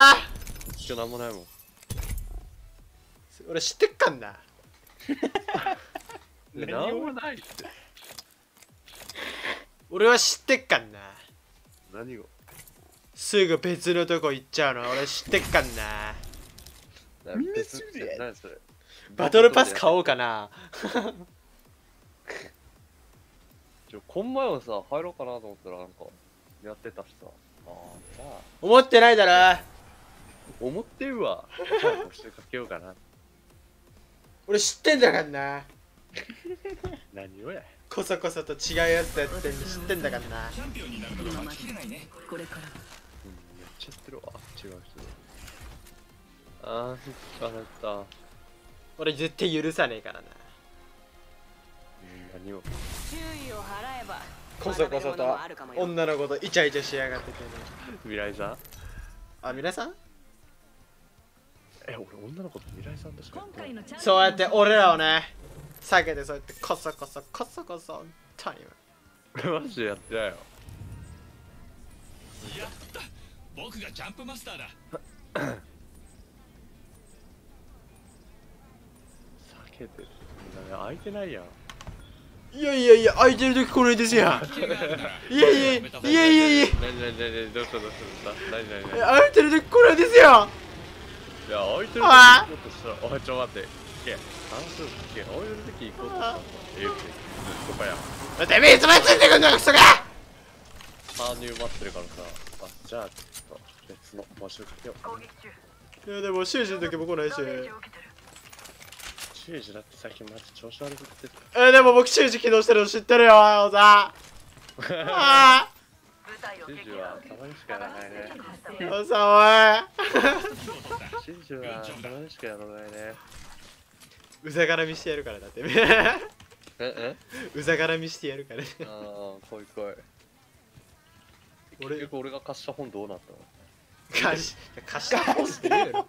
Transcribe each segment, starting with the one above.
今日なんもないもん。 俺知ってっかんな。 なんもないって。 俺は知ってっかんな。 何をすぐ別のとこ行っちゃうの俺知ってっかんな。 みんな知るで。 何それ。 バトルパス買おうかな。 こん前はさ、入ろうかなと思ったらなんか、やってたしさ。ああ、じゃあ。 思ってないだろ。 思ってるわ。じゃあ、募集かけようかな。 俺知ってんだかんな。 何をや。 こそこそと違うやつやってんの知ってんだかんな。 チャンピオンになるのは間違いないね。これからめっちゃ知ってるわ。違う人。ああ、疲れた。 俺絶対許さねえからな。 何を。 注意を払えばこそこそと女の子とイチャイチャしやがっててね。 未来さん。 あ、皆さん俺女の子と未来さんとしかやってない。 そうやって俺らをね避けてそうやってこそこそこそこそ本当にマジでやってないよ。 やった僕がジャンプマスターだ。 避けてる。空いてないやん。 いやいやいや空いてる時これですやん。いやいやいやいやいや何どうした何空いてる時これですよ。 いや空いてる時行こうとしたらおいちょ待って聞け話を聞け。空いてる時行こうとしたらとかやてめえいつまでついてくんのクソが。 搬入待ってるからさ。あじゃあちょっと別の募集かけよう。 いやでもシュージの時も来ないし。 シュージだって最近マジ調子悪くってでも僕シュージ起動してるの知ってるよおさ。 シュージはたまにしかやらないね。 おさシュージはたまにしかやらないね。 おいうざがらみしてやるからだってうざがらみしてやるからね。 ああ、来い来い。 俺結局俺が貸した本どうなったの。 貸した本って言うよ。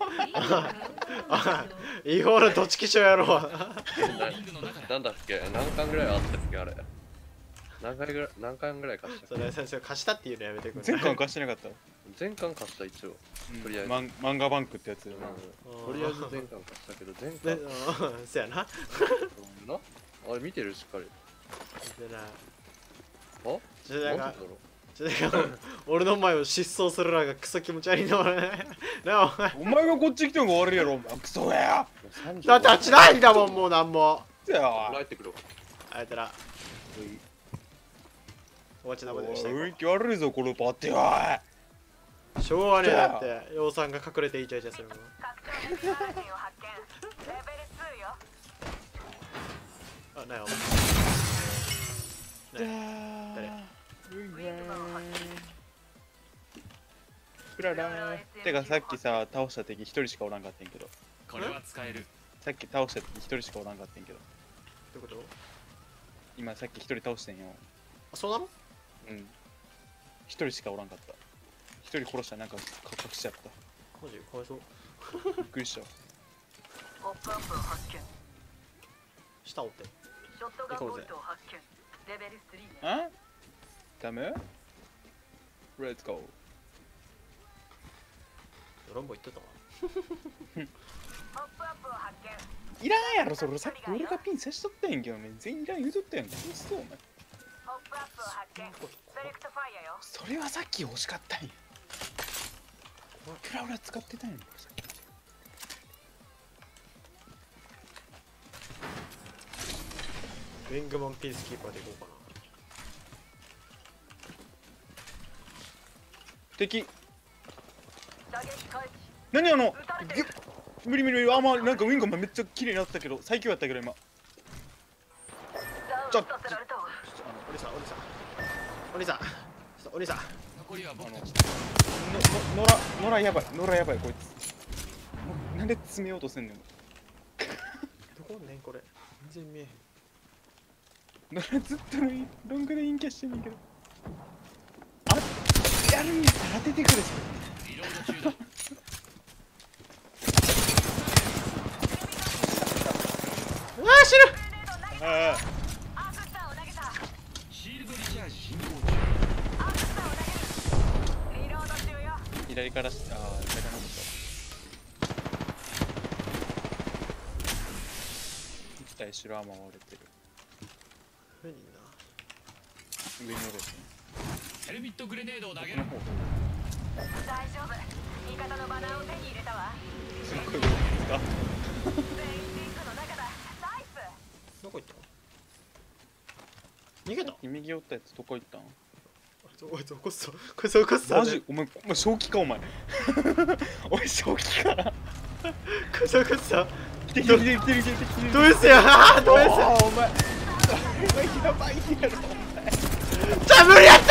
違法のどちきしょやろう。 なんだっけ何巻ぐらいあったっけあれ。何巻ぐらい貸したっそれ最初貸したっていうのやめてくれ。 全巻貸してなかった。 け。全巻貸した一応。とりあえず。 漫画バンクってやつ。 とりあえず全巻貸したけど全巻。 そやな。 あれ見てるしっかり。 でな。 あ？ ちょっとなんかなんだろう。 俺の前を失踪するのがクソ気持ち悪いの俺。なおお前がこっち来てんのが悪いやろ。クソや。 だってあっちないんだもんもうなんも。 入ってくるわ。 あいつら。おばちゃんのことでした雰囲気悪いぞこのパーティーは。 しょうがねえだって洋さんが隠れてイチャイチャするの。あ、なよ。誰？ プララー。てかさっきさ倒した敵一人しかおらんかったんけど。 これは使える。 さっき倒した敵一人しかおらんかったんけど。 どういうこと？ 今さっき一人倒してんよ。 あ、そうなの？ うん。一人しかおらんかった。一人殺したらなんか隠しちゃった。 マジかわいそう。 びっくりした。 下おって。行こうぜ。 あ？ダメ？ Let's go。 ロンボ言ってたわ。 いらんやろそれ。さっき俺がピン刺しとったんやんけどね。全員いらん言うとったやん。どうしそうお前。それはさっき欲しかったんや。プラウラ使ってたんやん。 ウィングマンピースキーパーでいこうかな。 敵。何あの無理あんまなんかウィングマンめっちゃ綺麗になってたけど最強やったけど今。 お兄さん残りは僕たち。 野良やばいこいつ。なんで詰めようとせんねん。 どこねんこれ全然見えへん。 野良ずっとロングで陰キャしてんねんけど。やるんやったら当ててくれ。 リロード中だ。 うわー死ぬ。 シールドリチャージ進行中。 左から左のい白浜割れてる。 何な。 上に折れてる。 ヘルミットグレネードを投げる。 この方大丈夫。味方のバナーを手に入れたわ。 すごいことですか。 全員リンクの中だ。ナイス。 どこ行った？逃げた？ 右寄ったやつどこ行ったん？ おい起こすぞ。こいつ起こすぞ。 マジお前正気かお前。おい正気か。 こいつ起こすぞ。 来てる。 どうですよ。どうですよ。 お前やばいやろお前。 じゃあ無理やった。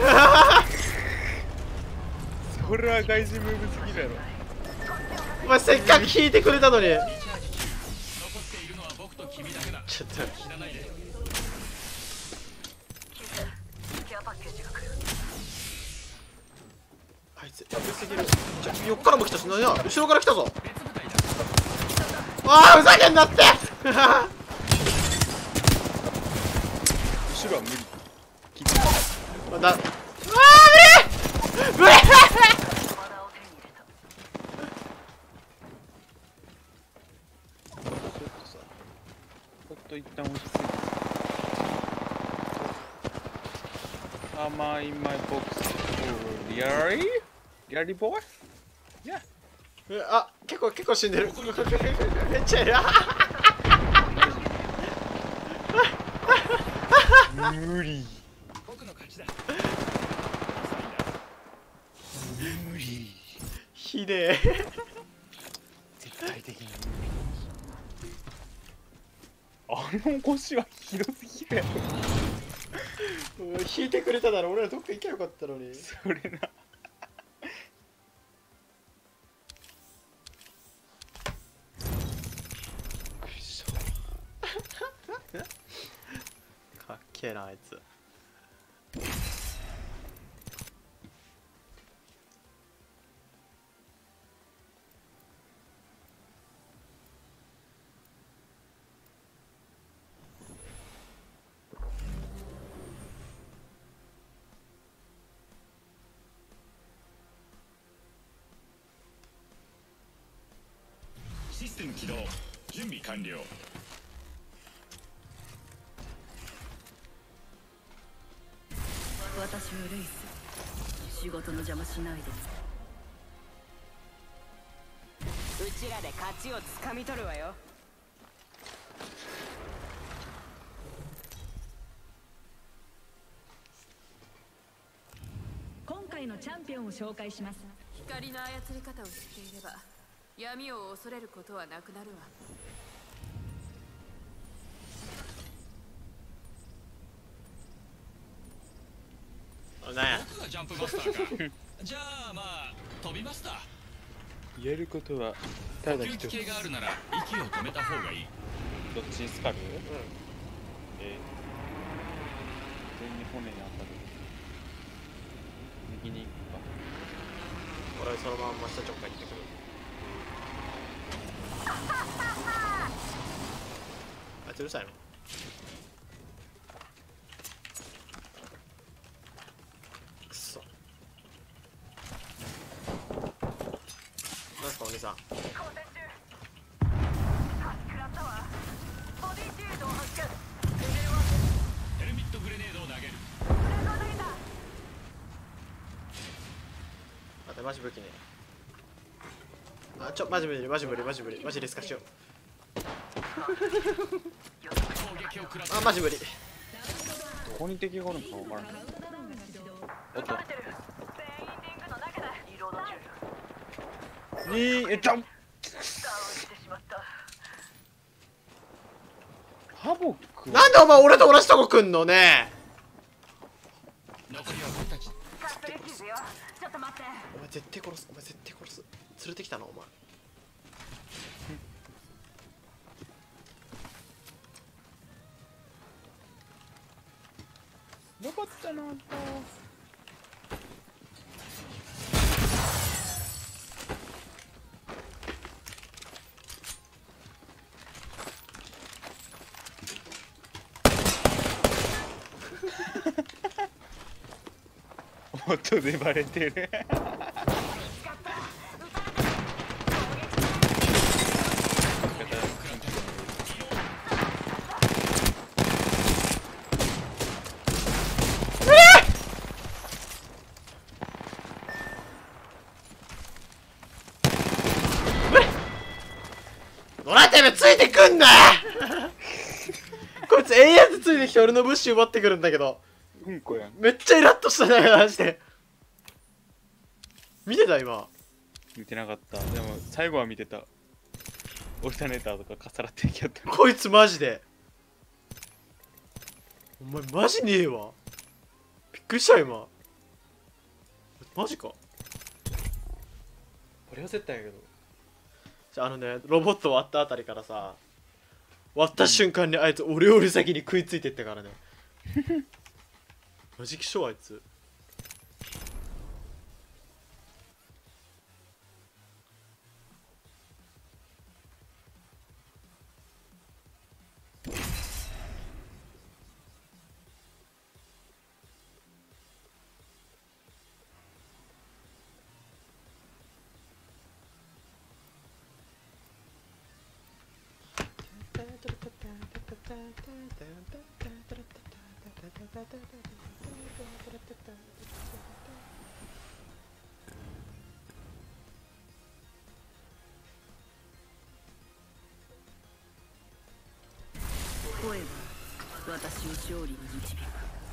それは外人ムーブすぎるやろ。 お前せっかく引いてくれたのに。 残っているのは僕と君だけだ。 ちょっと死なないで。 ケアパッケージが来る。 あいつやべすぎる。じゃあ横からも来たしな。後ろから来たぞ。 別部隊だ。 ああふざけんなって。 後ろは無理。 だ。ああ無理。無理。 バナーを手に入れた。 ちょっと一旦落ち着いて。Am I in my box? Really? Really boy? Yeah. あ結構死んでる。めっちゃいる。 無理。 僕の勝ちだ。 無理。 ひでえ。 絶対的にあの腰はひどすぎるやろ。 引いてくれたなら俺らどっか行きゃよかったのに。 それな。 かっけえなあいつ。 システム起動。準備完了。 私もレイス。仕事の邪魔しないで。うちらで勝ちをつかみ取るわよ。 今回のチャンピオンを紹介します。 光の操り方を知っていれば闇を恐れることはなくなるわ。 なんや。 僕がジャンプマスターか。じゃあまあ飛びました。 やることはただ吸一つ。 気系があるなら息を止めた方がいい。 どっちにスカル？全に骨に当たる。右に行くか。 俺そのまんま下直下行ってくる。あいつうるさいの。くそ。なんすかお兄さん。 ヘルミットグレネードを投げる。 待ってマジ武器ね。あマジ無理マジリスカしよう。 攻撃を食らった。 あマジ無理。 どこに敵がおるのか分からない。おっと。ジャンプ。ハボック。 なんでお前俺と同じとこ来んのね。 残りは僕たち。 ちょっと待って。 お前絶対殺す。連れてきたのお前。 よかったなあんた。音でバレてる。 ドラテメついてくんなこいつ永遠とついてきて俺のブッシュ奪ってくるんだけど、 うんこやん。 めっちゃイラッとしたねマジで。見てた今。 見てなかった。でも最後は見てた。オルタネーターとかかさらっていきやった。 こいつマジでお前マジねえわ。びっくりした今。マジか。俺は絶対やけど、じゃあロボット割ったあたりからさ、割った瞬間にあいつ俺より先に食いついてったからねマジきしょあいつ。 声は私を勝利に導く。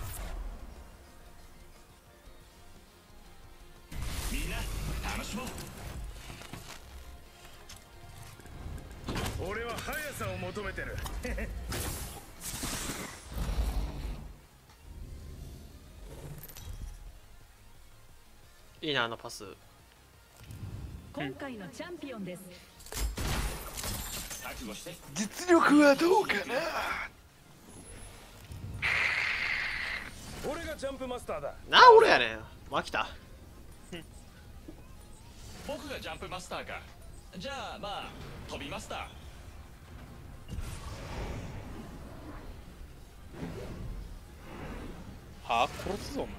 みんな楽しもう。俺は速さを求めてるいいなあのパス。 今回のチャンピオンです。 覚悟して。 実力はどうかな。 俺がジャンプマスターだ。 なあ俺やねん。まあ来た。 僕がジャンプマスターか。じゃあまあ飛びマスター。 はあ、殺すぞお前。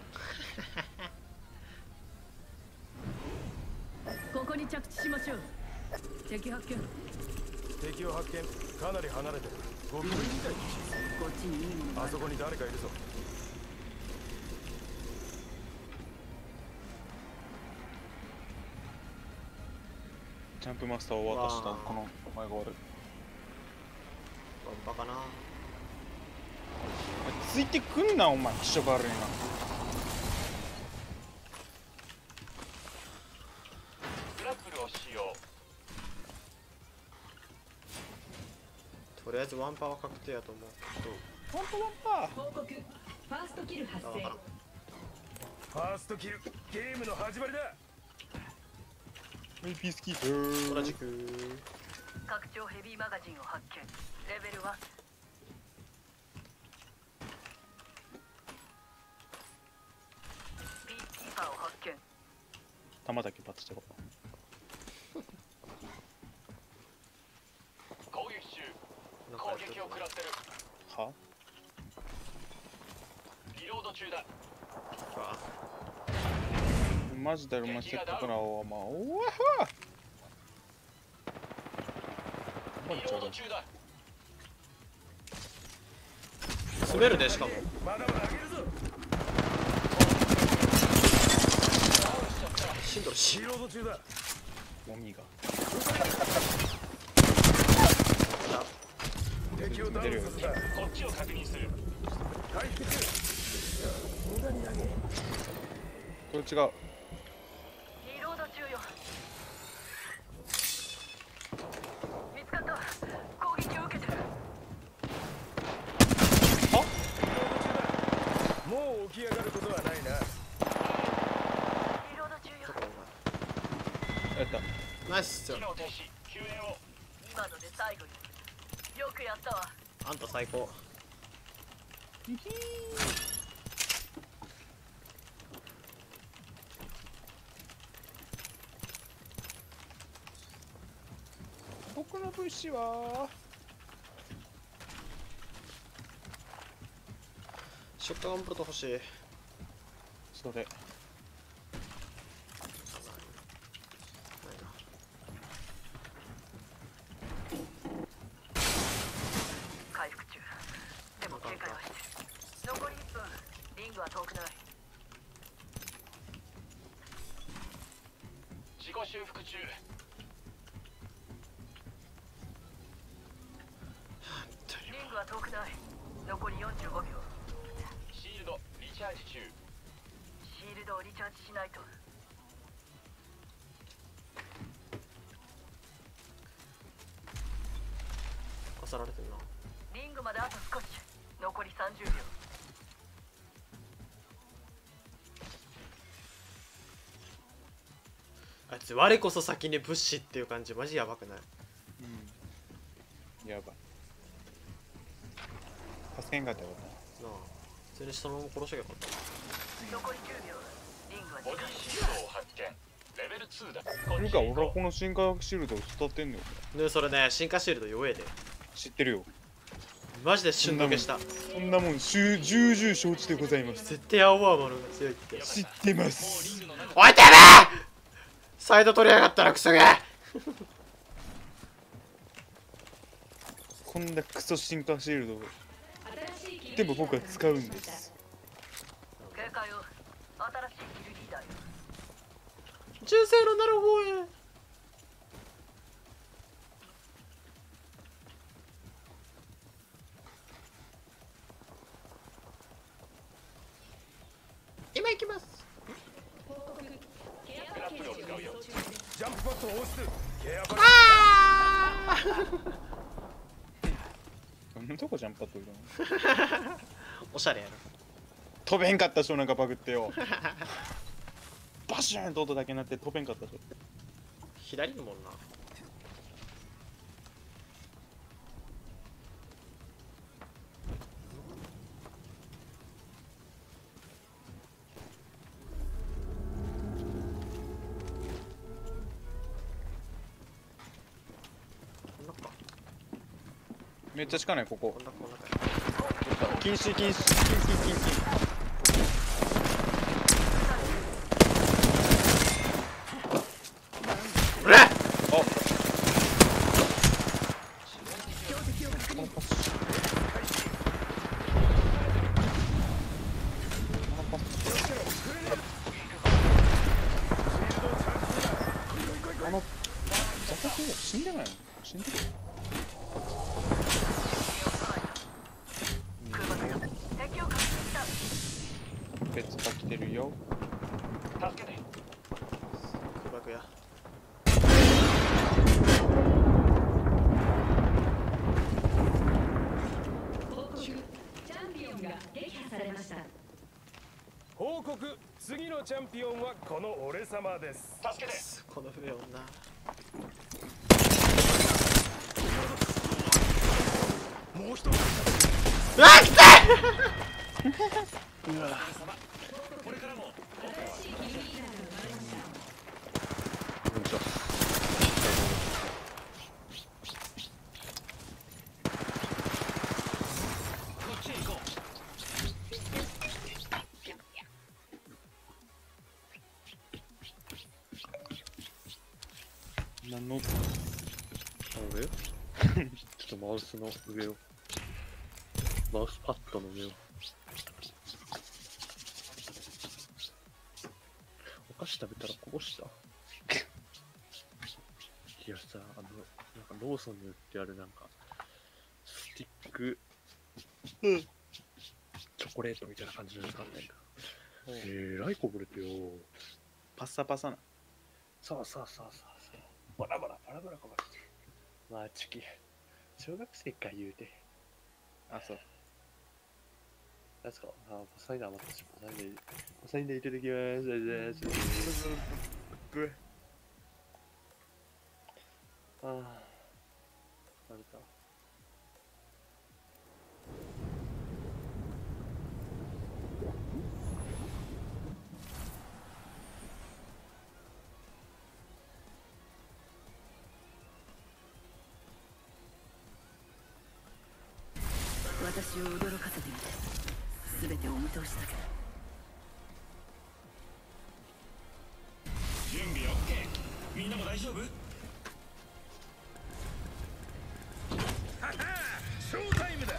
ここに着地しましょう。敵発見。 敵を発見。かなり離れてる。ゴキブリみたいに。 こっちにいいものがある。 あそこに誰かいるぞ。 ジャンプマスターを渡したこのお前が悪い。 バカな。 ついてくんなお前、気色悪いな。 グラップルを使用。 とりあえずワンパは確定やと思う。 ワンパワンパ。 報告。ファーストキル発生。 わからん。 ファーストキル。ゲームの始まりだ。 ピースキープ。 同じく。 拡張ヘビーマガジンを発見。レベル1。ピーキーパーを発見。 弾だけパッとしてこう。 攻撃中。攻撃を食らってる。 はリロード中だ。 マジでお前せっかくなお前。おわはリロード中だ。 滑るでしかも。 まだまだ上げるぞ。 シンドルし。 リロード中だ。 もみが敵をダウンさせた。こっちを確認する。回復中。無駄に投げ。 これ違う。 リロード中よ。見つかった。攻撃を受けてる。 もう起き上がることはないな。 リロード中よ。 やった。 ナイス。 機能停止。救援を。 今ので最後に。よくやったわ。 あんた最高。 僕の物資はショットガンプロト欲しい。 それ。 回復中。でも警戒はしてる。残り1分。リングは遠くない。 自己修復中。 リングは遠くない。残り45秒。 シールドリチャージ中。 シールドをリチャージしないと。 漁られてるな。 リングまであと少し。残り30秒。 あいつ我こそ先に物資っていう感じマジやばくない？ うん。やばい。助けんかったよ。 なあ普通にそのまま殺しゃよかった。 残り10秒。リングはボディシールドを発見。レベル2だ。 いうか俺はこの進化シールドを伝ってんのよ。 ねそれね進化シールド弱えで。 知ってるよ。 マジで瞬時した。 そんなもん重々承知でございます。 絶対青ワーマルが強いって。 知ってます。 おいてめえサイド取りやがったらクソがこんなクソ進化シールドをでも僕は使うんです。 警戒を。新しいキルリーダーよ。 銃声のなる方へ。今行きます。 グラップルを使うよ。ジャンプパッドを押す。ケアパッこんなとこジャンプパッドいるの？ おしゃれやな。 飛べんかった人なんかバグってよ。バシューンと音だけなって飛べんかった人。 左にもおるな。 めっちゃ近ないここ。 こんなか。 禁止禁止禁止禁止。 うれ！ 死んでないの？死んでる？ 敵を確認した。 別が来てるよ。 助けて。 空爆や。 報告。次のチャンピオンはこの俺様です。助けて。 この上女。 もう一人。 うわ来たこれからも。 何の？ 上ちょっとマウスの上を。マウスパッドの上を。お菓子食べたらこぼした。いやさ、なんかローソンに売ってあるなんか、スティック、チョコレートみたいな感じのやつあんないか。らいこぼれてよ。 パッサパサな。 そうそうそうそう。バラバラこぼれて。まあ、チキ、小学生か言うて。 あ、そう。 Let's go. パサイダー待ってしまう。パサイダーいただきます。ああ、慣れた。 私を驚かせてみて。全てお見通しだけど。 準備 OK。みんなも大丈夫？ははショータイムだ。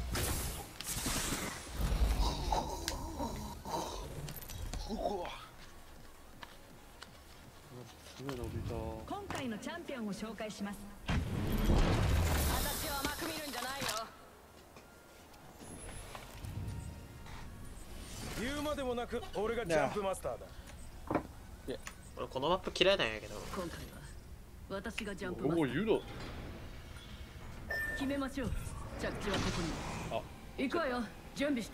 すごい伸びた。 今回のチャンピオンを紹介します。 私を甘く見るんじゃないよ。 までもなく俺がジャンプマスターだ。 俺このマップ嫌いなんやけど。 今回は私がジャンプマスターもう言うの。 決めましょう。着地はここに。行くわよ。準備して。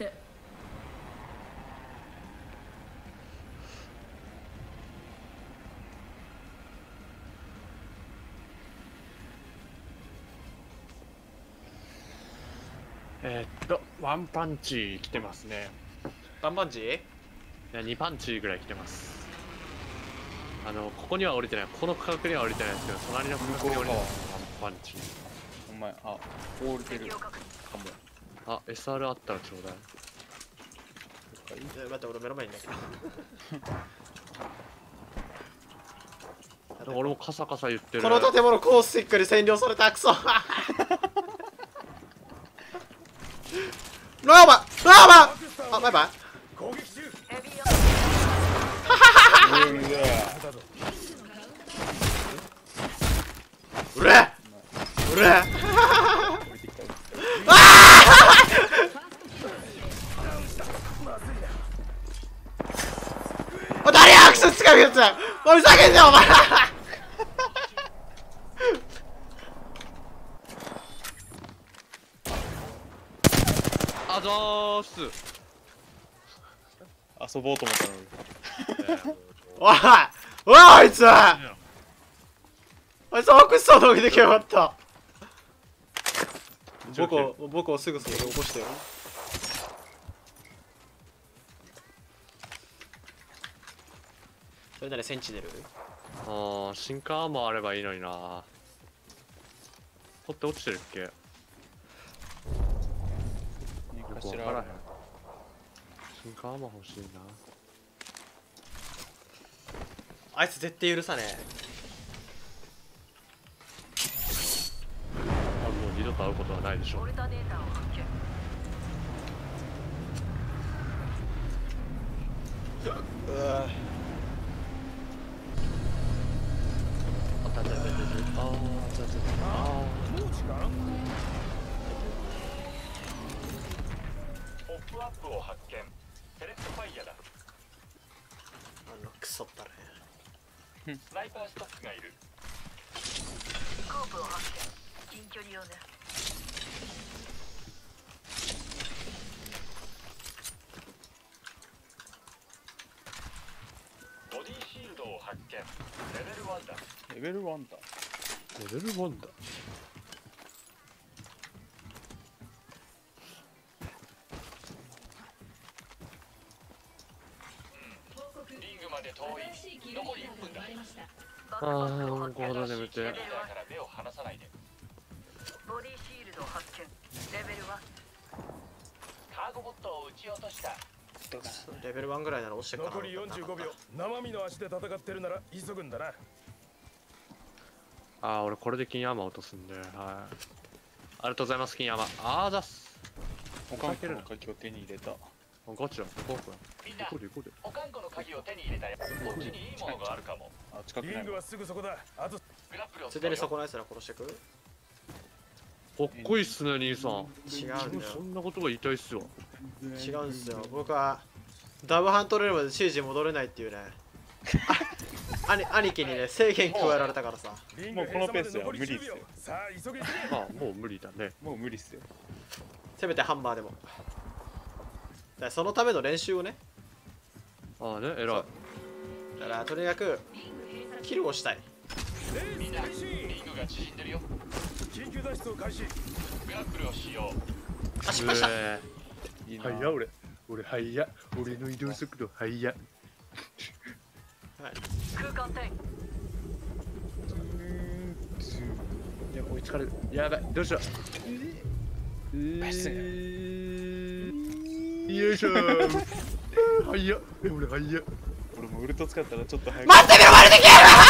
ワンパンチ来てますね。 バンバンジー？ いや、2パンチぐらい来てます。ここには降りてない。この区画には降りてないですけど、隣の区画に降りてます。ワンパンチ。 お前、あ、降りてるかも。 あ、SR あったらちょうだい。 待って、俺目の前にいないから俺もカサカサ言ってる。 この建物コースティックに占領された。クソラーマあ、バイバイ。 攻撃中。 うれ誰やアクセス使うやつ。おい、ふざけんなよお前あざーす。 遊ぼうと思ったのに。 おいあいつあいつオークストーンできゃよかった。僕をすぐそこで起こしてよ。それならセンチネル。 シンカーもあればいいのにな。取って落ちてるっけ？よくわからへん。シンカーも欲しいな。 あいつ絶対許さねもう二度と会うことはないでしょう。 オルタネーターを発見。 ポップアップを発見。セレクトファイヤーだ。 クソったらね。 スナイパーストックがいる。 スコープを発見。近距離用ね。 ボディシールドを発見。レベル1だ。 レベル1だ。 レベル1だ。 リングまで遠い。残り1分だ。 ここだ眠って。 だから目を離さないで。 ボディシールド発見。レベル1。 カーゴボットを撃ち落とした。 レベル1ぐらいなら落ちてるかな。 残り45秒。生身の足で戦ってるなら急ぐんだな。 俺これで金山落とすんで、はい。ありがとうございます、金山。ざっす。 おかんこの鍵を手に入れた。 ガチだ、行こうか。 みんな、 行こうで行こうで。 おかんこの鍵を手に入れたよ。こっちにいいものがあるかも。 あ、近くないリングはすぐそこだ。あとグラップルをついでにそこのやつら殺してく。 かっこいいっすね、兄さん。 違うんだよ。 そんなことが言いたいっすよ。 違うんですよ。僕はダブハン取れるまでシージ戻れないっていうね。兄貴にね制限加えられたからさ。 もうこのペースでは無理っすよ。 さあ急げ。 もう無理だね。 もう無理っすよ。 せめてハンマーでも。だからそのための練習をね。 ね、偉い。 だからとにかくキルをしたい。 みんな、リングが縮んでるよ。緊急脱出を開始。グラップルを使用。 あ、失敗した。 いいな。 早っ俺早っ。俺の移動速度早っ。 空間転。 いや、追いつかれる。やばい、どうしよう。よいしょー。早っ。俺早っ。 俺もウルト使ったらちょっと早く。 待ってみろ、マルテキ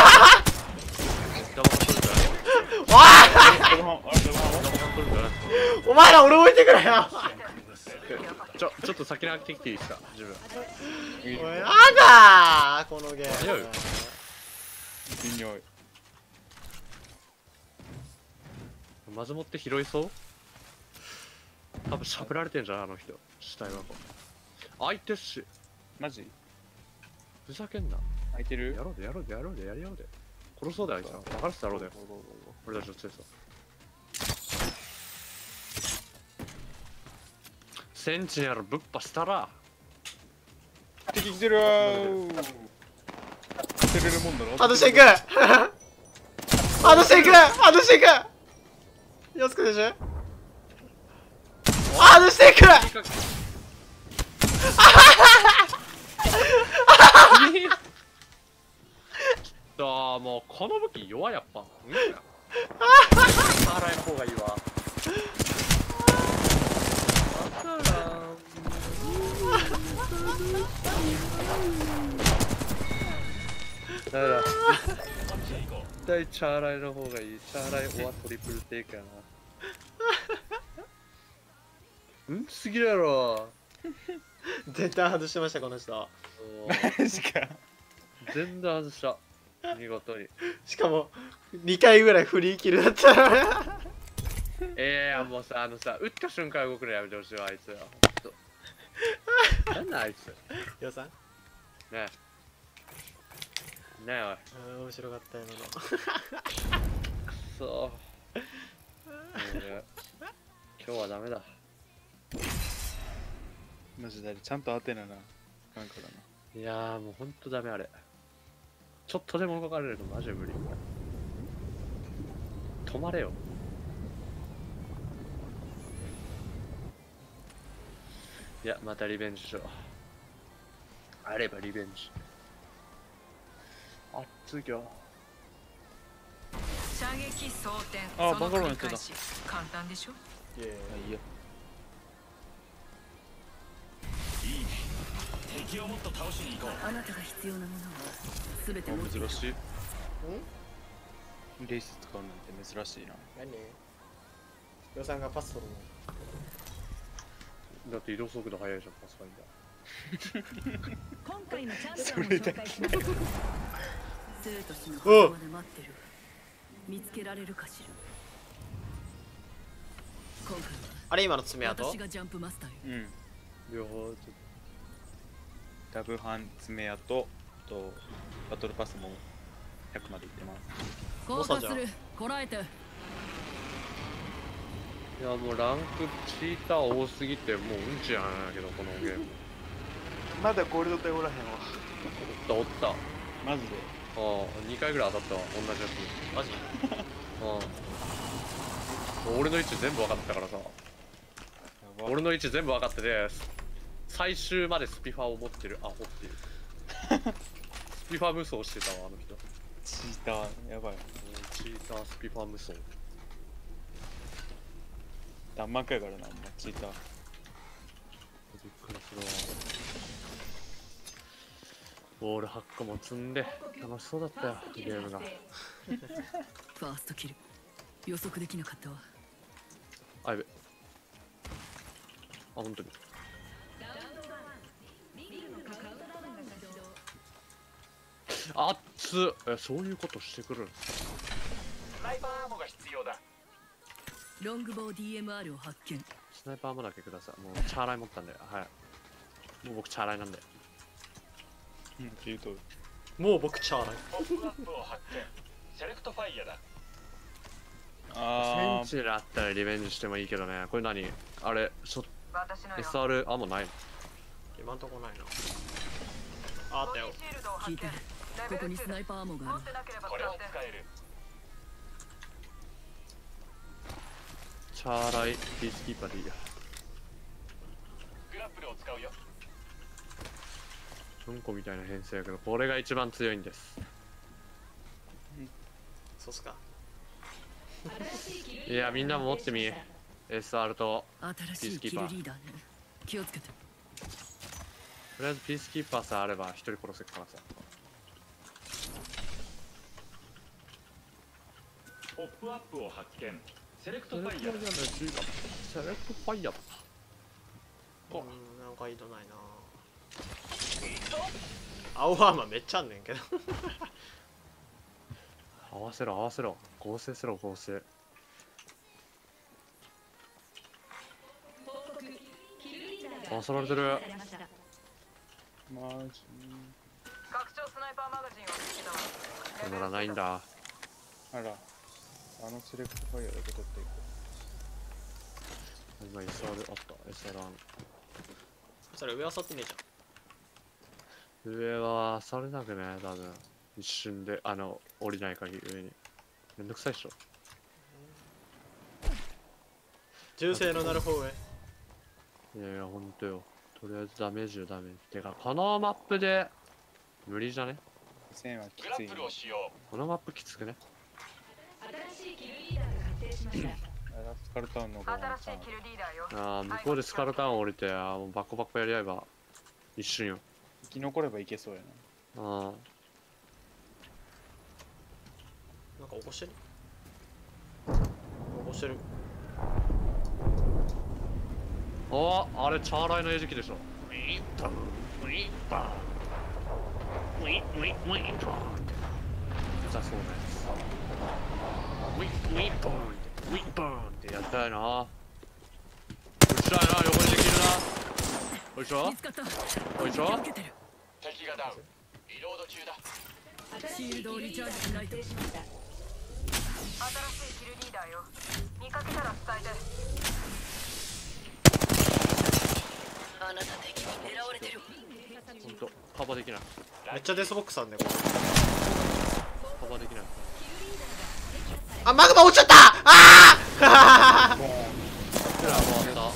お前ら俺置いてくれよ。 ちょっと先に開けてきていいですか、自分。 おい、やだーこのゲーム。 微妙。 まずもって拾いそう。多分しゃぶられてんじゃん、あの人。死体はこう。相手っし。 マジふざけんな。 空いてる？ やろうでやろうでやろうでやり合おうで。殺そうであいつら。分からせてやろうで。俺たちの強さ。センチネルぶっぱしたら。 敵来てるー。捨てれるもんだろ。 外していく外していく外していく気をつけてしょ外していくもうこの武器弱やっぱ。うんや。払え方がいいわ。だから絶対チャーライの方がいい。チャーライはトリプルテイクやな。うんすぎるやろ。 絶対外してましたこの人。 マジか。 全然外した。見事に。 しかも2回ぐらいフリーキルだったもうさ、撃った瞬間動くのやめてほしいわ、あいつよ。なんだあいつ。 よさんねえ。ねえ、おい。 面白かったよなくそー。今日はダメだ。 マジでちゃんと当てなな。なんかだな。 いやーもうほんとダメあれ。ちょっとでも動かれるのマジで無理。止まれよ。いや、またリベンジしよう。あればリベンジ。あっつぎょ。 射撃装填。 あ、 そのバカロンやってた繰り返し簡単でしょ。 いやいやいいよ。 いいね。敵をもっと倒しに行こう。 あなたが必要なものは全て持っている。 珍しい。レース使うなんて珍しいな。 何よさんがパス取るのだって移動速度速いじゃん、パスファインダー。 今回のチャンピオンを紹介します。生と死の狭間で待ってる。見つけられるかしら。今回あれ今の爪は痕私がジャンプマスターよ。 うん。 両方ちょっダブハン爪痕とバトルパスも100までいってます。 降下する。こらえて。 と。いやもうランクチーター多すぎてもううんちやないけどこのゲーム。 まだゴールド手おらへんわ。 おった。 マジで。 ああ、2回ぐらい当たったわ、同じやつ。 マジ俺の位置全部分かったからさ。俺の位置全部分かってて、最終までスピファーを持ってるアホっていう。スピファー無双してたわ、あの人。 チーター、やばい。 チータースピファー無双。 弾幕やからな、お前チーター。 びっくりするわ。ボール8個も積んで楽しそうだったよ、ゲームが。 ファーストキル。予測できなかったわ。 あ、やべ。あ、本当に。あっつ。そういうことしてくる。 スナイパーアーモが必要だ。 ロングボウ DMR を発見。 スナイパーもだけください。もうチャーライ持ったんで、はい。もう僕チャーライなんで。 うん、言うともう僕チャーライポップアップを発見。セレクトファイヤーだ。 センチであったらリベンジしてもいいけどね。これ何あれ、 私のよ。 SR あんまないの？ 今んとこないなあったよボディシールドを発見。 聞いて。ここにスナイパーアーモがある持って。なければこれを使って。 使える。 チャーライ、ピースキーパーでいいや。 グラップルを使うよ。 うんこみたいな編成やけど、これが一番強いんです。 そうっすかいや、みんなも持ってみ。SR と、 新しいキルリーダーね。気をつけて。 とりあえずピースキーパーさえあれば一人殺せっからさ。 ポップアップを発見。セレクトセファイヤーだ。 レクトファイヤーだ。 なんかいいのないな青アーマーめっちゃあんねんけど合わせろ合わせろ。合成すろ合成。あ、そられてる。 マジ拡張スナイパーマガジンを見つけたわ。 止まらないんだ。 あら、あのセレクトファイアだけ取っていく。 今 SR あった。SR それ上は去ってねえじ上はされなくね、多分。一瞬で、降りない限り上に。めんどくさいっしょ。 ゃん。銃声の鳴る方へ。 いやいや、ほんとよ。とりあえずダメージよ、ダメージ。てか、このマップで、無理じゃね？ 1000はきグラッついね。 プルを使用。 このマップきつくね？ 新しいキルリーダーが確定しましたあらスカルタウンの方が新しいキルリーダーよ。 ああ、向こうでスカルタウン降りて、もうバコバコやり合えば、一瞬よ。 生き残ればいけそうやな。 あなんか起こしてる。起こしてる。 あ。おあれ、チャーライの餌食でしょ。良さそうね。ウィンボーンウィンボーンってやりたいな。打ちたいな、横にできるな。よいしょ見つかった。 よいしょ。 受けてる。 敵がダウン。リロード中だ。 シールドをリチャージしないと。 新しいキルリーダーよ。見かけたら伝えて。 あなた敵に狙われてる。 ほんと、カバーできない。 めっちゃデスボックスあんねこれ。 カバーできない。 あ、マグマ落ちちゃった。ああ。 ほら、もうあった。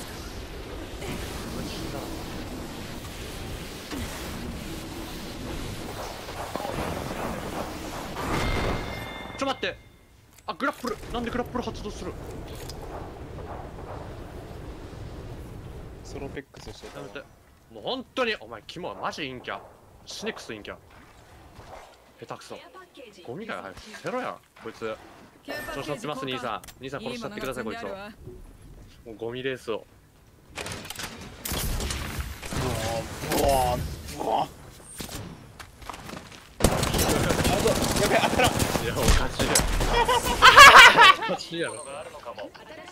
ちょ待って。あ、グラップル。なんでグラップル発動する？ ソロペックスしてたわ。 やめて。もう本当にお前キモはマジ陰キャ。シネクス陰キャ。下手くそ。ゴミかよ。早く捨てろやこいつ。調子乗ってます兄さん。兄さん殺しちゃってくださいこいつを。もうゴミレースを。 ブワーブワー。やべえ、当たらん。 いやおかしいやろ。おかしいやろ。 があるのかも。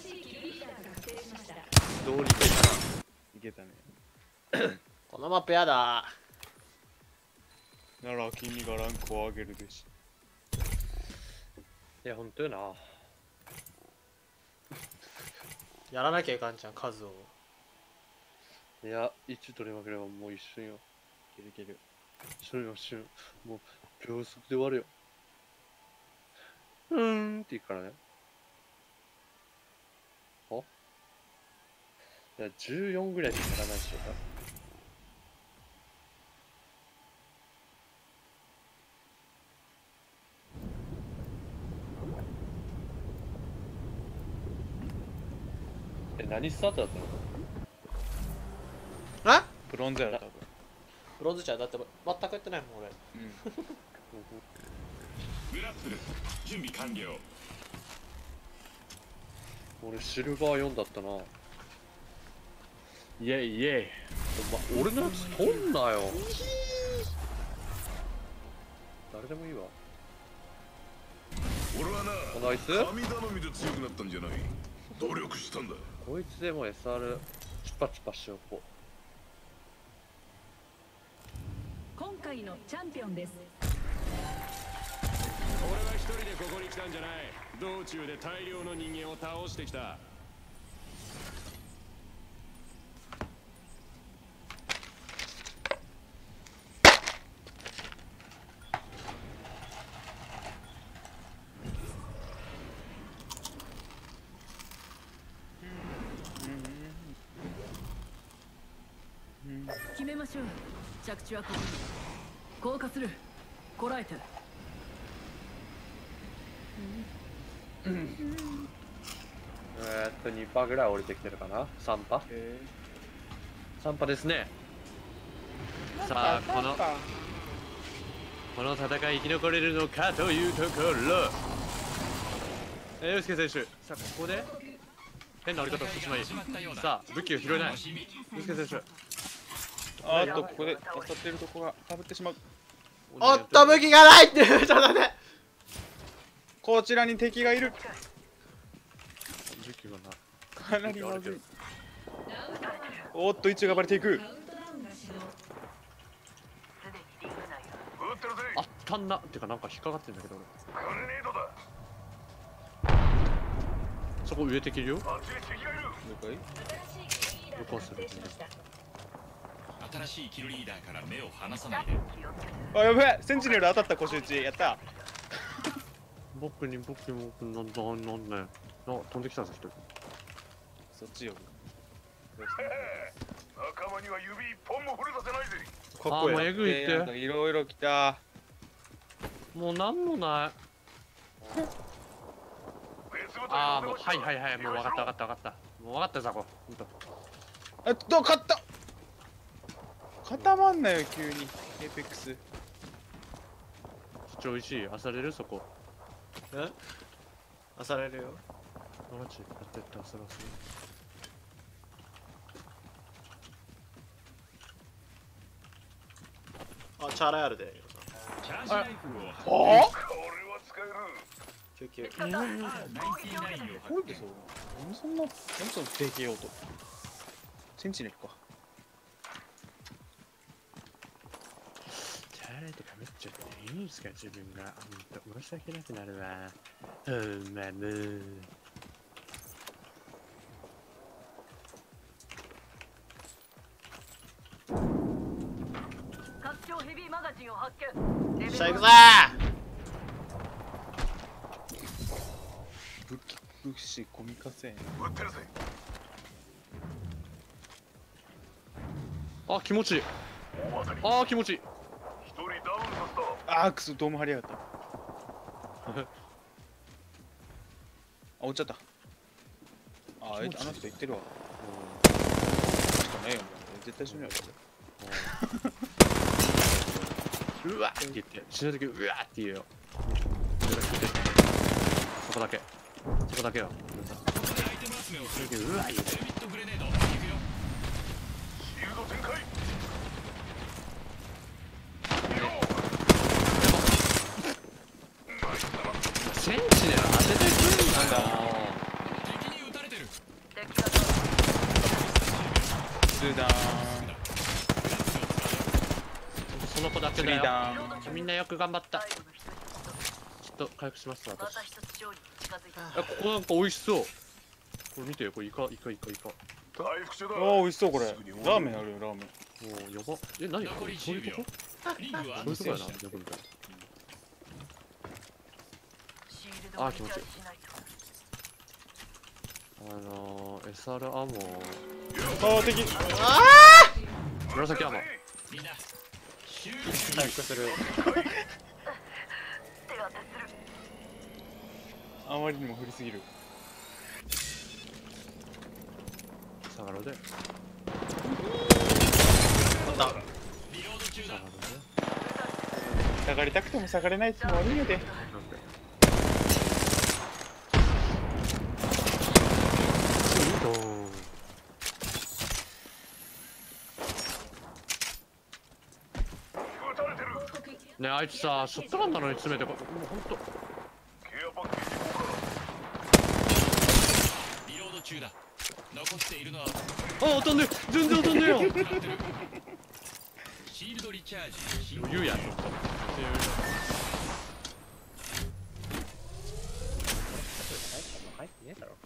どうにかいかいけたね。 このマップやだ。 なら君がランクを上げるべし。 いやほんとよな。 やらなきゃいかんじゃん数を。 いや1取り負ければもう一瞬よ。 いけるいける。 それが一瞬もう秒速で終わるよ。って言うからね。あいや14ぐらいしかならないでしょうか。何スタートだったの？ あ？ ブロンズやろ多分。 ブロンズちゃんだって全くやってないもん俺。 グラップル準備完了。 俺シルバー4だったな。イエイイエイ。お前俺のやつ取んなよ。誰でもいいわ。 俺はな、 ナイス。 神頼みで強くなったんじゃない。努力したんだ。 こいつでも SR チュパチュパしよう。こ今回のチャンピオンです。 俺は一人でここに来たんじゃない。道中で大量の人間を倒してきた。 決めましょう。着地はここに。降下する。こらえて。 2パーぐらい降りてきてるかな。3パ3パですね。さあこの戦い生き残れるのかというところ。ユースケ選手、さあここで変な降り方をしてしまい、さあ武器を拾えないユースケ選手。 あーっとここで当たってるとこがかぶってしまう。 おっと武器がないっていうちょっと待って。 こちらに敵がいる。 武器がなかなりまずい。おっと位置がバレていく。 足んなってかなんか引っかかってんだけど俺。 グレネードだ。 そこ上敵いるよ。 あっちに敵がいる。 了解。 どこする。 新しいキルリーダーから目を離さないで。 あ、やべえ、センチネル当たった腰打ち。やった。 僕になんだ飛んできたぞ一人。 そっちよ。 仲間には指一本も触れさせないぜ。 かっこいいな。 もうえぐいって。 いろいろ来た。 もうなんもない。 別部隊ああ、 のもうはいはいはい、もう分かった分かった分かった。もう分かったザコ。ほんと勝った。固まんなよ急に。エーペックス。 そっちおいしい。あされるそこ。 え？あされるよ。 マジやってってあさらす。 あ、チャーライあるで。 チャージライフルを発あこれは使える。 救急。 99を発見。 そんな提携用と。センチネルか。 チャーライとかめっちゃいいんすか自分が。ほんと申し訳なくなるわ。ほんまもう。 拡張ヘビーマガジンを発見。レベルさあ行くぞ武士コミカセン。 撃ってるぜ。 あ、気持ちいい。 大当たり。 ああ、気持ちいい。 一人ダウンさせた。 あークソドーム張りやがったあ落ちちゃったああの人言ってるわしかねえよ絶対死ぬようわって言って、死ぬときうわって言えよ。そこだけ。そこだけよ。死ぬときうわ言うて。 シールド展開。 センチネル当ててくるんだよ。 敵に撃たれてる。 敵がツーダーその子だけンスリーだよ。 ダーンみんなよく頑張った。 最後の一つちょっと回復しますま私。 た一つ勝利に近づいた。 あ、ここなんか美味しそう。これ見てよ、これイカ。 回復中だ。 あー美味しそうこれラーメンあるよラーメンもうやば。え、何これそういうとこリングはそういうとこやな、よく見たら。 シールドをリチャージしないと。 SR アモあー敵紫アモみんな修回復する。 手当てする。 あまりにも振りすぎる下がろうでリロード中だ。 下がりたくても下がれないつも悪いよでなんで撃たれてる。 ねえあいつさショットガンなのに詰めてもうほんとケアパッケージ効果。 リロード中だ。残っているのはあ当たんねえ全然当たんねえよシールドリチャージ。 余裕やちょっと入ってねえだろ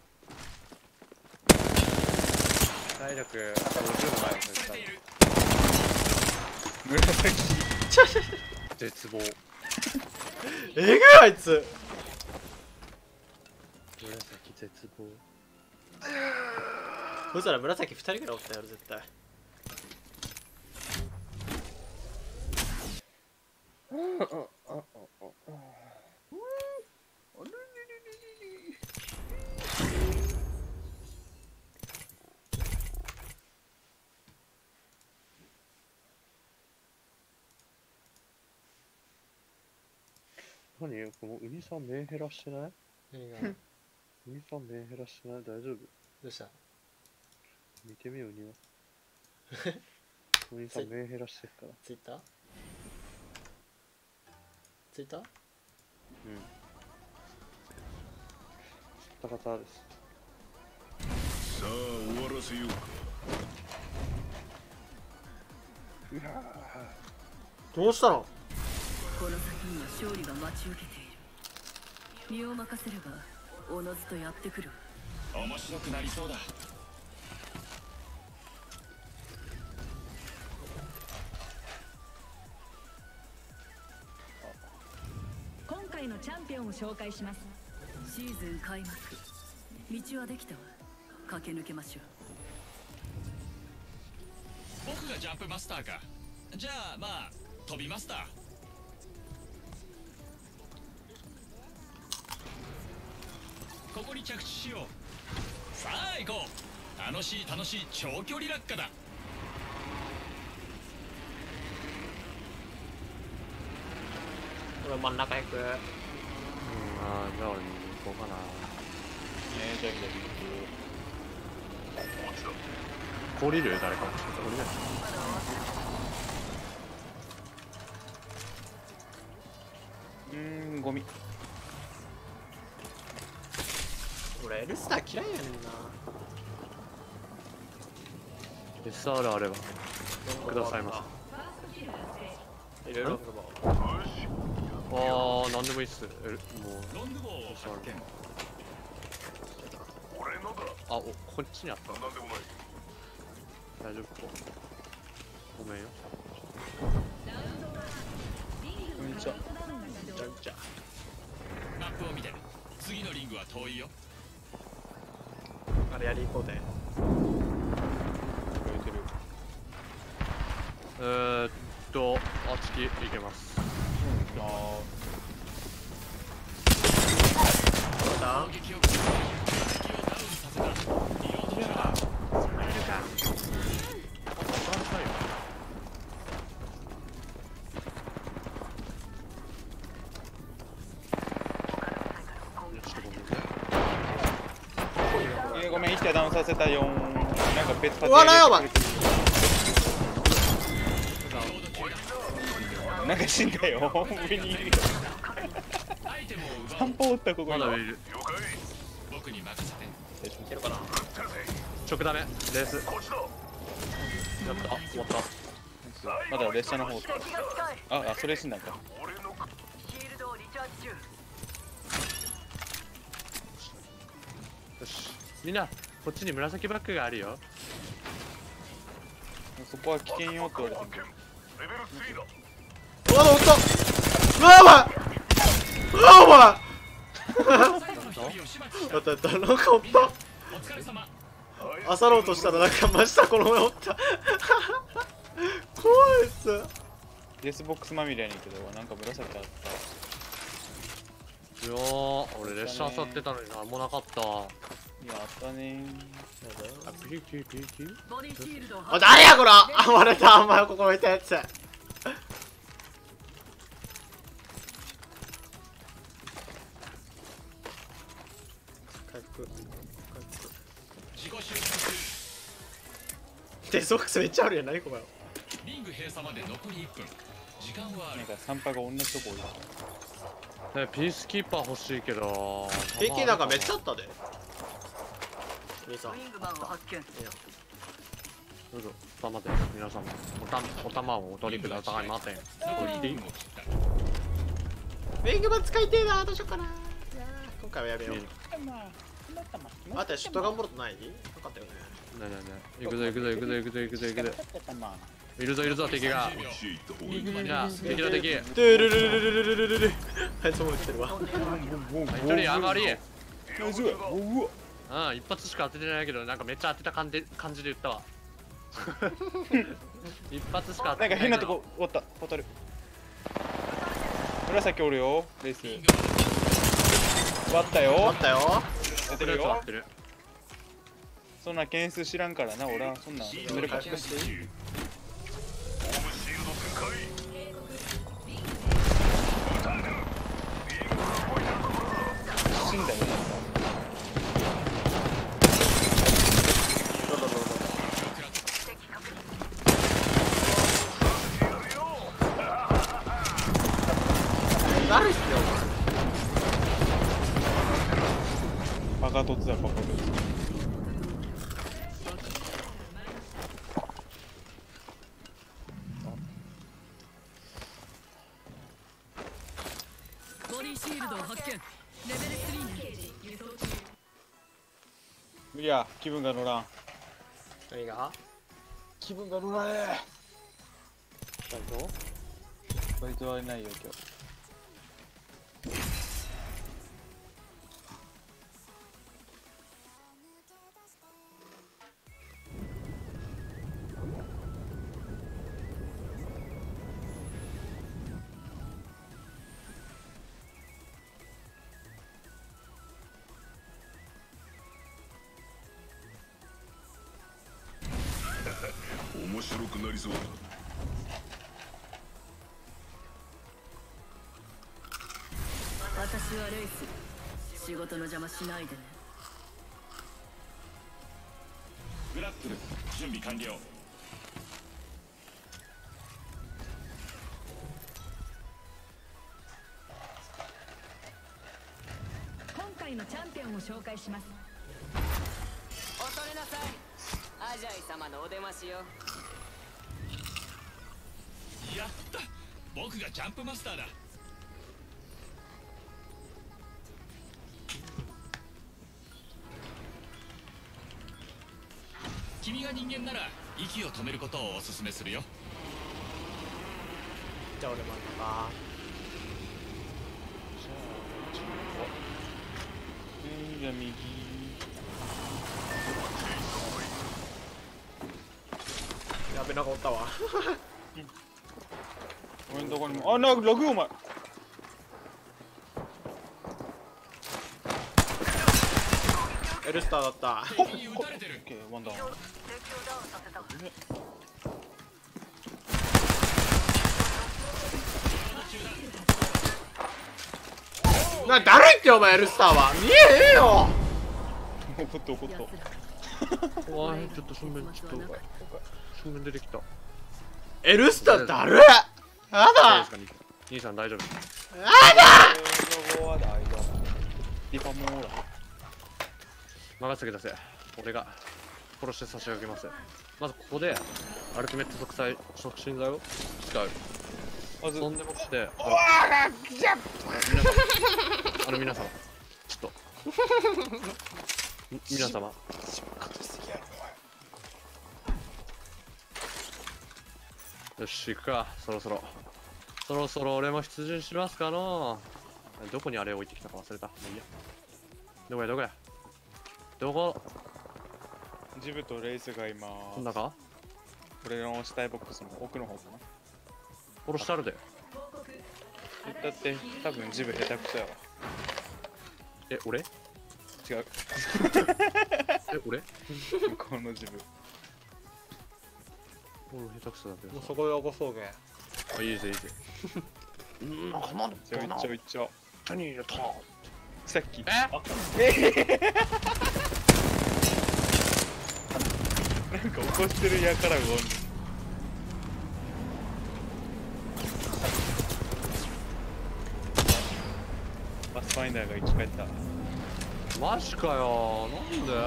体力50もないよそいつ紫絶望えぐいあいつ。 紫絶望そしたら紫2人ぐらいおったやろ絶対。 何このウニさん目減らしてない何が？ ウニさん目減らしてない大丈夫どうした？ 見てみようウニはウニさん目減らしてるからツイッター？ツイッター？ 高田ですさあ終わらせようか。 どうしたの？ この先には勝利が待ち受けている。身を任せればおのずとやってくる。 面白くなりそうだ。 今回のチャンピオンを紹介します。 シーズン開幕、道はできたわ。駆け抜けましょう。 僕がジャンプマスターか。じゃあまあ飛びマスター。ここに着地しよう。さあ行こう。楽しい長距離落下だ。 俺真ん中行く。 ああ、じゃあ俺に行こうかな。 じゃあ左行降りる誰か。降りない。 く。ゴミ。 俺エルスター嫌いやねんな。 SR あればくださいまいろいろ。 せ。ああ、なんでもいいっす。もうロングボーを発見。 俺のだ。 あ、こっちにあった。 なんでもない。 大丈夫か。ごめんよ。 こんにちは。 じゃんじゃ。 マップを見て。次のリングは遠いよ。 あれやり行こうで。 聞こえてる。 あっち行けます。 あどうだ。 攻撃を敵をダウンさせた。リロード中だ。 ごめん、1体ダウンさせたよ。なんか別うわらやばい。 なんか死んだよ。上にいるよ。 アイテムを奪おう。 散歩おったここに。 まだ上いる。 僕に任せて。 いけるかな。 直ダメ。レース。やこっちだ。 った。あ、終わった。 まだ列車の方。 敵が近い。 あ、それ死んだんか。 俺のシールドをリチャージ中。 よし。みんな、こっちに紫バッグがあるよ。 そこは危険よって言われてる。 レベル3だ。 うわ、おった。うわ、お前。うわ、お前。 最後の一人を始末した。 やったやった、なんかおった。 お疲れ様。 あさろうとしたらなんか真下この上おった。怖いっす。 デスボックスまみれやねんけど、なんか紫あった。 いやー、俺列車漁ってたのになんもなかった。 いや、あったねあ、ピリピリピリピリ。 ボディシールドをあ、誰やこら。あ、割れた。お前ここ見たやつ。 自己修復デスボックスめっちゃあるやん。何これ。 中。リング閉鎖まで残り1分。時間はあるなん。か参拝が同じとこ置いね、ピースキーパー欲しいけど。 平均なんかめっちゃあったで。兄さん。 ウィングマンを発見。 どうぞ、頑張って、皆さんも。お玉をお取りくださいませ。 残り1分を切った。 ウィングマン使いてえな。どうしようかな。今回はやめよう。あとシュットガンボルトない？なかったよね。 ねえねえねえ。行くぞ行くぞ行くぞ行くぞ行くぞ行くぞ。いるぞいるぞ敵が。 こっちへ行った方がいい。 いや、敵だ敵。 でるるるるるるるるる。あいつも言ってるわ。 一人上がり。 うわ、 一発しか当ててないけど、なんかめっちゃ当てた感じで言ったわ。一発しか当ててない。 なんか変なとこおった、ホタル。紫おるよ、レース。割ったよあっ。たよ。 出てるよ。 てる。 そんな件数知らんからな、俺はそんなん止めるか。 ホームシールド展開。 死んだよ。 誰っすよ。 バカ突だ、バカ突。 いや気分が乗らん。 何が気分が乗らねちゃんとえ。バイトはないよ今日。 面白くなりそうだ。 私はレイス。仕事の邪魔しないでね。 グラップル準備完了。 今回のチャンピオンを紹介します。 恐れなさい。アジャイ様のお出ましよ。 やった、僕がジャンプマスターだ。君が人間なら息を止めることをおすすめするよ。 じゃあ俺もあじゃあ右。 やべなんかおったわ俺のとこにも。あ、ラグお前。 エルスターだった。 敵に撃たれてる。 オッケーワンダウン。 な、だるいってお前エルスターは見えへんよ。 怒った怒った。 おいちょっと正面ちょっと正面出てきた。 エルスターだるい。やだ。 兄さん大丈夫。 やだ。 リファモーラ。 任せてください。俺が殺して差し上げます。まずここでアルティメット促進剤を使う。 まずそんでもって皆様ちょっと皆様よし行くか。そろそろ俺も出陣しますかの。どこにあれ置いてきたか忘れた。もういいや。どこやどこ。 ジブとレイスが今こんなか。 俺の死体ボックスの奥の方かな。 殺してあるで。 だって多分ジブ下手くそやわ。 え俺。 違うえ俺。 向こうのジブ。 俺下手くそだけど。 もうそこで起こそうげ。 あ、いいぜいいぜ。なんかなんちょいちょ。 何入れた。 さっき。なんか起こしてるやからがおんねん。パスファインダーが生き返った。 マジかよ。なんで。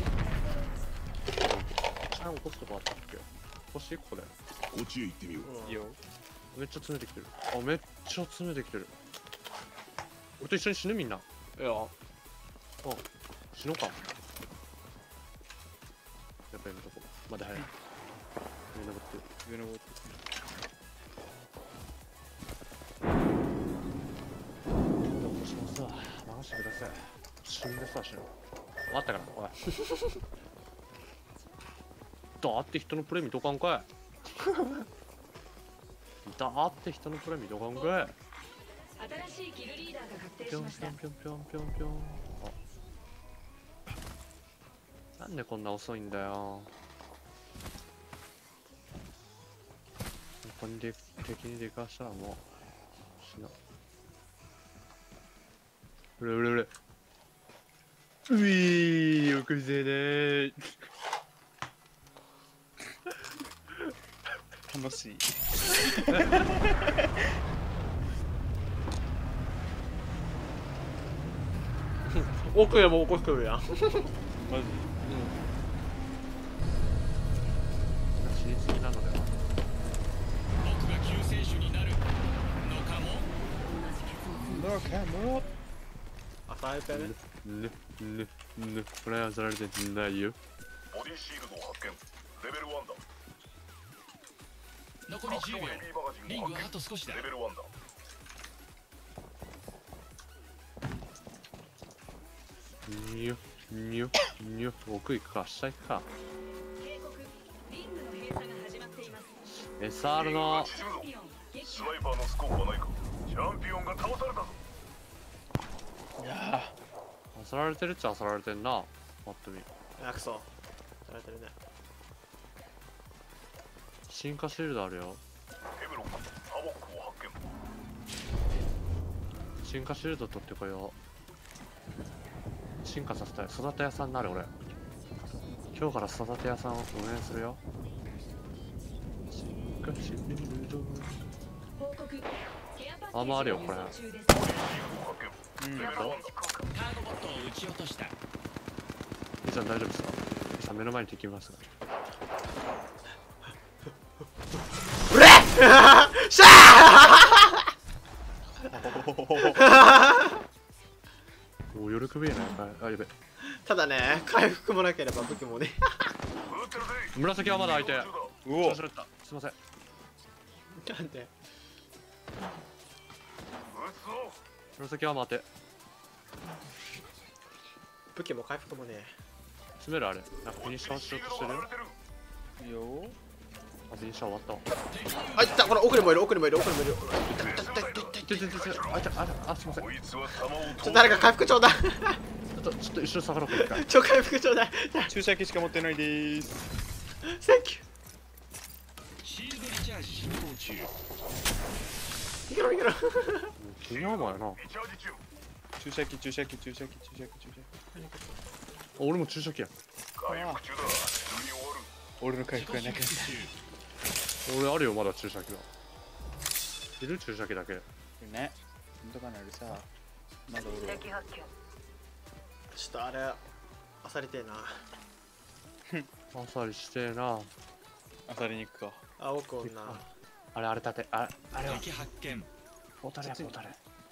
ちゃん起こすとこあったっけ。欲しいここで。 こっちへ行ってみよう。 いいよ。 めっちゃ詰めてきてる。あ、めっちゃ詰めてきてる。俺と一緒に死ぬみんな。いや。あ、死のうか。やっぱやめとこう。まだ早い。上登ってる。 上登って起こしますわ。任せてください。死んでさ、死ぬ。あったから、おい。だって人のプレイ見とかんかい。だって人のプレイ見とかんかい。 新しいキルリーダーが確定ぴょんしました。 ぴょんぴょんぴょんぴょん。なんでこんな遅いんだよ。ここに敵に出かしたらもう死な。うれうれうれ。うぃー、よくぜーねー。 楽しい。 奥でも起こしてるやん。 マジ。 死にすぎなのでは。 僕が救世主になるのかも。 だからもうフライパンね。 これはさられてないよ。 ボディシールドを発見。レベル1だ。 残り10秒。リングはあと少しだ。 レベル1だ。 にゅにゅにゅ。奥行くか、下行くか。 警告リングの閉鎖が始まっています。 SR のスナイパーのスコープはないか。チャンピオンが倒されたぞ。 いや漁られてるっちゃ漁られてんな。パッと見あ、クソ。されてるね。 進化シールドあるよ。 ヘブロンがハボックを発見。 進化シールド取ってこよう。進化させたい。育て屋さんになる俺。今日から育て屋さんを運営するよ。進化シールド。 報告ケアパッケージあんまあるよこれ。 中です。 発見。 うんレベル1だ。 カードボットを撃ち落とした。 みーちゃん大丈夫ですか。みーさん目の前に敵いますが。 シャおお夜首やな。あ、やべ。 ただね、回復もなければ武器もね。 撃ってるぜ。 紫はまだ相手。 うお調子乗ったすいません。 なんで撃つぞ。 紫は待て。 武器も回復もね。 詰めるあれ。なんかフィニッシャーしようとしてるよ。 いいよあ、フィニッシャー終わったわ。 あ、いったほら、奥にもいる、奥にもいる、奥にもいる。 あ、すいません。 こいつは弾を誰か回復ちょうだい。 ちょっと後ろ下がろうか一回。 回復ちょうだい。 注射器しか持ってないでーす。 センキュシールドリチャージ進行中。 ー。いけろいけろ。 君はお前やな。 リチャージ中。 注射器注射器注射器注射器注射器。 俺も注射器や。 回復中だ。すぐに終わる。 俺の回復がなかった。 俺あるよまだ注射器が。いる注射器だけ。 ね。なんとかなるさ。まだ俺は。 敵発見。 ちょっとあれ、あさりてえな。 あさりしてえな。 当たりに行くか。 青く女。 あれ立て。あれは敵発見。 ポタレやポタレ。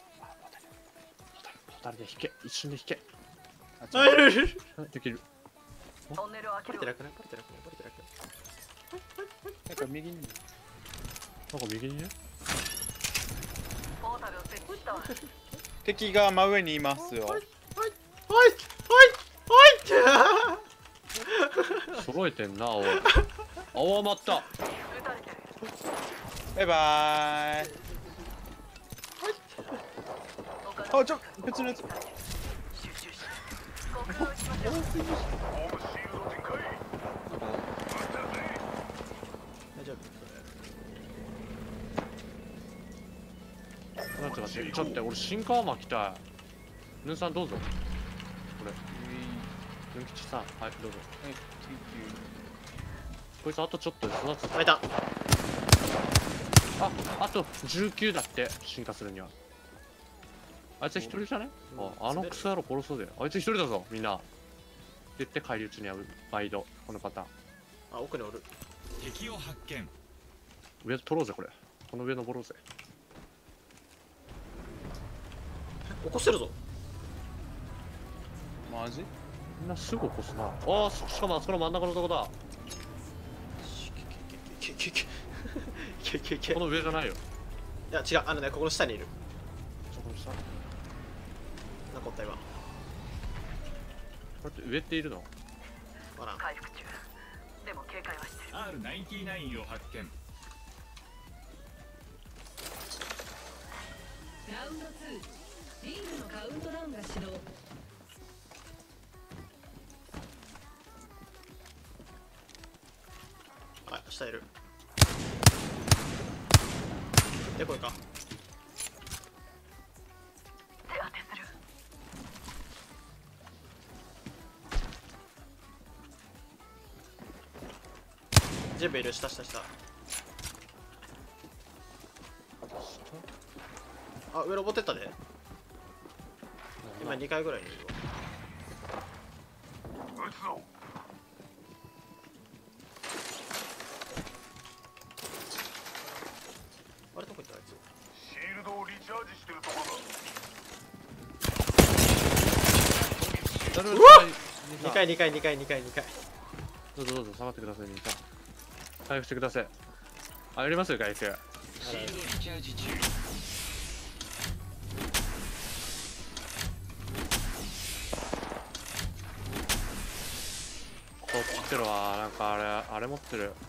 ポタレで引け。一瞬で引け。 あ、いるいる。 できる。 トンネルを開ける。 パリてなくないパリてなくないパリてなくないなんか右に。 なんか右にね。 ポータルを設置したわ。 敵が真上にいますよ。 はいはい揃えてんな青。青余った。 撃たれてる。 バイバーイ。あ、別のやつ。 集中し。ここを撃ちましょう。 ホームシールド展開。撃ってるぜ。 大丈夫ちょっと待って、ちょっと待って、俺進化アーマー着たい。ヌンさんどうぞ。これ。ヌン吉さん、はい、どうぞ。こいつあとちょっとで育つ。 あ、いた。 あと19だって進化するには。あいつ一人じゃね？あのクソ野郎殺そうぜ。あいつ一人だぞ、みんな。言って返り討ちに遭う。毎度、このパターン。 あ、奥におる。 敵を発見。 上取ろうぜ、これ。この上登ろうぜ。 起こせるぞ。 マジ？ みんなすぐ起こすな。ああ、しかもあそこの真ん中のとこだ。この上じゃないよ。 いや、違う、あのね、ここの下にいる。 そこの下。 なんかおった今。 これって上っているの？ ほら。 回復中。でも警戒はしてる。 R99 を発見。 ラウンド2リングのカウントダウンが始動。 はい、下いる。で、これか。 手当てする。 全部いる、下。あ、上登ってったで。今2回ぐらいにいるわ。 撃つぞ。 あれどこ行ったあいつ。 シールドをリチャージしてるところだ。 誰もうわ 2 2回2回2回2回2回。 どうぞどうぞ下がってください兄さん。回復してください。あ、やりますよ回復。 シールドリチャージ中。 こっちってのはなんかあれ持ってる。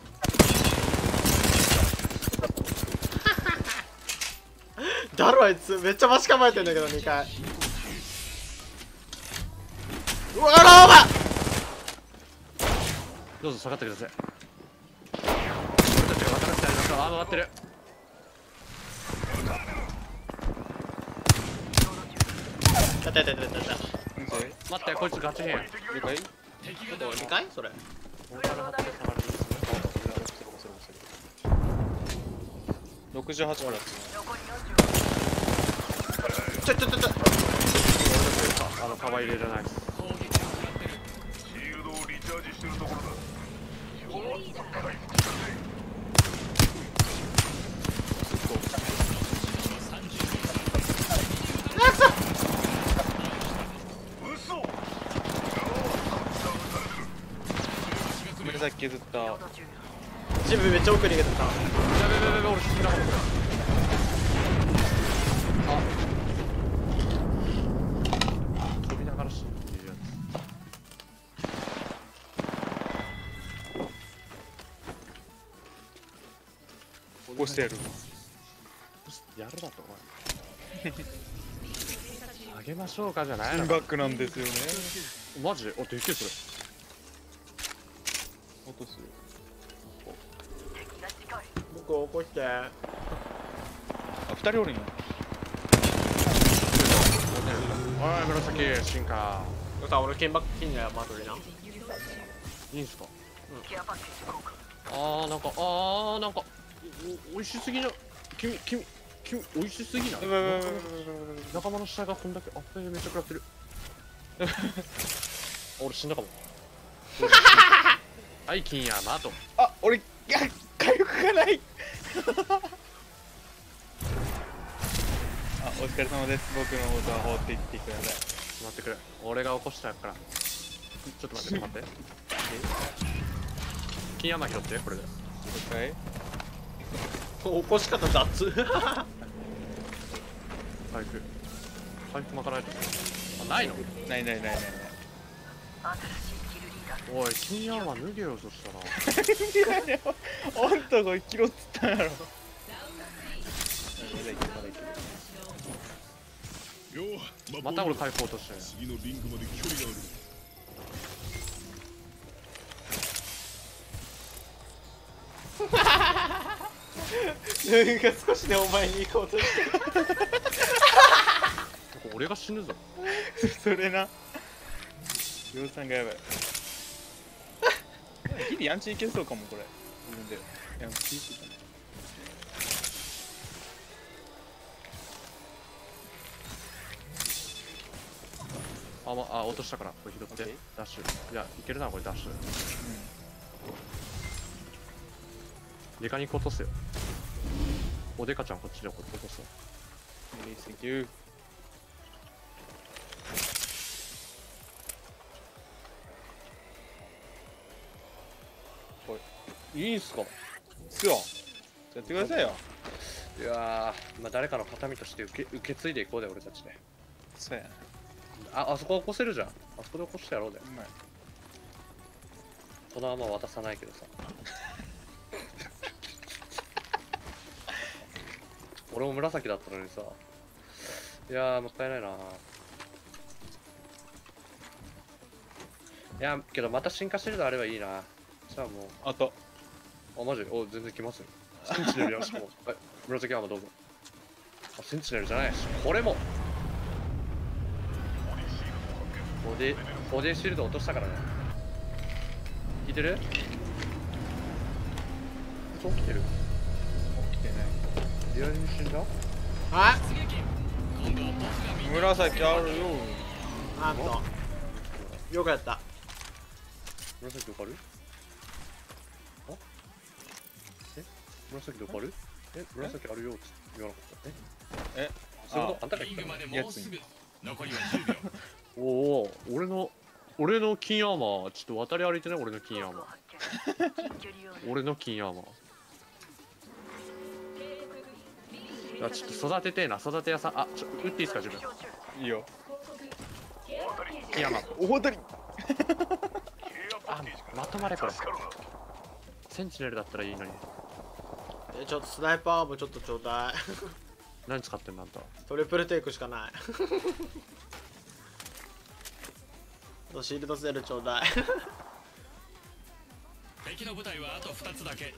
だろあいつめっちゃ待ち構えてんだけど2回。うわらお前どうぞ下がってください。俺たちが渡らせてやりますから。あ、回ってる。 やったやったやったやった。 待って、こいつガチ変。 了解。 2回それ。 68からちょカバ入れじゃないです。 シールドをリチャージしてるところだ。 紫削った。 自分めっちゃ奥に逃げてた。 やべやべやべ、俺死んだかも。あ、飛びながら死ぬっていうや起こしてやる。 つ。やるだとお前。あげましょうかじゃないのか。 ピンバックなんですよね。 マジ？お、でけえそれ。 落とす。 僕起こして。 あ、2人おるんや。 おい、紫進化。 さ、俺剣バック金にはマトリな。 いいんすか？あー、なんかおいしすぎな。君おいしすぎない？仲間の下がこんだけ。あ、めっちゃ食らってる。俺死んだかも。はい、金山と。 あ、俺、回復がない。あ、お疲れ様です。僕のことは放っていってください。 待ってくれ。俺が起こしたから。ちょっと待って。金山拾ってこれで。 了解。 起こし方雑。 回復巻かないと。あ、ないの？ ないないないないない。 おい、金山脱げよ、そしたら。 あんたが生きろっつったんやろ。 また俺回復落としてる。 次のリングまで距離がある。 なんか少しでお前に行こうとしてる。 俺が死ぬぞ。 それな。量産がやばい。ギリヤンチいけそうかもこれ。自分で。ヤンチいけたね。 あ、落としたからこれ拾ってダッシュ。いや、いけるなこれダッシュ。デカ肉落とすよ。おデカちゃんこっちで落とすよ。 センキュー。 いいんすか？ すよ。やってくださいよ。 いやー、まあ誰かの形見として受け継いでいこうで俺たちで。 そうやな。 あそこ起こせるじゃん。あそこで起こしてやろうで。 うまい。 このまま渡さないけどさ。俺も紫だったのにさ。いやー、もったいないな。いやけどまた進化シールドあればいいな。じゃあもう。 あと。 あ、マジ？お、全然来ますよ。センチネルやしも。はい、紫浜どうぞ。あ、センチネルじゃないし。これも。ボディシールド落としたからね。聞いてる？起きてる？ 起きてない。 リアルに死んだ？ あ紫あるよ。 あんとよくやった。 紫わかる？あ？え？紫でわかる？え？紫あるよって言わなかった。え？そういうこと？あんたが言ったの？ 残りは10秒。 おお、俺の金アーマー、ちょっと渡り歩いてね、俺の金アーマー。俺の金アーマー。いや、ちょっと育ててえな、育て屋さん。あ、撃っていいですか、自分。 いいよ。 金アーマー。 大当たり。 あ、まとまれこれ。センチネルだったらいいのに。 ちょっとスナイパーもちょっとちょうだい。 何使ってんのあんた。 トリプルテイクしかない。シールドセルちょうだい。 敵の部隊はあと2つだけ。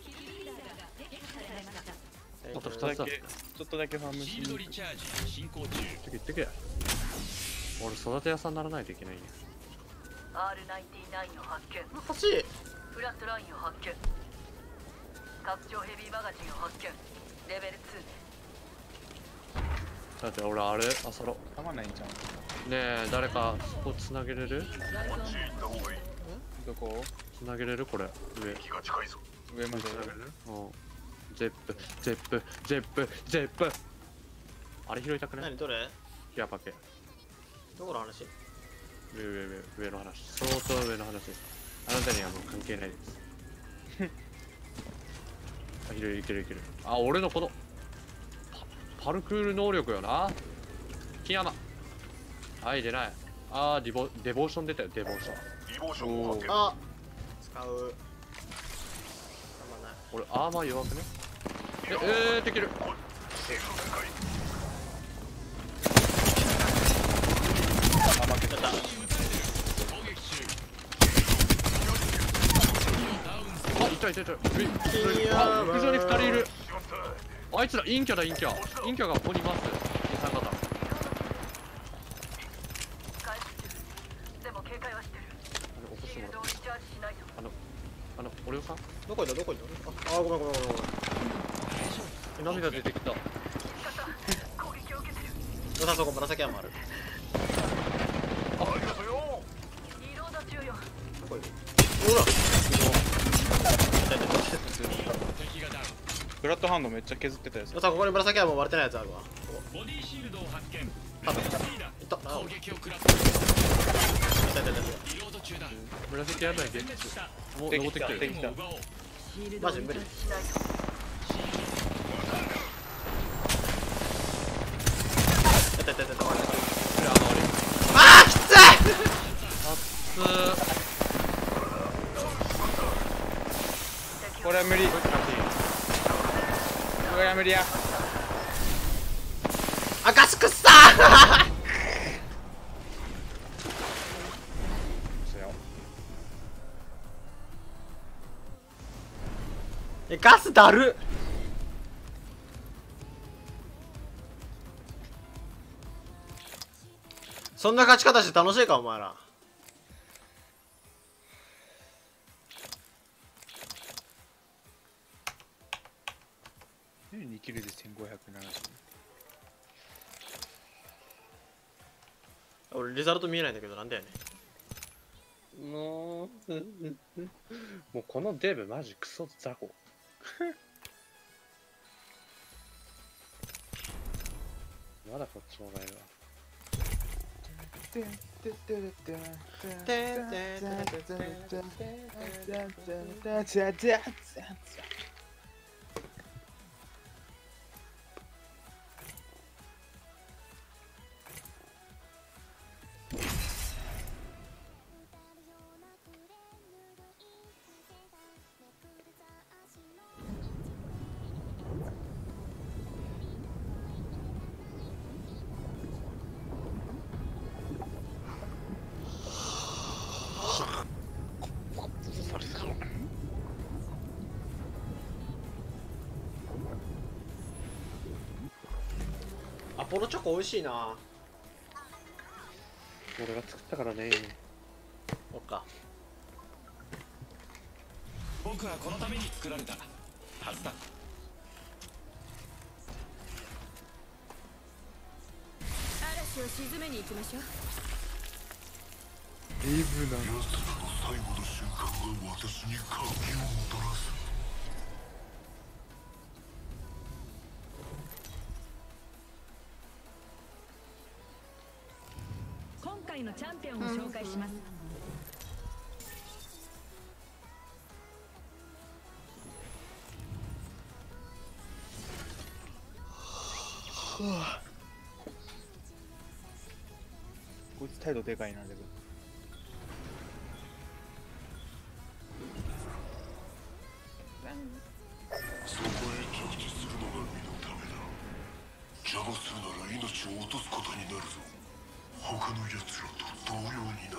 あと2つだけ。 ちょっとだけファームシールドリチャージ進行中。 言ってけ。俺育て屋さんにならないといけないね。 R99 を発見。 欲しい。 フラットラインを発見。拡張ヘビーマガジンを発見。レベル2。 だって俺あれあそろたまないんじゃん。 ねえ誰かそこつなげれる？ どこ？ つなげれるこれ上。 上まで。 うん。ゼップゼップゼップゼップ。あれ拾いたくない？ 何どれ？ ヒアパケ。 どこの話？ 上の話。相当上の話です。あなたにはもう関係ないです。あ、いけるいけるいける。あ、俺のこのパルクール能力よな。金山。はい、出ない。あー、デボーション出たよ、デボーション。 あ、使う。 俺、アーマー弱くね？できる。 あ、負けちゃった。 あ、いた。あ、屋上に2人いる。あいつら陰キャだ、陰キャがここにいます。2、3方。 でも警戒はしてる。シールドをリチャージしないと。 俺さんどこいた？あ、ごめん。 涙出てきた。 攻撃を受けてる。 よさそこ紫山ある。 リロード中よ。 どこいる？ほら。 フラットハンドめっちゃ削ってたやつ。 よさここに紫山割れてないやつあるわ。 ボディシールドを発見。 いった。 攻撃を食らっリロード中だ。 紫やんないで。もう登ってきてる。 できた。 マジ無理。あー、きつい。 これは無理。これは無理や。 あ、ガスくっさー。ガスだる。そんな勝ち方して楽しいかお前ら。 2キルで1570。 俺リザルト見えないんだけどなんだよね。 もうこのデブマジクソ雑魚。まだこっちもがいるわ。 アポロチョコ美味しいな。 俺が作ったからね。 そっか。 僕はこのために作られたはずだ。 嵐を沈めに行きましょう。 レイブなの。 奴らの最後の瞬間が私に活気をもたらす。 今回のチャンピオンを紹介します。 こいつ態度でかいな。でもそこへ着地するのが身のためだ。邪魔するなら命を落とすことになるぞ。他の奴らと同様にな。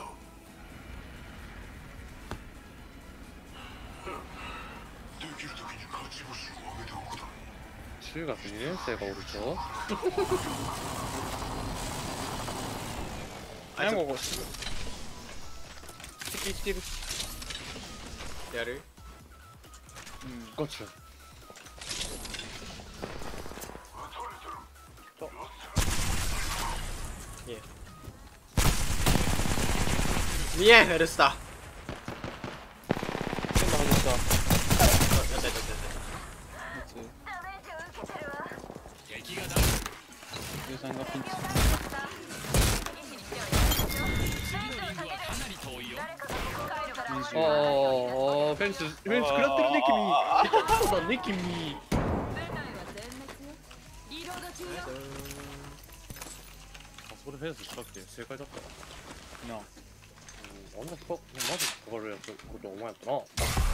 できる時に勝ち星を上げておくだろう。 中学2年生がおるぞ。 あいつここ敵してる。 やる？ ゴチュ。 見えんエルスター。 全部外した。 やったやったやった。 敵がダウン。 ゆうさんがピンチ。 ああ、フェンス食らってるね君。そうだね君。あそこでフェンスしたくて正解だったな。 なあ。 あんなマジかかるやつことお前やったな。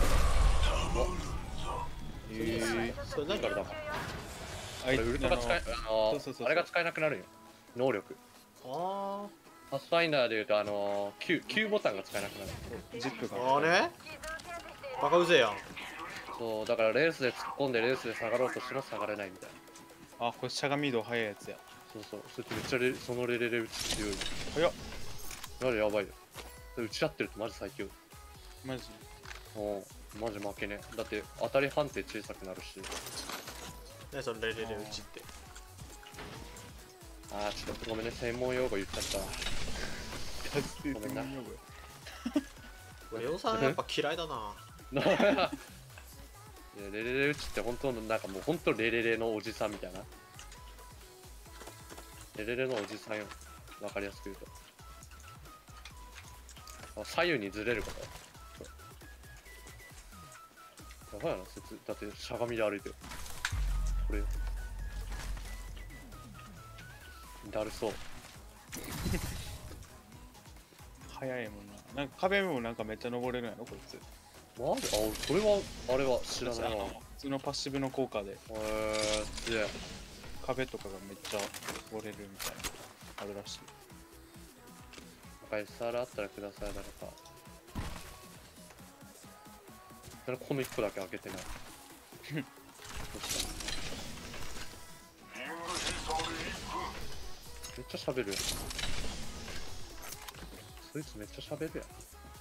それ何誰だか。 あいウルトラ使え、あれが使えなくなるよ。能力。 あパスファインダーでいうとQ ボタンが使えなくなる。 ジップが。 あれ？バカうぜえやん。 そうだからレースで突っ込んでレースで下がろうとしても下がれないみたいな。 あ、これしゃがみ移動早いやつや。 そうそう。それってめっちゃそのレレレ打ち強い。 早っ。 あれやばいよ。打ち合ってるとマジ最強。 マジ。 マジ負けね。だって当たり判定小さくなるし。 何そのレレレ打ちって。 あーちょっとごめんね、専門用語言っちゃった。ごめんな。 レオさんやっぱ嫌いだな。 レレレ打ちって本当のなんかもう本当レレレのおじさんみたいな。レレレのおじさんよ。わかりやすく言うと。左右にずれること。やばいな、だってしゃがみで歩いてる。これよ。だるそう。 早いもんな。なんか壁もなんかめっちゃ登れるんやろこいつ。 マジ？あ、それはあれは知らないな。 普通のパッシブの効果で。 で壁とかがめっちゃ登れるみたいなあるらしい。 なんか SR あったらください誰か。この1個だけ開けてない。めっちゃ喋るやん。そいつめっちゃ喋るやん。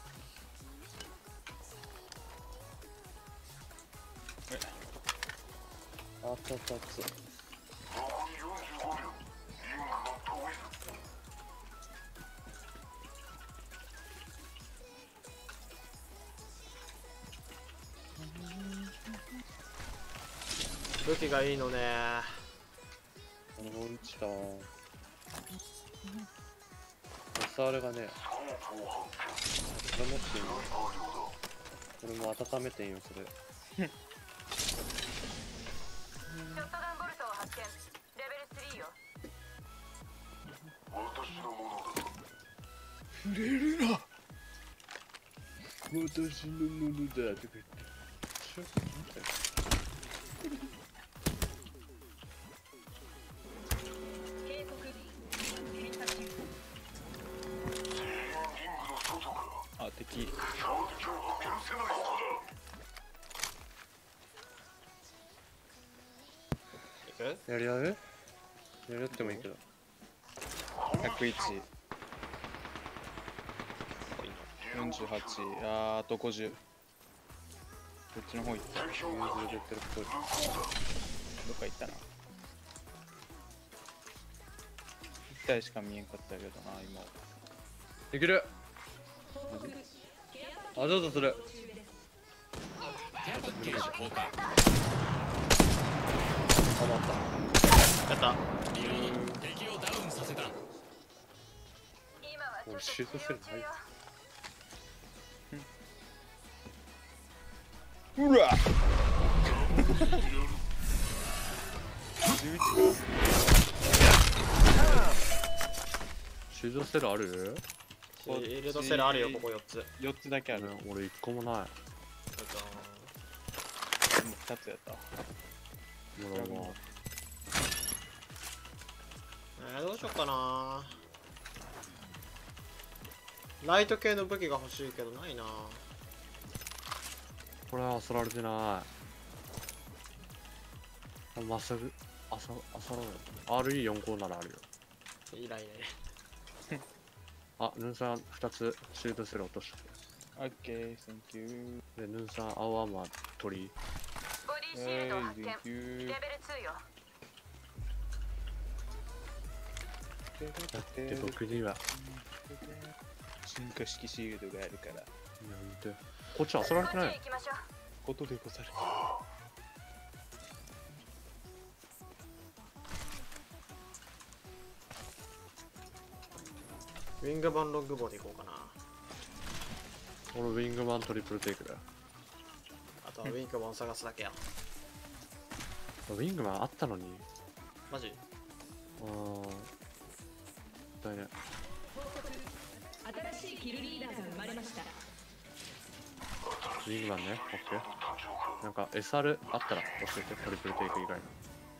あったあったあった。 武器がいいのね。 このうんちだ。SR がね、これ持っていいの。これも温めていいよ、それ。 ショットガンボルトを発見。レベル3よ。 私のものだ。 触れるな。私のものだとか言って。 あ、敵。 やり合う？やり合ってもいいけど。 101。48。あと50。こっちの方行った。 融通出てるっぽい。 どっか行ったな。1体しか見えんかったけどな、今。 できる。あ、どうぞする。 ゲージ交換。 やった。 敵をダウンさせた。 今は俺シュートするのない。 うわシュートセルある？ シールドセルあるよ、ここ4つ。 4つだけある。 俺1個もない。 もう2つやった。 もうどうしよっかな。ライト系の武器が欲しいけどないな。 これは漁られてない。まっすぐ漁らない。RE47 あるよ。 いらいね。 あ、ヌンさん2つシュートセル落として。 オッケー、センキュー。 で、ヌンさん青アーマー取り。 ボディシールド発見。 センキュー。 レベル2よ。 だって僕には進化式シールドがあるから。 なんでこっち漁られてない。 行きましょう。 ことでござる。 ウィングマンロングボウでいこうかな。 俺ウィングマントリプルテイクだよ。 あとはウィングマンを探すだけや。 ウィングマンあったのに。 マジ？ だいね。 新しいキルリーダーが生まれました。 ウィングマンね、オッケー。なんか SR あったら教えて、トリプルテイク以外に。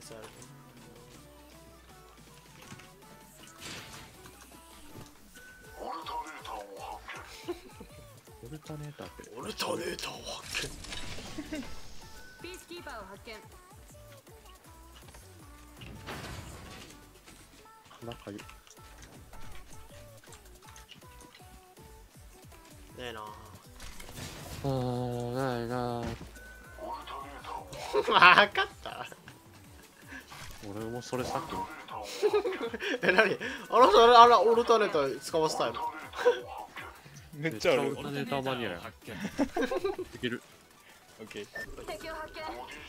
オルタネーターってオルタネーターを発見。 ピースキーパーを発見。 仲良い。 ねえなないな。 分かった。 俺もそれさっき。 何？あらオルタネーター使わせたいの？ めっちゃある。 オルタネーターマニアや。できる。 オッケー。 敵を発見。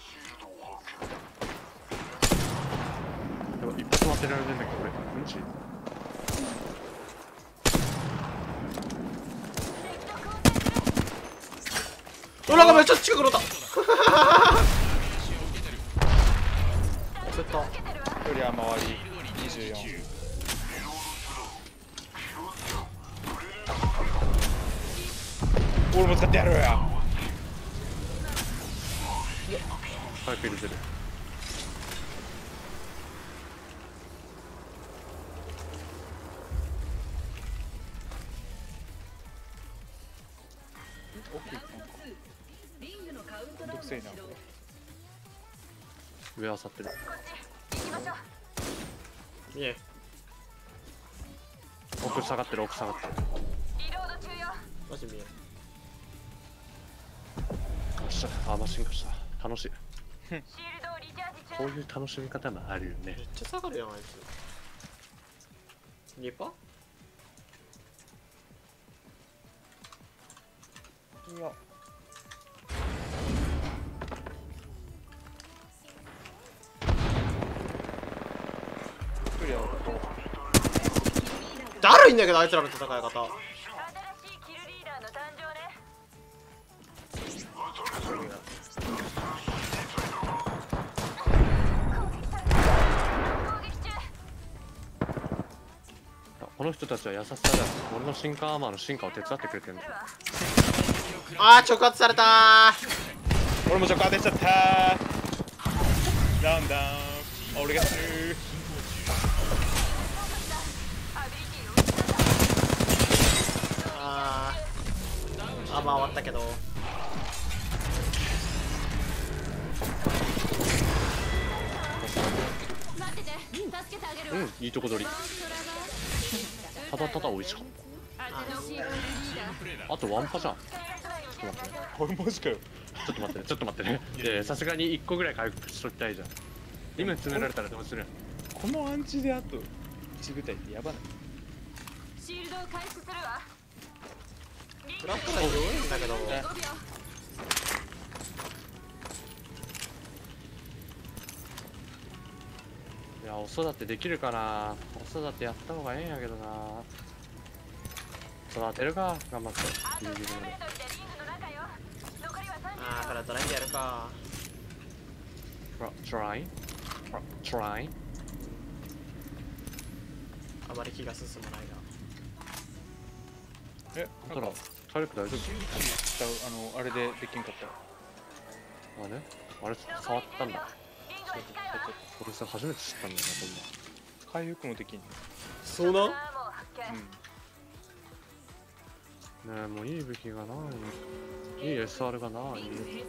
やばい、一発も当てられてんだけど俺うんち。 うわ、めっちゃ近くなった。焦った。 距離は周り24。俺も使ってやるや。 早く入れてる。 リングのカウントダウンくせえな。 上あさってる。 行きましょう。 いえ。 奥下がってる、奥下がってる。 リロード中よ。 マジ見える。 よっしゃ、あ、マシン化した。楽しい。 シールドをリチャージ中。 こういう楽しみ方もあるよね。 めっちゃ下がるやんあいつ。2パ？ いや。距離はここ。 だるいんだけどあいつらの戦い方。 新しいキルリーダーの誕生ね。 この人たちは優しさだよ。俺の進化アーマーの進化を手伝ってくれてるんだ。 あー、直発されたー。 俺も直発しちゃったー。ダウンダウン。俺がする。 あー、まあ終わったけど。 待ってて、助けてあげるわ。 いいとこ取り。ただただ美味しかっ新しいキルリーダー。 た。あとワンパじゃん。ちょっと待ってね。 これマジかよ。 ちょっと待ってね。ちょっと待ってね。いやいや、さすがに1個ぐらい回復しときたいじゃん。今詰められたらどうする？ このアンチであと1部隊ってやばない？ シールドを回復するわ。 フラットが弱いんだけど。 5秒。 いや、お育てできるかな。お育てやった方がええんやけどな。 育てるか頑張ってギリギリまで。 ああ、からドラインでやるか。 try あまり気が進まないな。 え、 だから体力大丈夫？ あれでできんかったあれあれ触ったんだ。俺さ初めて知ったんだよな、そんな。 回復もできんね。 そうなん？ ねえ、もういい武器がない。いい SR がない。ない。 リング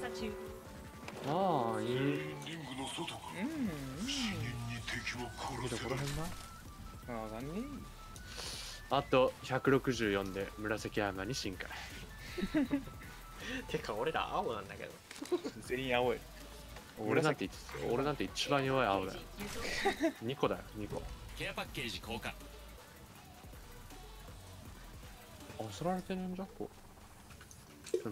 の外から死人に敵は殺せない。 この辺な。 あがんねあと164で紫山に進化。 てか俺ら青なんだけど。 全員青い。 俺なんて一番弱い青だよ。2個だよ、2個。 ケアパッケージ交換。 あ、すられてるんじゃこう。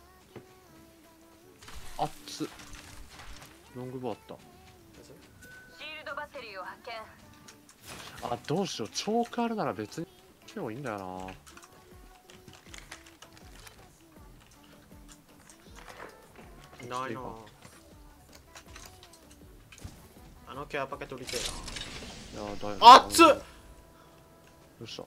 あっつ。ロングボウあった。 シールドバッテリーを発見。 あ、どうしよう。チョークあるなら別にでもいいんだよな。ないな。あのケアパケ取りてえな。 いやだよ。 あっつっ。 どうした。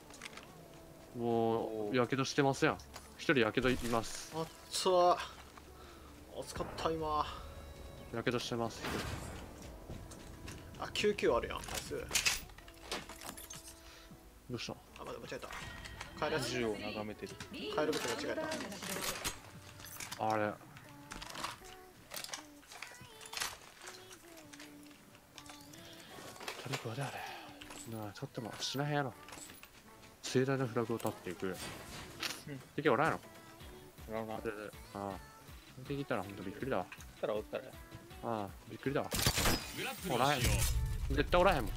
もうやけどしてますやん。一人やけどいます。 あっつー。熱かった今。 やけどしてます。 あ、99あるやん。ナイス。 どうした。 あ、まだ間違えた。帰らず銃を眺めてる。 帰るべき間違えた。 あれ。トリコであれ。なあ、ちょっとも死なへんやろ。盛大なフラグを立っていく。敵おらんやろ。 おらんな。 ああ。敵いたらほんとびっくりだわ。 おったら。 ああ、びっくりだわ。 グラップルおらへん。絶対おらへんもん。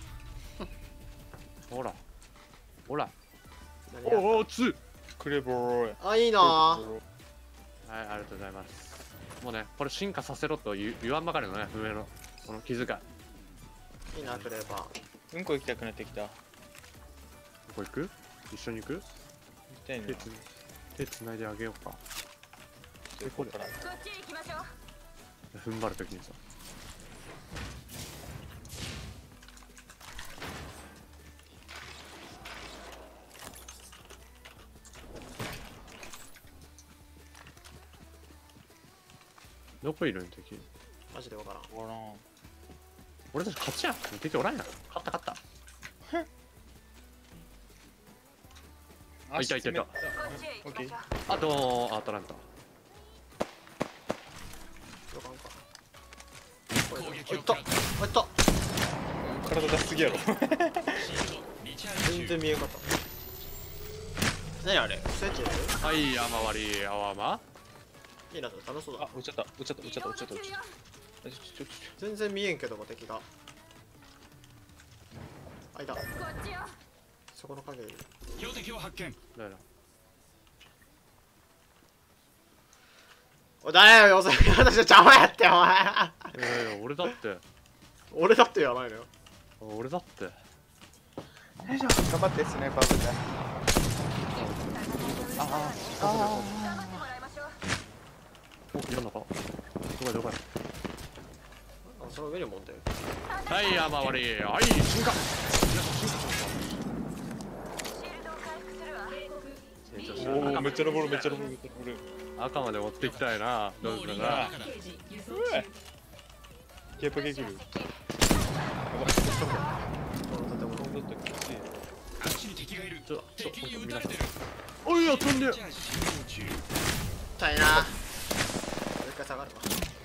ほら。ほら。おお、つクレボー。 あ、いいなー。 はい、ありがとうございます。もうね、これ進化させろと言わんばかりのね、上のこの気遣い。 いいな、クレーバー。 うんこ行きたくなってきた。 どこ行く？一緒に行く？ 行きたいな。 手つないであげようか。 で、ここから。 こっち行きましょう。 踏ん張るときにさ。どこいるん敵？ マジでわからん。 おらん。 俺たち勝ちやん。敵おらんやん。勝った勝った。あ、いたいたいた。 こっちへ行きましょう。 あとアトランタ。 わからんか。 攻撃をいった。あ、いった。 体出しすぎやろ。 全然見えんかった。何あれ？スイッチはい、雨割り、青雨。 いいな、それ楽しそうだ。 あ、落ちちゃった。落ちちゃった。落ちちゃった。落ちちゃった。落ちちゃった。 全然見えんけども敵が。あ、いた。 こっちよ。 そこの影いる。 標的を発見。 だよな。 おい、誰よ、それ私邪魔やって、お前。 俺だって。 俺だってやばいのよ。 俺だって。 よいしょ。頑張って、スナイパー部隊。 頑張ってもらいましょう。 お、いるのか。どこや。 あ、その上にもんで。 はい、雨割り。はい、進化。 シールドを回復するわ。 成長した。 おお、めっちゃ登る、めっちゃ登る。 赤まで持っていきたいな。どうするかな。 ケープできる。 あっちに敵がいる。敵に撃たれてる。 おいや、飛んでる。 痛いな。もう一回下がるわ。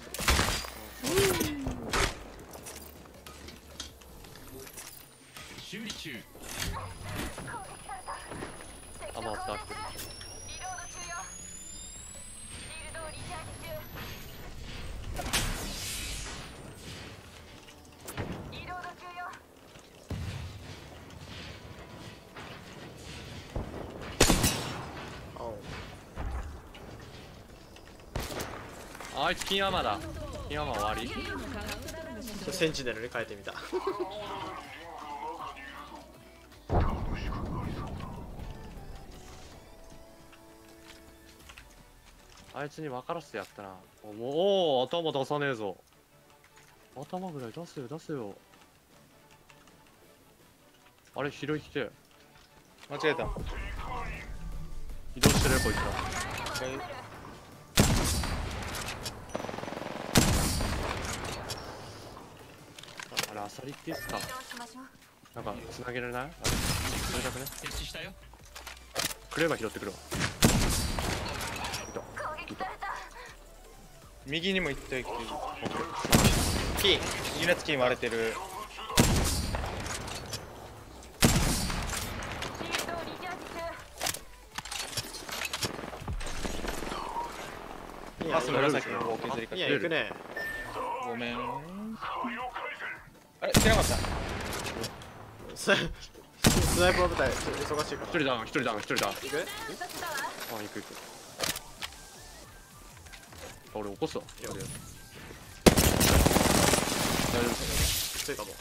修理中。 あ、回った。 リロード中よ。シールドをリチャージ中。リロード中よ。 あいつ金山だ。金山終わり。 センチネルに変えてみた。 あいつに分からせてやったな。おお、頭出さねえぞ。頭ぐらい出せよ出せよ。あれ、拾い来て。 間違えた。 移動してるよこいつら。あれ、アサリって言ってた。なんか、つなげられない？あれ、それだけね。 設置したよ。 クレーバー拾ってくるわ。 右にも行ったけど。金。右のやつ金割れてる。パス紫の方削りかけいや、行くね。 ごめん。あれ、してなかった。 スナイプの部隊、忙しいから。 一人ダウン、一人ダウン、一人ダウン。 行く？ あ、行く行く。俺起こすわ。いや、大丈夫。 きついかも。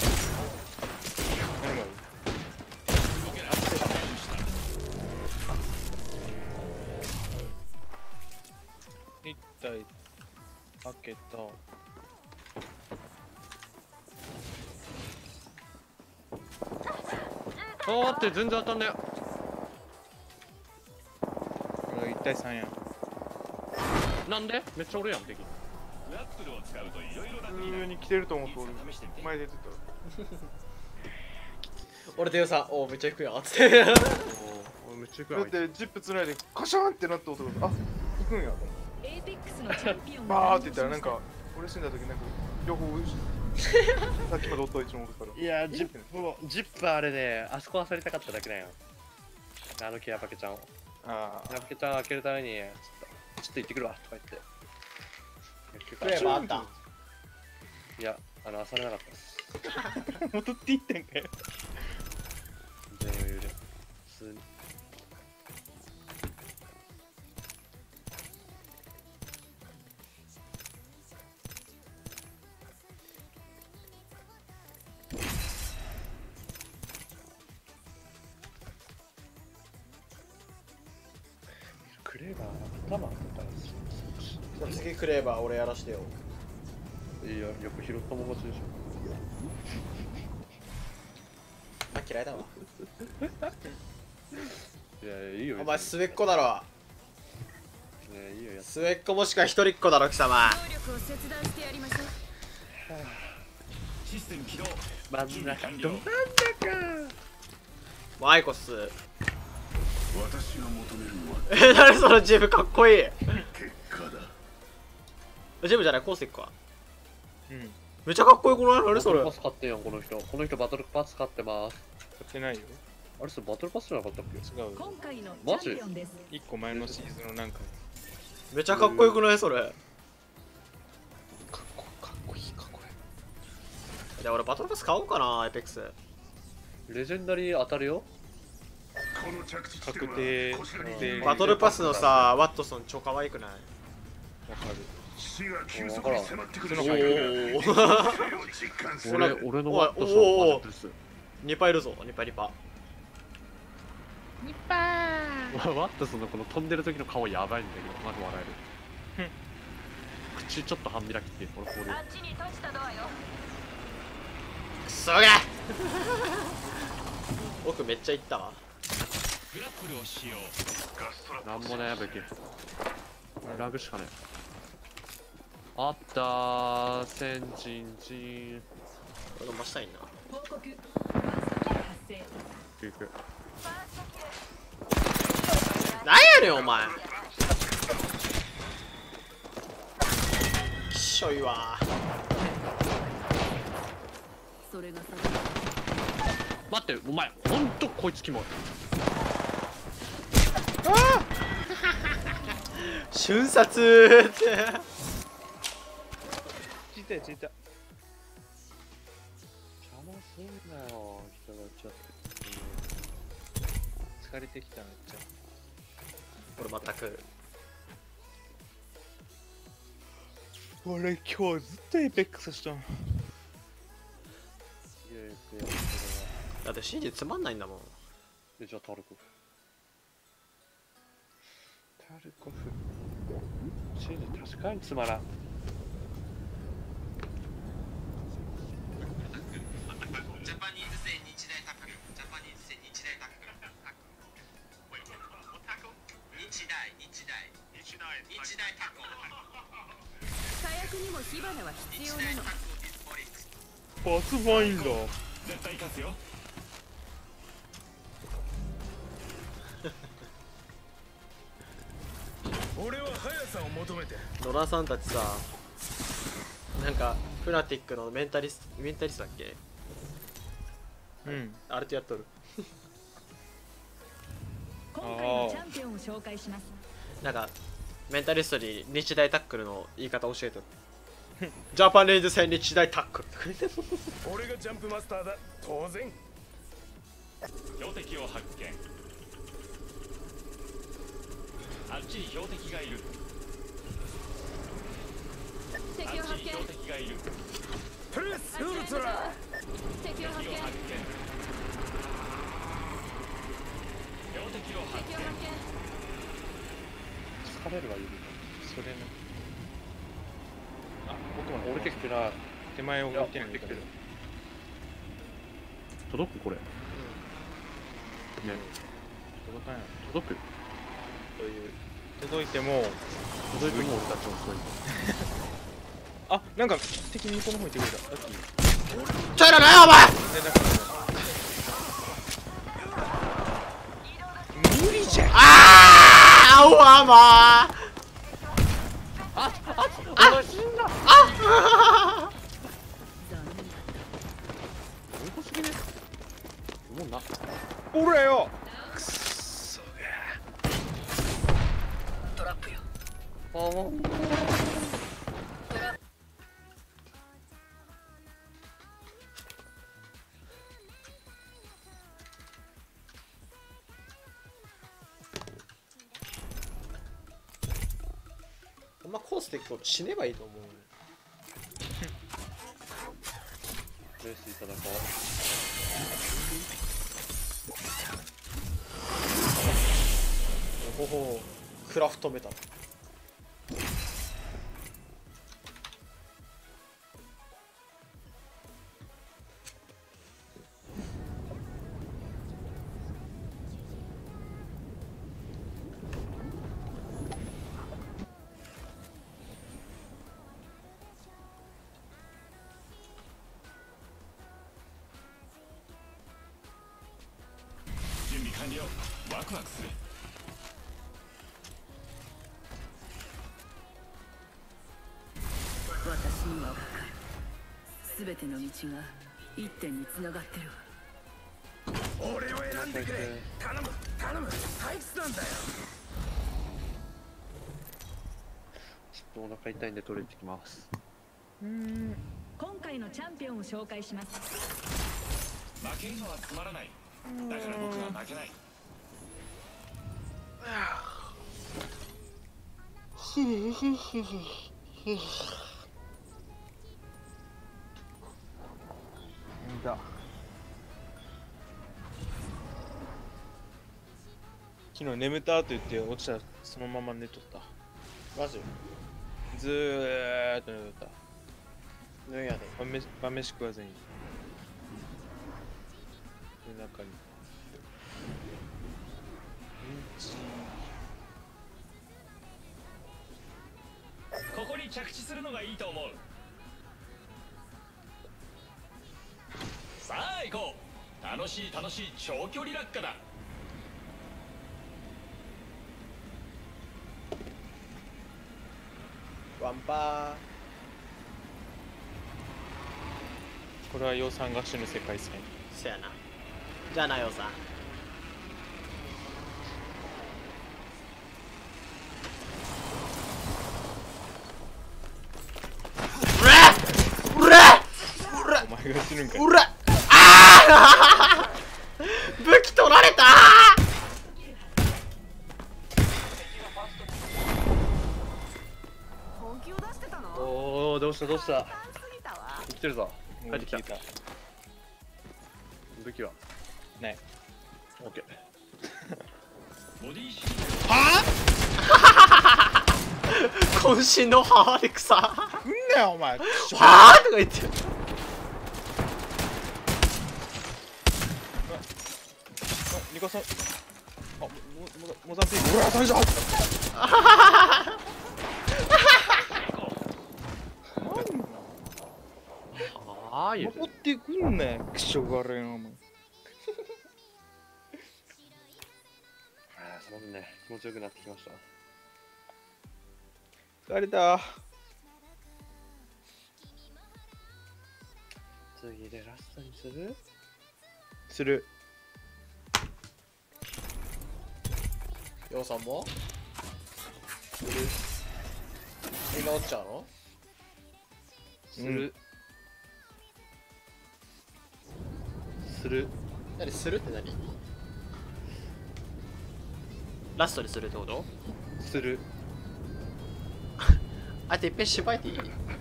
何がいい？一体開けた。 あーって全然当たんねこれ1対3や。 え。なんで？めっちゃおるやん敵。 グラップルを使うといろいろ楽になる。 上に来てると思って俺試してみて。 前出て俺でよさ、おお、めっちゃ行くやん。つって。 おー、俺めっちゃ行くた。 やん。 だってジップつないでカシャーンってなった音があ、行くんやと思ってエーペックスのチャンピオンがバーって言ったらなんか俺死んだ時なんか両方さっきまでおった一緒におるから。 いや、ジップあれね、あそこ漁りたかっただけだよ。あのキヤパケちゃんを。 あキヤパケちゃんを開けるために、ちょっと行ってくるわとか言って。 クレーバーあった。 いや、漁れなかったです。 あ戻っていったんかよ。 全然余裕で。普通に。クレーバー頭あったらしじゃあ次クレーバー俺やらしてよ。 い。いや、やっぱ拾ったもん勝ちでしあ、嫌いだわ。 ょ。いや、いいよ。 お前末っ子だろ。 いや、いいよ、やっ末っ子もしくは一人っ子だろ貴様。 能力を切断してやりましょう。 システム起動。 真ん中。 完了。 もうアイコス。 私が求めるのは何そのジムかっこいい。 結果だ。 ジムじゃない、コーセックか。 うん。買めっちゃかっこよくない？何それバトルパ。ス買ってんやん、この人。この人バトルパス買ってます。 ってないよ。 あれ、それバトルパスじゃなかったっけ？ 違うよ。 今回のチャンピオンです。 1個前のシーズンのなんかめっちゃかっこよくないそれ。 かっこいいかこれ。 じゃあ俺バトルパス買おうかな、エペックス。 レジェンダリー当たるよ。 この着地地点は確定腰が確定バトルパスのさ、ワットソン超可愛くない？ わかる。 死が急速に迫ってくるお瞬間おそれを実感する。 俺のワットソン混ぜてるっす。 ニパいるぞ、ニパニパ。 ワットソンのこの飛んでる時の顔やばいんだけど、まだ笑える。口ちょっと半開きって、俺これ。 あっちに閉じたドアよ。 くそが奥めっちゃいったわ。 グラップルを使用。 ガストラップなんもねえ、武器。ラグしかねえ。あったー、先人人。 これ伸ばしたいな。 報告。ファーストキル発生。 行く。 なんやねんお前。きっしょいわ。 それがさ。 待って、お前、ほんとこいつキモい。 瞬殺って。 ちいたちいた。 邪魔すんなよ、人がちょっ疲れてきためっちゃ。 俺全く。 俺今日ずっとエイペックスしたん。 と。いやいや、 だってシンジつまんないんだもん。 で、じゃあタルコ。タルコフチェジ確かにつまらん。 ジャパニーズ戦日大タックル、ジャパニーズ戦日大タックル、日大タックル。 火薬にも火花は必要なの。 パスファインダー。 絶対勝つよ。 俺は速さを求めて。 野田さんたちさ、なんかフナティックのメンタリストだっけ？ うん。 あれとやっとる。 今回のチャンピオンを紹介します。 なんかメンタリストに日大タックルの言い方教えとる。ジャパニーズ戦日大タックル。 俺がジャンプマスターだ。当然。 標的を発見。あっちに標的がいる。 敵を発見。 標的がいる。 プレスウルトラ。 敵を発見。 標的を発見。 疲れるわ、指が。それね。あ、僕も俺結構手前を置いてないんだけど。 届くこれ。ね。 届かない。 届く。 という。届いても俺たちも遅い。 あ、なんか敵向こうの方にいてくれた。ラッキー。 ちょいらないお前。 無理じゃん。 ああ、うわまあ。 死んだ。多すぎね。もうな。 おらよ。 トラップよ。 ほんまコースで死ねばいいと思う。 レースいただこう。おほほ、クラフトメタル。 準備完了。ワクワクする。 私には分かる。全ての道が一点に繋がってるわ。 俺を選んでくれ。頼む頼む。あいつなんだよ。 ちょっとお腹痛いんでトイレ行ってきます。 今回のチャンピオンを紹介します。 負けるのはつまらない。だから僕は負けない。 だ。昨日眠ったと言って落ちたらそのまま寝とった。 マジ？ ずーっと寝とった。 なんやねん。 晩飯食わずに夜中にここに着地するのがいいと思う。さあ行こう。楽しい楽しい長距離落下だ。 ワンパこれは養蚕が死ぬ世界線。 ー。せやな。じゃあなよさん。 お前が死ぬんかい。 うらあー武器取られた本気を出してたの？ おお、どうしたどうした。 簡単すぎたわ。 生きてるぞ。帰ってきた。 た。 武器はない。 オッケー。 ボディシールド。 はぁ渾身の母で草はうんなよお前。 あとか言ってニカさん。モザンビーク。うわ、大丈夫。 ああいう登ってくんなよ。クソがれんお前。 そんね気持ちよくなってきました。 疲れた。 次でラストにする？ する。 ようさんもみんな落ちちゃうの？ する。する。 何するって何？ラストにするってこと？ する。 あといっぺん縛いていい？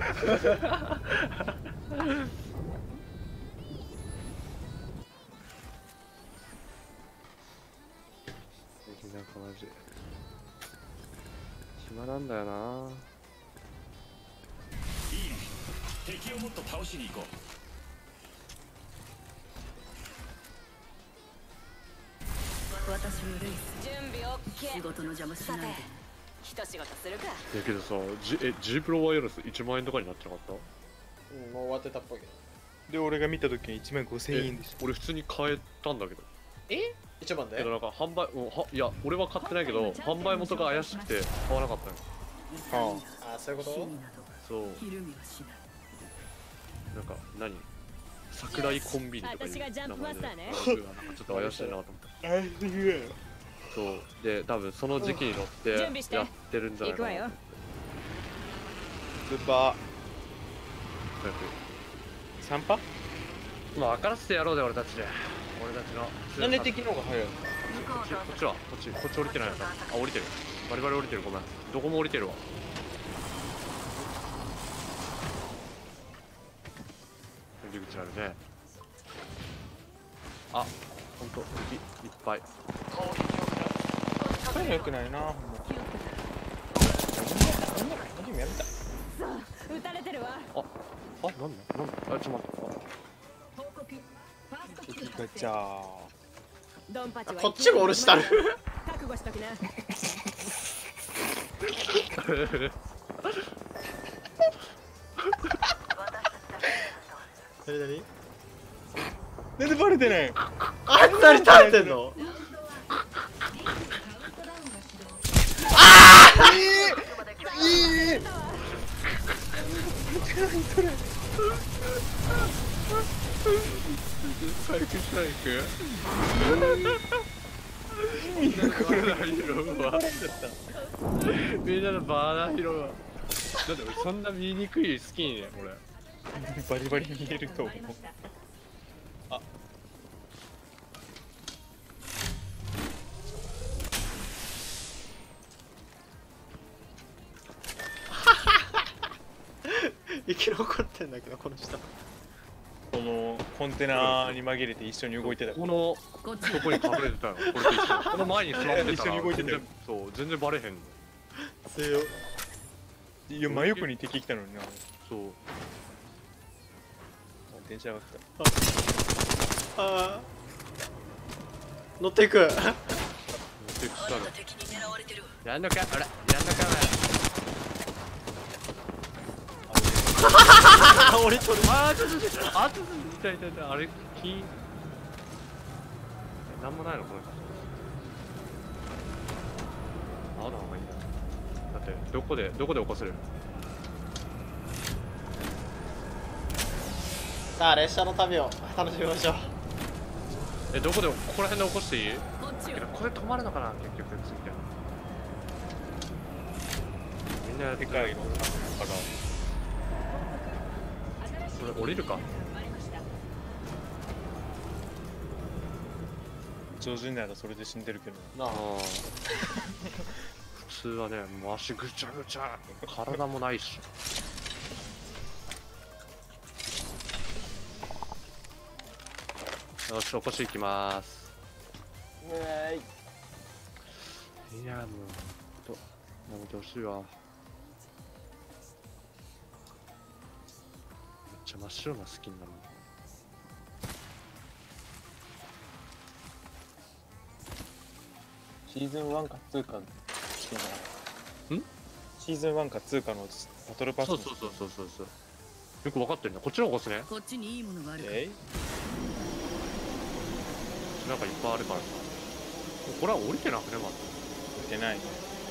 なんかマジ暇なんだよな。 いいね。敵をもっと倒しに行こう。 私もレイス。 準備 OK。 仕事の邪魔しないで。 一仕事するか。 いやけどさ、G プロワイヤレス1万円とかになってなかった？ うん、もう終わってたっぽいけど。 で、俺が見たときに15000円でした。 俺普通に買えたんだけど。 一番でけどなんか販売、いや俺は買ってないけど販売元が怪しくて買わなかったの。 ああ、そういうこと？ そう。 ひるみはしない。 なんか何？桜井コンビニとかいう名前で、なんかちょっと怪しいなと思った。 怪しいよ。 そうで多分その時期に乗ってやってるんじゃないかな。 スーパー。3パ？ まあ分からせてやろうで俺たちで。俺たちの。 なんで敵の方が早いの？ こっちはこっち降りてないのか。あ降りてる。バリバリ降りてるごめん。どこも降りてるわ。入り口あるね。あほんと敵いっぱい。 そういうの良くないな。もう。やめた。 撃たれてるわ。 なんだあちょっと待って。 ガチャー。 ドンパチはこっちも下ろしたる。 覚悟しときな。 何？ なんでバレてない？ あんなに立ってんの？ 回復したいくみんなのバーナーヒロはみんなのバーナーヒロはだって俺そんな見にくいスキンね俺バリバリ見えると思う。あ生き残ってんだけどこの人。 このコンテナに紛れて一緒に動いてた。 このとこに隠れてたよこれと一緒この前に座ってたら一緒に動いてたよ。 そう全然バレへんの。 強いや真横に敵来たのにな。 そう電車上がった。 ああ乗っていく。 やんのかあれやんのか降りとる。 あちょっと痛いあれ木なんもないのこれ。あの方がいいな。だってどこで起こせる？ さあ列車の旅を楽しみましょう。 どこでここら辺で起こしていい？これ止まるのかな結局次で。みんなやってからこれ降りるか。 上手にならそれで死んでるけどなあ。 普通はねもう足ぐちゃぐちゃ体もないし。よし起こし行きまーす。いやもうやめてほしいわ。 ちゃ真っ白なスキンなの。 シーズン1か2かシーズン1か2かのバトルパス。 そう。よく分かってるね。こっちの方が押すね。 こっちにいいものがある。 なんかいっぱいあるからさ。これは降りてなくね、まず。 見てないね。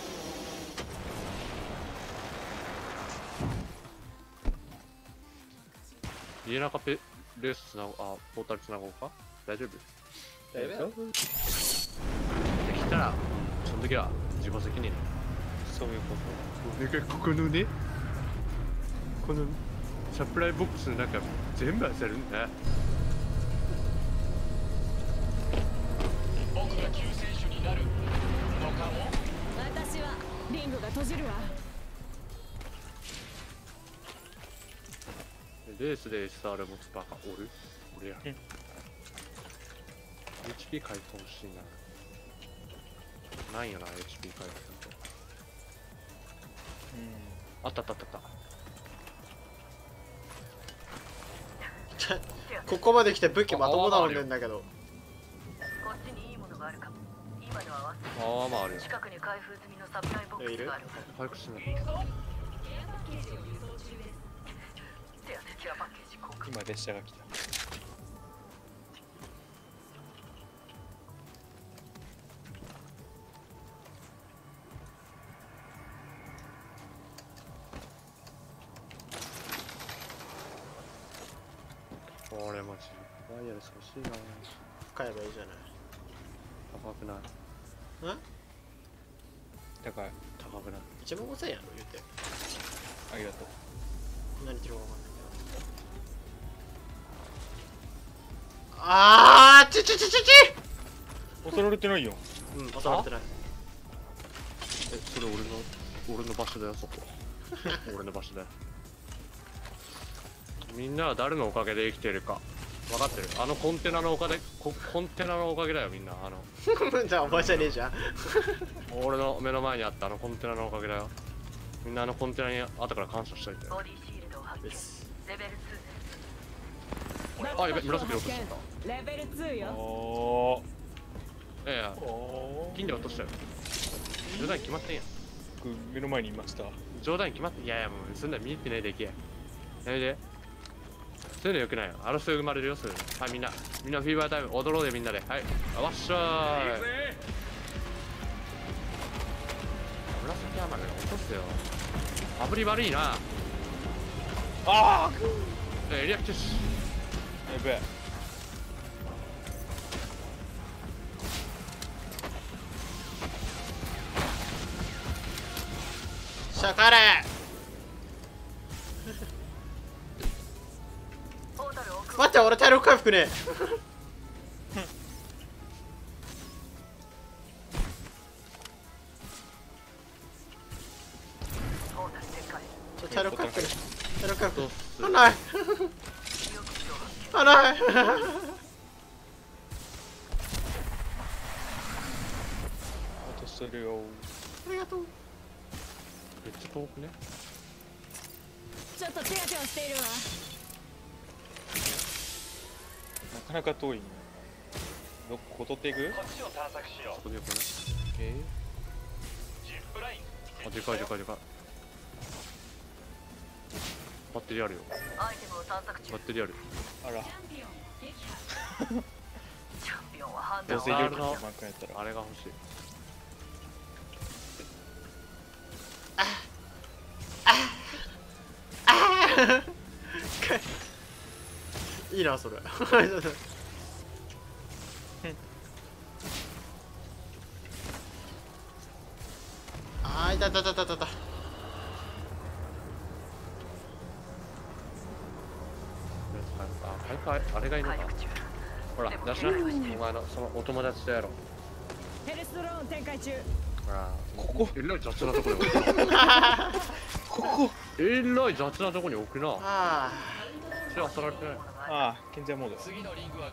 家中レースつなごう、あ、ポータルつなごうか。大丈夫。 大丈夫できたらその時は自己責任。 そういうこ俺がここのね、このサプライボックスの中全部漁るんだ。 僕が救世主になるのかも。 私はリングが閉じるわ。 レースで SR 持つバカおる？俺や。HP 回復欲しいな。ないよな、HP 回復って。あった。 ここまで来て武器まともなのんだけど。 こっちにいいものがあるかも。今のはああ、まああるよ。 近くに開封済みのサプライボックスがある。 回復しない。 ケアパッケージ交換。 今列車が来た。 これマジワイヤレス欲しいな。 買えばいいじゃない。 高くない？ 高い。 高くない？ 15000円やろ言うて。 ありがとう。 何言ってるか分かんないけど。あーち恐られてないよ。 うん、恐られてない。 それ俺の場所だよ、そこ。俺の場所だよ。みんなは誰のおかげで生きてるか分かってる？あのコンテナのおかげだよ、みんな。 じゃあお前じゃねえじゃん。 俺の目の前にあったあのコンテナのおかげだよ。みんなあのコンテナに後から感謝しといて。 ボディシールドを発見。レベル2。 あ、やべ、紫落としちゃっレベル2よ。 おた。いや金で落としたよ。冗談決まってんやん。 僕目の前にいました。 冗談決まってん。いやもうそんな見入ってないでいけやめて。そういうのよくないよ。争い生まれるよ、そういうの。はい、みんなフィーバータイム踊ろうで、みんなで。はい、あわっしゃーい。紫山で落とすよ。あぶり悪いな。 ああエリアキチュシ。 やべえ。 シャカレ待って、俺体力回復ね。体力回復ね。体力回復。ないない。 落としてるよ。 ありがとう。 めっちゃ遠くね。 ちょっと手当てをしているわ。 なかなか遠いね。どこ取っていく？ こっちを探索しよそこでよくね。 う。ジップライン。 あ、でかい。バッテリーあるよ。 アイテムを探索中。 バッテリーある。 あら。 チャンピオンは判どう断をせ力のマークやったら。 あれが欲しい。 いいなそれ。あー、いた。 あれがいいのか。ほら、出しな。お前のそのお友達とやろう。 ヘルスドローン展開中。 ああ、 ここえらい雑なとこに置く。えらい雑なとこに置くな。 あそれはさられてない。 ああ、賢者モード。 次のリングは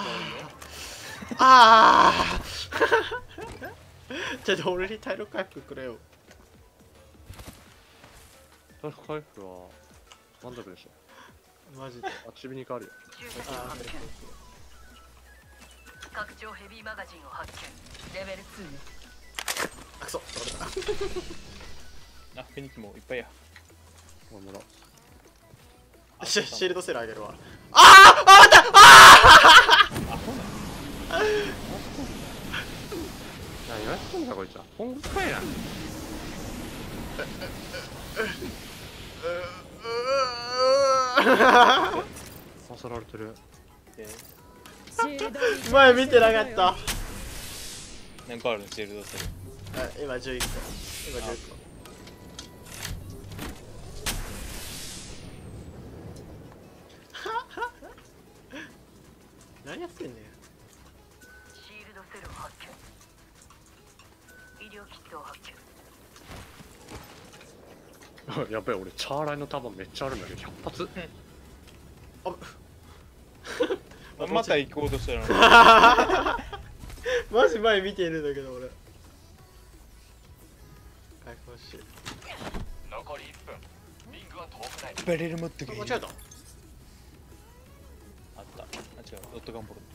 あ。ちょっと俺に体力回復くれよ。 体力回復は満足でしょ。 マジで。 あちびに変わるよ。 あ拡張ヘビーマガジンを発見。レベル2ね。 あ、くそ、ちょっと待ってあ、フェニックもいっぱいや。 ほんまだ。 シールドセルあげるわ。ああ、待った。 何やってんだこいつは。ポンコツかいな。刺さられてる。 前見てなかった。 何個あるのシールドセル。 今11個。今11個。何やってんねん。 シールドセルを発見。医療キットを発見。 やっぱり俺チャーライの束めっちゃあるんだけど100発。 また行こうとしたの。 マジ前見ているんだけど俺。回復欲しい。 残り1分。リングは遠くない。 バレル持ってけ。 間違えた。 あった。あ、違う。ロットガンボル。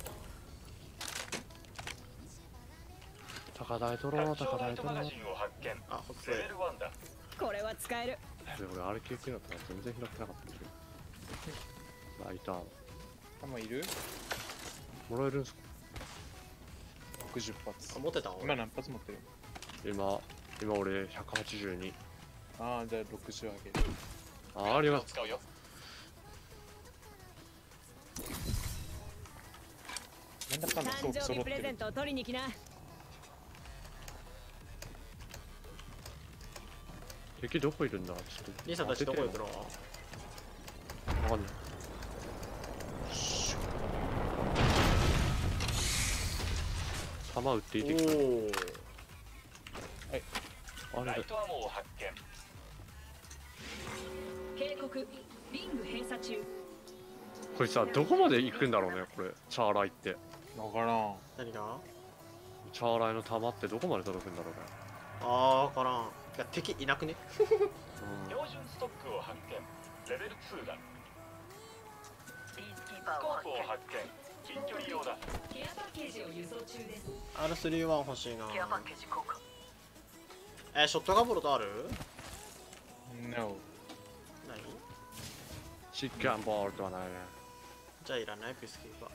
高台取ろう、高台取ろう。 あ、ほっとレベル1だ。 これは使える。 で俺 RKK だったら全然拾ってなかったんだけど。ライター。 弾いる？ もらえるんすか ？60発。 あ、持ってた。 今何発持ってる？ 今俺182。 ああ、じゃあ60あげる。 ありがとう。 使うよ。 なんだかんだ誕生日プレゼントを取りに来な。 敵どこいるんだちょっと。 兄さんたちどこ行くの？ わかんない。弾撃っていい敵。 おお。 はい。 あれだ。 ライトアモを発見。 警告、リング閉鎖中。 これさどこまで行くんだろうねこれチャーライって。 わからん。 何が？ チャーライの弾ってどこまで届くんだろうね。 ああ、わからん。いや、敵いなくね？ うん標準ストックを発見。レベル2だ。 ピースキースパーを発コープを発見。近距離用だ。 ケアパッケージを輸送中です。 R31 欲しいな。 見。ケアパッケージ効果。 ショットガンボルトある？ No。 何？ シッカンボールとはないね。 じゃあいらないピースキーパ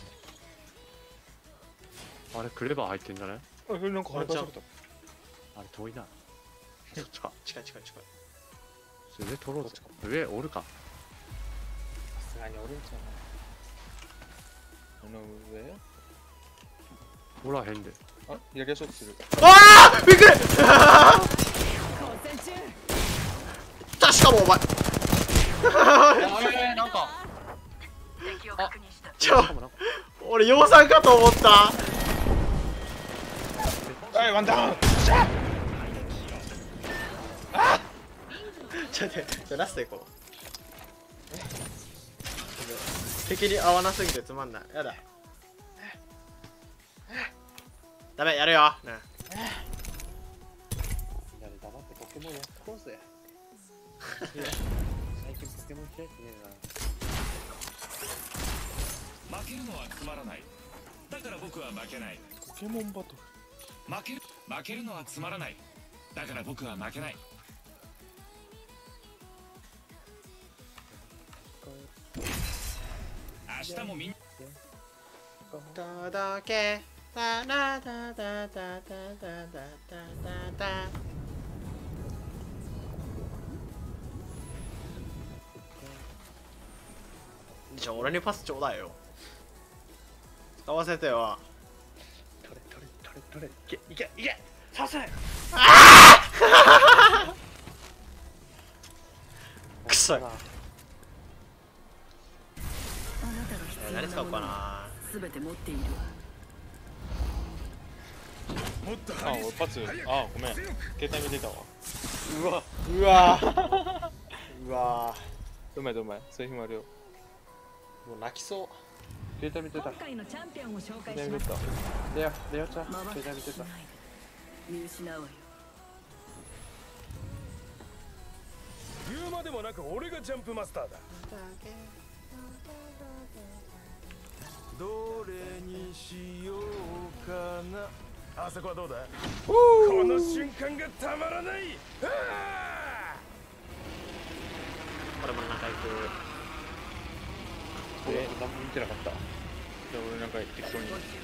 ー。 あれクレバー入ってんじゃね。 あ、なんか入っちゃった。 あれ遠いな。そっちか。 近い近い近い。 上取ろうぜ。上おるか。 さすがにおるんちゃうな。この上？ おらへんで。 あ、左足落ちする。 ああ、びっくり。 交戦中。 確かもお前。 なんか。 敵を確認した。 俺養蚕かと思った。 はい、ワンダウン。 ちょっと待って、じゃあラスト行こう。敵に合わなすぎてつまんない。やだ。ダメ、やるよ。ね。 みんなで黙ってポケモンやってこうぜ。最近ポケモン開いてねえ負けるのはつまらない。だから僕は負けない。 ポケモンバトル。 負けるのはつまらない。だから僕は負けない。明日もみんな届け。タラタタタタタタタタ。じゃあ俺にパスちょうだいよ。使わせてよ。 取れ。いけ刺せ。 くそい。 あなたが必何使おうか要なものはな。 すべて持っているあ、俺パス。あ、ごめん。携帯見てたわ。 うわどめ。そういう日もあるよ。 もう泣きそう。 携帯見てた。 今回のチャンピオンを紹介携帯見します。 た。 レアちゃん。 まば携帯見てた。 見失うわよ。 言うまでもなく俺がジャンプマスターだ。 どれにしようかな。あそこはどうだ。 おこの瞬間がたまらない。 これも中行く。 何も見てなかった。 じゃあ俺なんか適当に。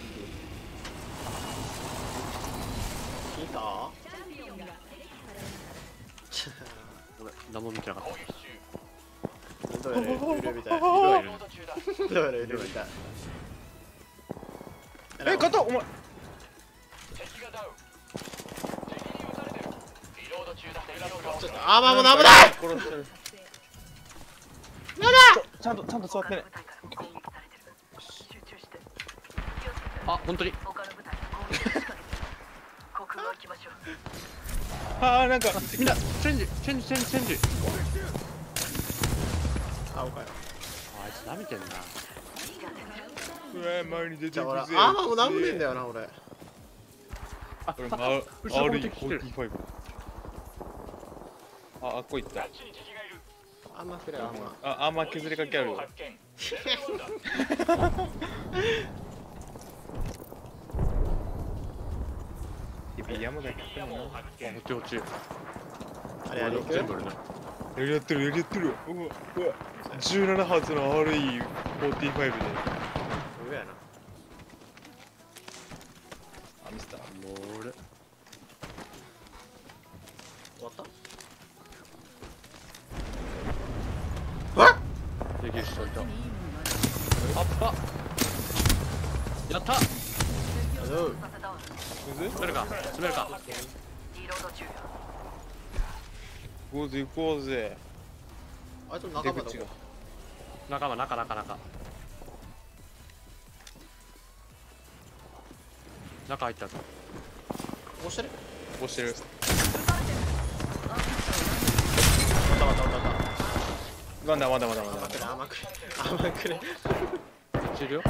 いいか。 俺何も見てなかった。 どうやらいるみたい。どうやらいるみたい。 え、勝ったお前。 ちょっとあーまあもうなんもない。 殺してる。ちゃんと座ってね。 あ、本当に。 ああ、なんかみんなチェンジ。 あ、おかよ。 あいつ舐めてんな。 うわ前に出てじゃあ俺くぜ。 あーまあもうなんもねえんだよな俺。 これ後ろ持ってきてる。 RE45。あ、こういった。 あんまくれあんま。 あんま削りかけあるわ。山だけどな。 落ち。 あれやりく。 全部俺ね。 やりやってる。うわ17発の RE45 で。 上やな。 あ、ミスター。 もう俺。 終わった。 できる人いた。あった。やった。詰めるか。 行こうぜ。 あいつの仲間だ。 仲間。中入ったぞ。 押してる。 押してる。まだ。 甘くれ。 いるよ。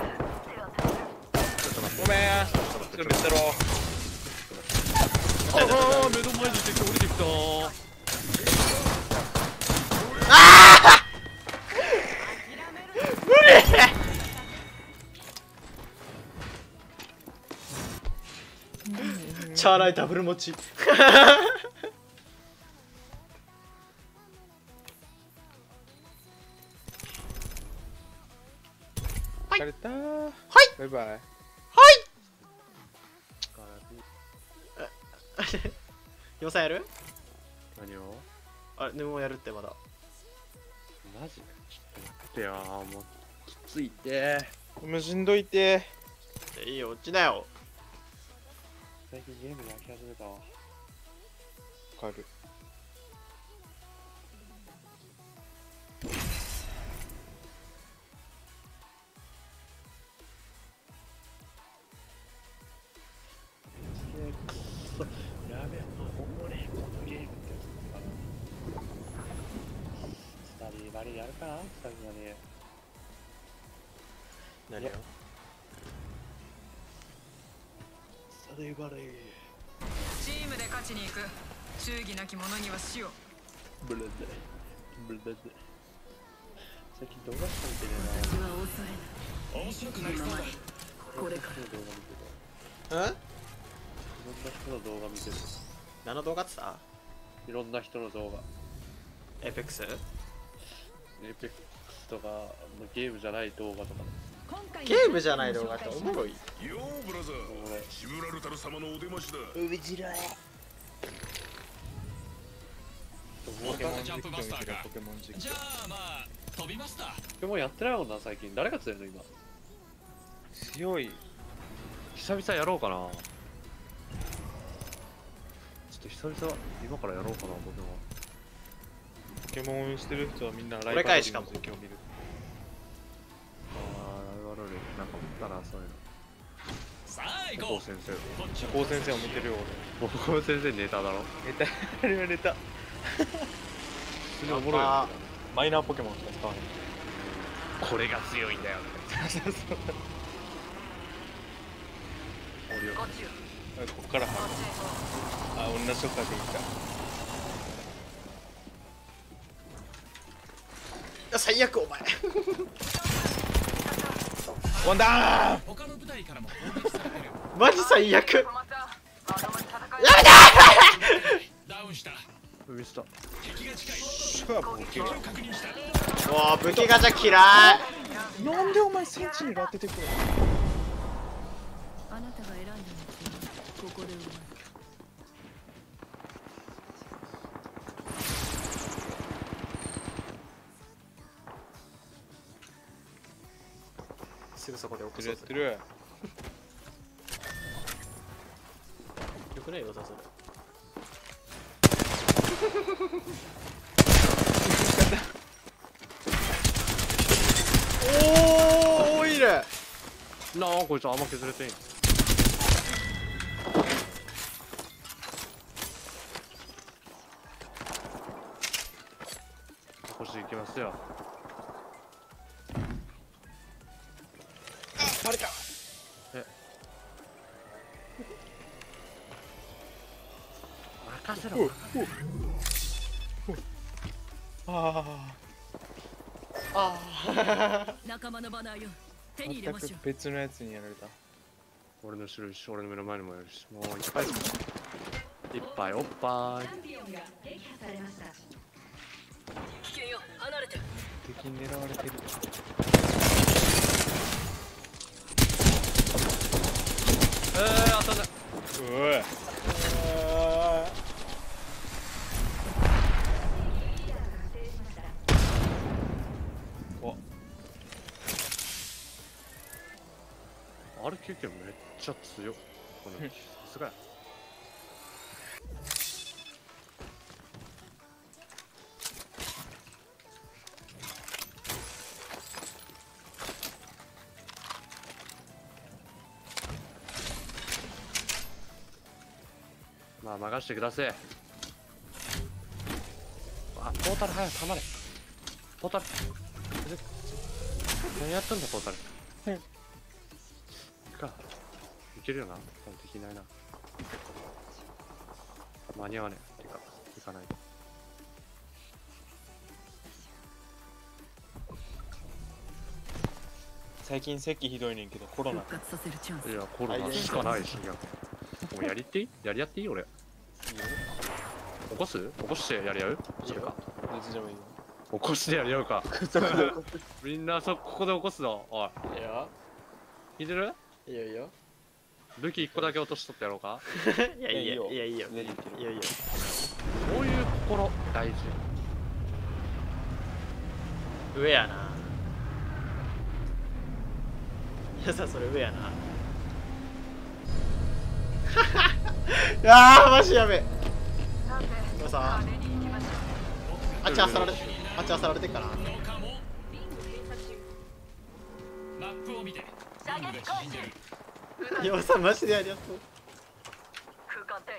ごめん。ちょっと見せろ。 ああ、目の前に敵降りてきた。 チャーライダブル持ち。 疲れたー。 はい。 バイバイ。 はい。予算やる？ 何を？ あれ、でもやるってまだ。 マジ？ちょっと待ってよ、もうきついて。 もうしんどいて。 いいよ、落ちなよ。 最近ゲームに飽き始めたわ。 わかる。 やべえ、おもれ、このゲームってスタディバリーやるかな、スタディバリー。 何よ。 スタディバリー。 チームで勝ちに行く。忠義なき者には死を。 ブレデ。最近動画しか見てね私は恐れない。 面白くなりそうだ。 これからえな。動画見てる。 うん？ いろんな人の動画見てる。 何の動画ってさ？ いろんな人の動画。 エーペックス？ エーペックスとか、ゲームじゃない動画とかね。 ゲームじゃない動画っておもろい。 よーブラザー、シブラルタル様のお出ましだ。 海白い。ポケモン実況見てるポケモン実況。 じゃあまあ飛びました。 ポケモンやってないもんな、最近。誰が強いの今。 強い。 久々やろうかな。ちょっと久々、今からやろうかな、僕も。 ポケモンしてる人はみんなライこれブかいしかも実況を見る。 あー、ライバルでなんか見たらそういうの。 さあ行こう。 高先生。 こっち高先生を見てるよ高先生ネタだろ。 俺。ネタあれはネタ。 普通におもろいよ。 マイナーポケモンしか使わない。 これが強いんだよ。 こっちよ。 こっから入る。あ、同じとこからできた。 いや最悪お前。 ワンダウン。 他の部隊からも攻撃されてる。 マジ最悪。やめてダウンした。 ミスった。 敵が近い。 シャープ敵を確認した。 もう武器ガチャ嫌い。 なんでお前センチネル当ててくる。 あなたが選んだ道はここで終わる。 すぐそこで起こそうぜ。 やってる。 よくないよさそれ。おーいる。 なあこいつあんま削れてん。腰いきますよ。 バレた。 え任せろ。 ああ仲間のバナーよ。手あ。 に入れましょ全く別のやつにやられた。 俺の後ろいるし、俺の目の前にもいるし、もういっぱいいっぱいおっぱい。 チャンピオンが撃破されました。 危険よ、離れて。 敵に狙われてる。 当たんない。 おい。 あれ経験めっちゃ強い。このさすがや。まあ任してください。あ、ポータル早くたまれ。ポータル。何やったんだポータル。かいけるよな。多分できないな。間に合わねえ。てか行かない。 最近咳ひどいねんけどコロナ。 復活させるチャンス。 いやコロナしかないし。もうやりっていい？やっていい俺。起こす？起こしてやり合う？それか。 どっちでもいいよ。 起こしてやり合うか。みんなここで起こすぞ。おい。 いいよ聞いてる？ いいよいいよ。 武器1個だけ落としとってやろうか。 いやいいよいやいいよいいよいいよ。 こういう心大事。 上やな。いやさそれ上やな。ああマジやべえ。でもさあっちあさられてっかな。 マップを見て。任務が縮んでる。 いやさマジでやりやすそう。 空間転移。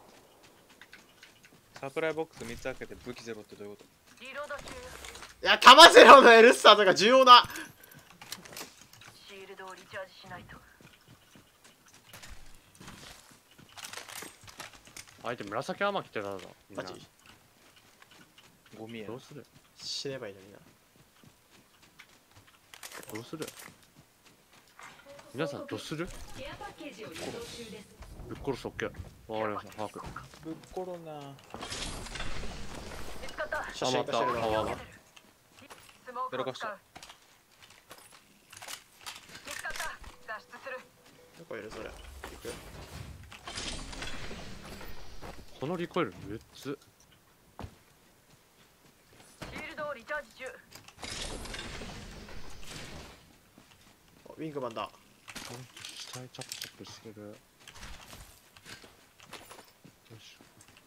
サプライボックス3つ開けて武器ゼロってどういうこと？ リロード中。 いや弾ゼロのエルスターとか重要な。 シールドをリチャージしないと。 相手紫甘きてたぞ。みんなマジゴミやどうする？ 死ねばいいのにな。 どうする？皆さんどうする？ ケアパッケージを移動中です。 ぶっ殺す。オッケー。わかりました。把握。 ぶっコロナ。 見つかった。 写真化してるわ。 泡が。 スモークを使う。 やらかした。 見つかった。脱出する。 どこいるそれ。行く。 このリコイル6つ。 シールドをリチャージ中。 ウィングマンだ。 下にチャップチャップしてる。よいしょ。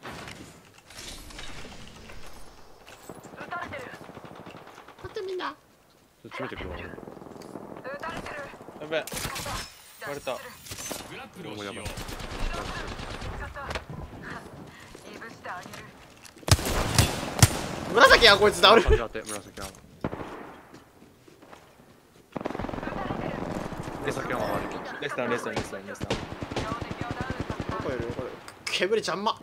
撃たれてる。 待ってみんな。 詰めてくるわ。 撃たれてる。 やべえ。割れた。 グラップルをしよう。 見つかった。いぶしてあげる。 紫やこいつだ俺。 感じ当て紫甘。紫甘悪い。 レスタンレスタンレスタンレスタン。 どこいるこれ。煙邪魔。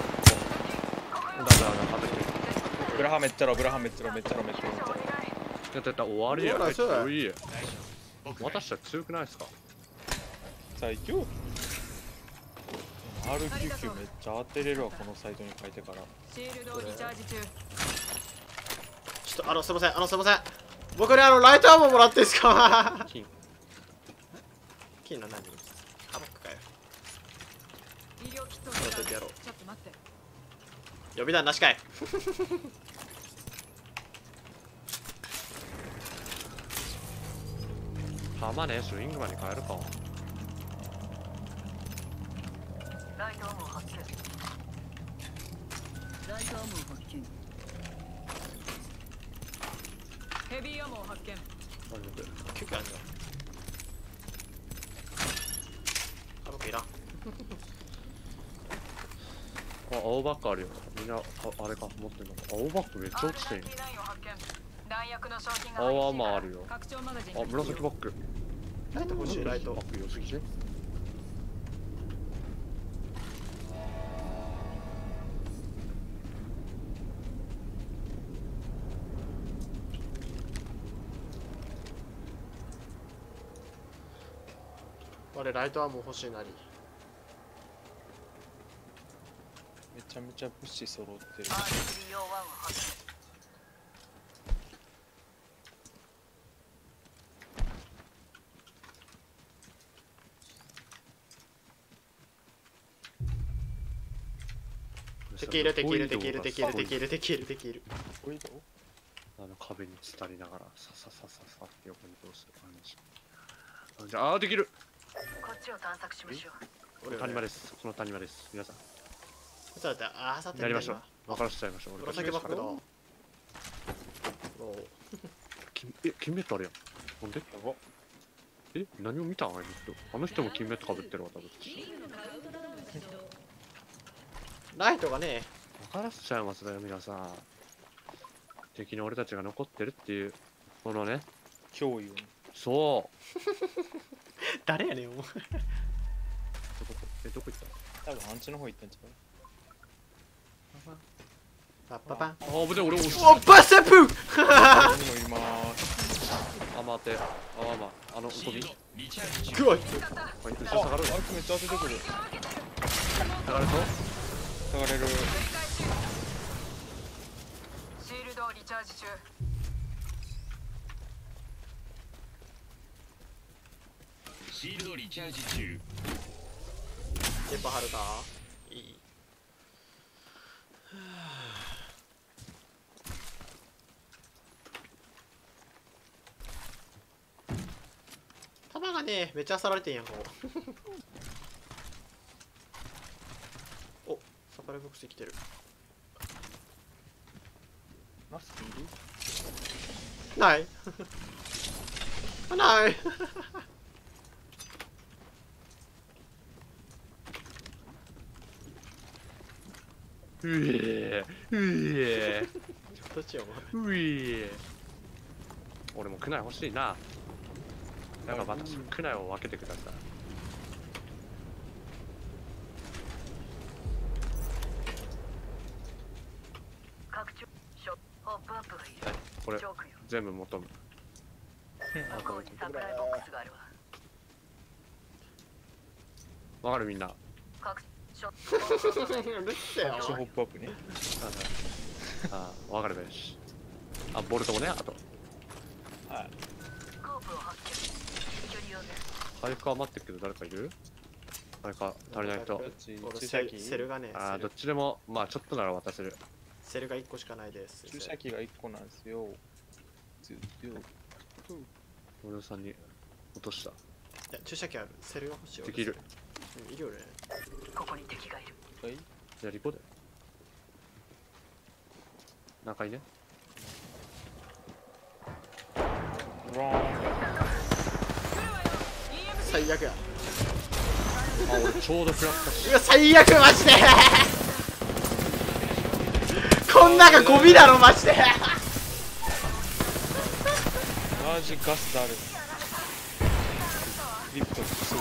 だ。 ブラハめっちゃろブラハめっちゃろめっちゃろめっちゃろめっちゃろ。 やった終わりや。 うわそうだ強い。私たち強くないですか？ 最強。R99 めっちゃ当てれるわ、このサイトに書いてから。 シールドリチャージ中。 ちょっとすいませんすいません。僕にライトアームもらっていいですか？ 金。 金の何？ハバックかよ。 医療キットをちょっとやろう。 ちょっと待って。 予備弾なしかい。 弾ね、スイングマンに変えるか。 ライトアームを発見。 ライトアームを発見。 ヘビーアモを発見。 結構あるじゃん。ハバックいらん。 青バックあるよ。みんな、あれか、持ってんのか。青バックめっちゃ落ちてんよ。 RIT9 を発見。弾薬の商品が青アーマーあるよ。 拡張マガジン。 あ、紫バック。 ライト欲しい、ライトバ。ック良すぎね。 俺ライトアーム欲しいなり。 めちゃめちゃ物資揃ってる。 R301 を発見。 敵いる敵いる敵いる敵いる敵いる敵いる敵いる。 これだろ。 壁に伝りながら、さささささって横に通す感じ。じゃあ、できる。 こっちを探索しましょう。 谷間です。この谷間です。皆さん。 ちょっと待って、あさってやりましょう。分からせちゃいましょう。俺紫バックだ。お金メットあるやん。ほんで何を見たんあの人。あの人も金メットかぶってるわ、多分。 ライトがね。 分からせちゃいますね、皆さん。敵に俺たちが残ってるっていう、このね。 脅威を。 そう。 誰やねん、お前。 どこ行った多分あんちの方行ったんちゃう。 パッパパン。 あ、危ねえ、俺押しおバステップ。 ここにもいます。 あ、待って。あ、ゴミ。 くわい。 後ろ下がる。 あいつめっちゃ当ててくる。 下がると下がれる。 シールドリチャージ中。 シールドリチャージ中。 電波張るかいい。弾がね、めっちゃ漁られてんやん、こう。お、サプライボックス来てる。 マスクいる？ ないない。どっちよ、お前。 俺もクナイ欲しいな。なんか私、クナイを分けてください。 拡張ショットホップアップがいる。 これチョークよ。 全部求む。 向こうにサプライボックスがあるわ。 わかるみんな。 拡ショットうるせえよ。 ホップアップね。 わかるべし。あ、ボルトもね、あと。 はい。 スコープを発見。距離をね。 回復余ってるけど誰かいる？誰か足りない人。 俺セルがね、 あー、どっちでも、まあちょっとなら渡せる。 セルが1個しかないです。 注射器が1個なんですよ。 俺さんに落とした。 いや、注射器ある。セルが欲しい。 できる。 いるよね。 ここに敵がいる。 はい。 じゃあリコで。中にね。 最悪や。 あ、俺ちょうど食らったし。 うわ、最悪マジで。こんながゴミだろマジで。 マジガスだる。リフトする。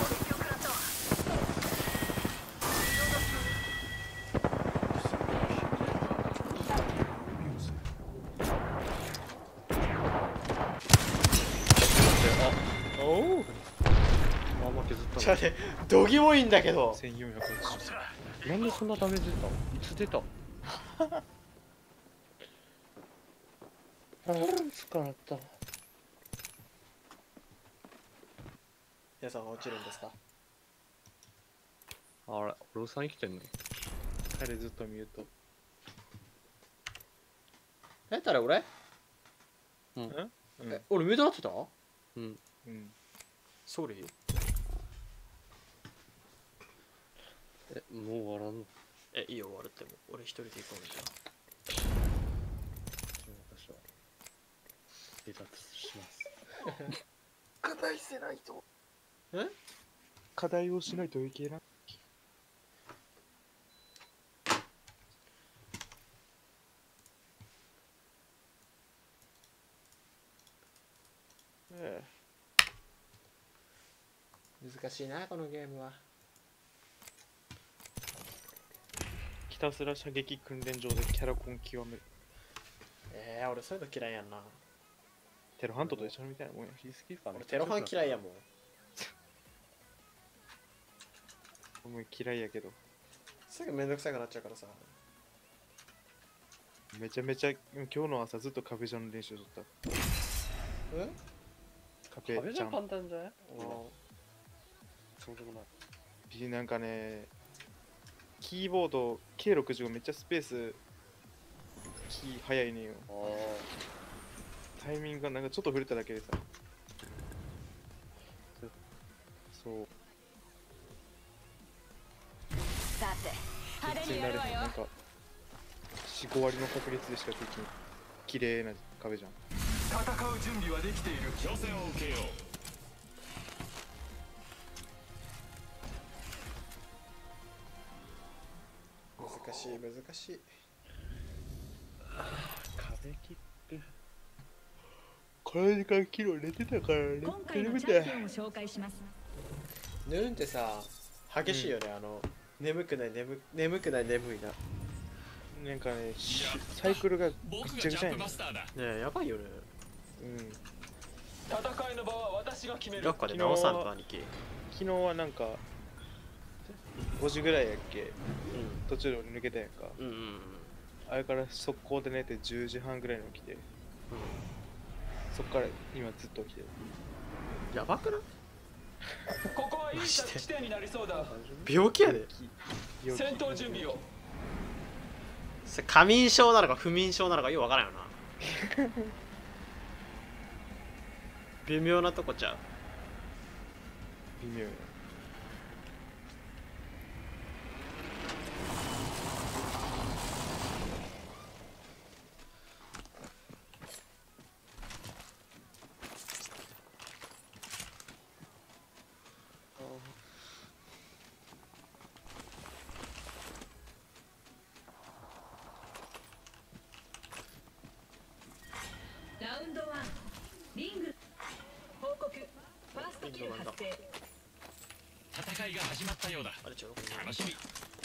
ちょっと待って、どぎもいいんだけど。 1480。 なんでそんなダメージ出たの？いつ出た？ああ、疲れた。 皆さんは落ちるんですか？ あれ、ローさん生きてんの？ 彼ずっと見ると。 誰俺？ うん。 俺目立ってた？ うん。 うん。 ソーリー？ もう終わらんの？ いいよ終わるっても。俺一人で行こうみたいな。 私は離脱します。 課題せないと。課題をしないといけない。 難しいなこのゲームは。 ひたすら射撃訓練場でキャラコン極める。 俺そういうの嫌いやんな。 テロハントと一緒みたいなもんや。 俺テロハン嫌いやもん。 お前嫌いやけど。 すぐめんどくさくなっちゃうからさ。 めちゃめちゃ今日の朝ずっと壁ジャンの練習しとった。 壁ジャン簡単じゃない？そうでもない。 なんかね、キーボード K65 めっちゃスペースキー早いねんよ。タイミングがなんかちょっと触れただけでさ。そう。 さて派手にやるわよ。 なんか4、5割の確率でしかできん綺麗な壁じゃん。 戦う準備はできている。挑戦を受けよう。 難しい難しい。 壁切ってこの時間昨日寝てたからね。 今回のチャンピオンを紹介します。 ヌーンってさ激しいよね。眠くない眠いな。 なんかねサイクルがぐっちゃぐちゃやね。 ねえやばいよね。 戦いの場は私が決める。 どっかで直さんと兄貴。 昨日はなんか5時ぐらいやっけ、途中で俺抜けたやんか。あれから速攻で寝て10時半ぐらいに起きて、そっから今ずっと起きてる。 やばくない？ ここはいい地点になりそうだ。 病気やで。 戦闘準備を。 過眠症なのか不眠症なのかよくわからんよな。微妙なとこちゃう。 微妙や。 ラウンド1リング報告ファーストキル発生。 戦いが始まったようだ。楽しみ。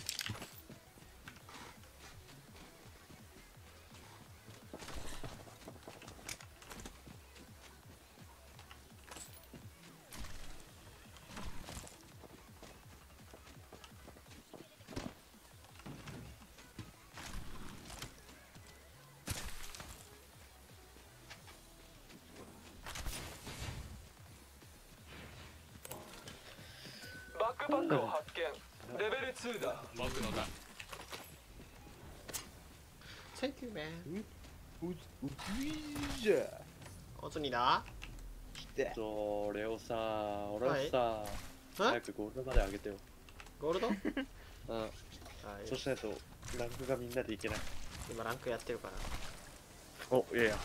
バックパックを発見。レベル2だ。僕のだ。 Thank you man。 じゃあおつにだ。 俺をさ、俺をさ、早くゴールドまで上げてよ。 ゴールド？ そしたらとランクがみんなでいけない。 今ランクやってるから。 お、いやいや。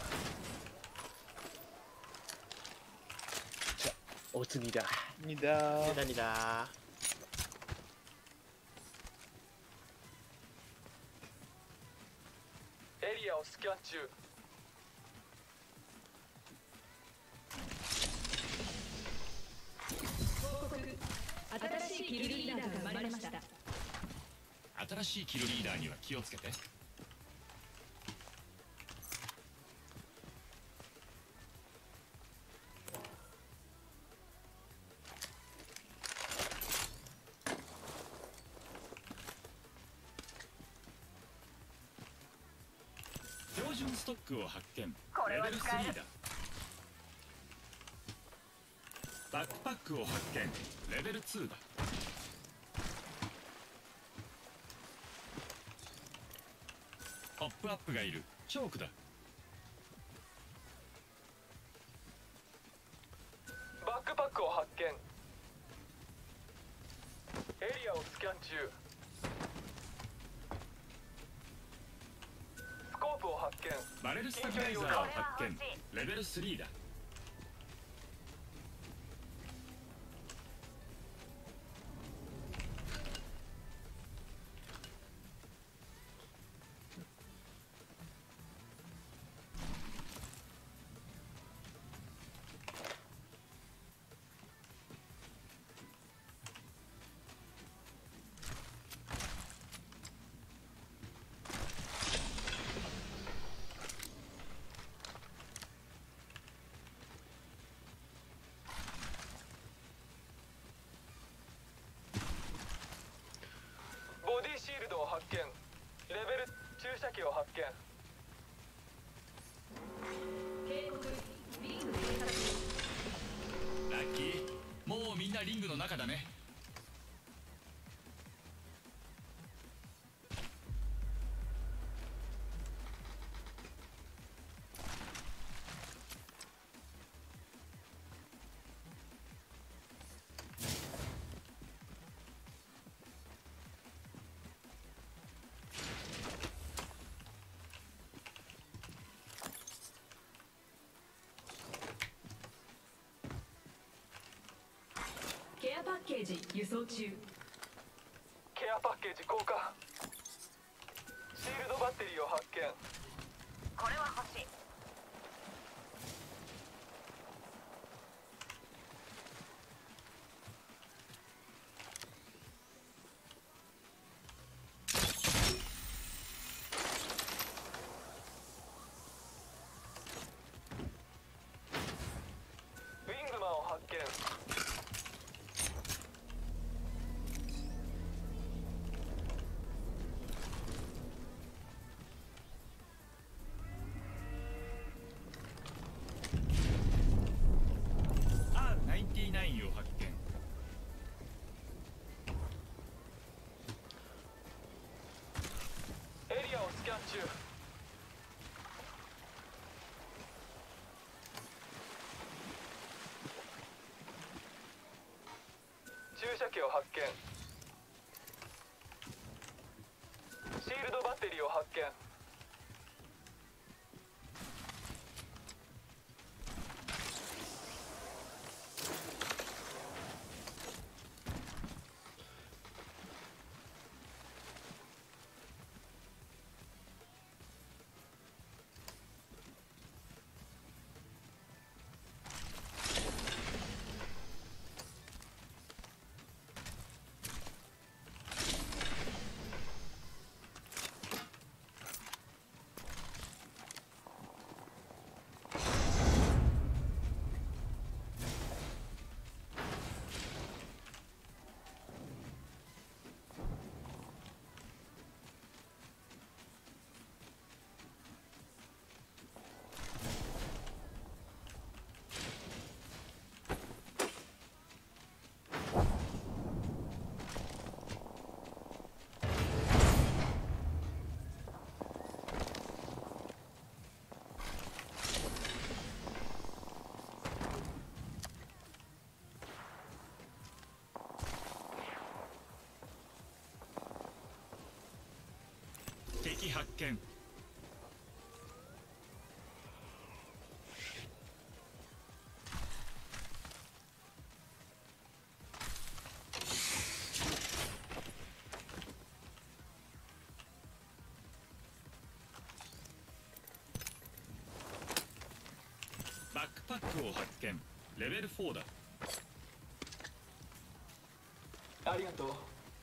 じゃあ、おつにだ。 にだー。 にだ。 エリアをスキャン中。 新しいキルリーダーが生まれました。 新しいキルリーダーには気をつけて。 ションストックを発見。レこれはベル使える 3だ。バックパックを発見。レベル2だ。ポップアップがいる。チョークだ。 バックパックを発見。エリアをスキャン中。スコープを発見。 バレルスタビライザーを発見。レベル3だ。 ボディシールドを発見。レベル注射器を発見。 警告リング閉鎖ラッキー。もうみんなリングの中だね。 ケアパッケージ輸送中。 ケアパッケージ交換。シールドバッテリーを発見。 これは欲しい。 ウィングマンを発見。 R99を発見。 エリアをスキャン中。注射器を発見。シールドバッテリーを発見。 敵発見。バックパックを発見。レベル4だ。 ありがとう。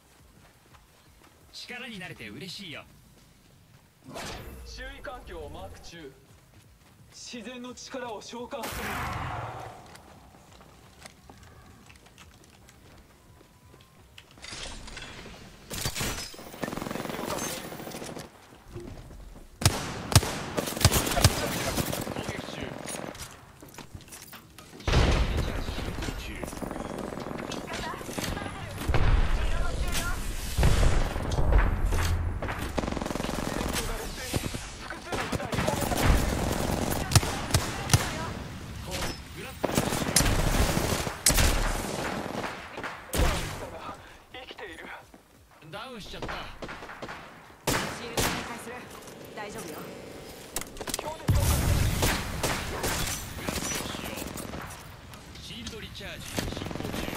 力になれて嬉しいよ。 周囲環境をマーク中。自然の力を召喚する。敵を確認。 大丈夫よ。 シールドリチャージ進行中。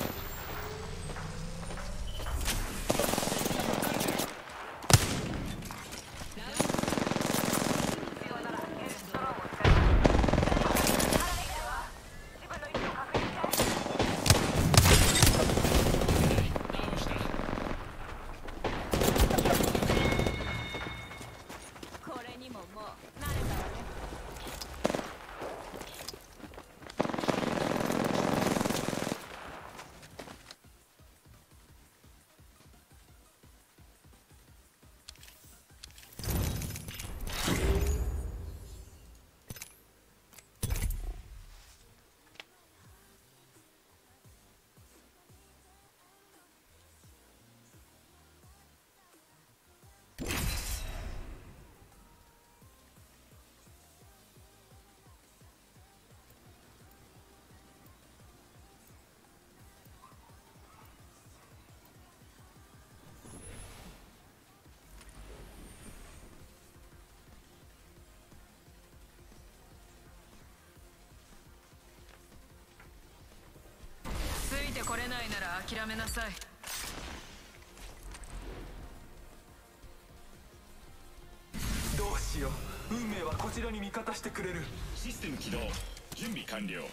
これにももう慣れたわね。 ついてこれないなら諦めなさい。 どうしよう、運命はこちらに味方してくれる。 システム起動。準備完了。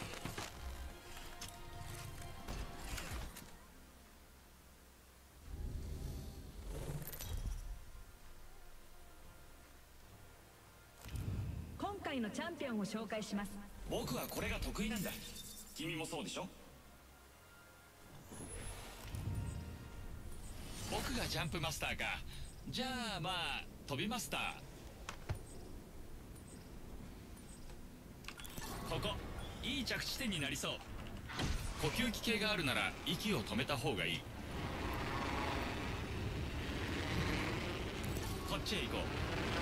今回のチャンピオンを紹介します。 僕はこれが得意なんだ。君もそうでしょ。僕がジャンプマスターか。じゃあまあ飛びマスター。ここいい着地点になりそう。呼吸器系があるなら息を止めた方がいい。こっちへ行こう。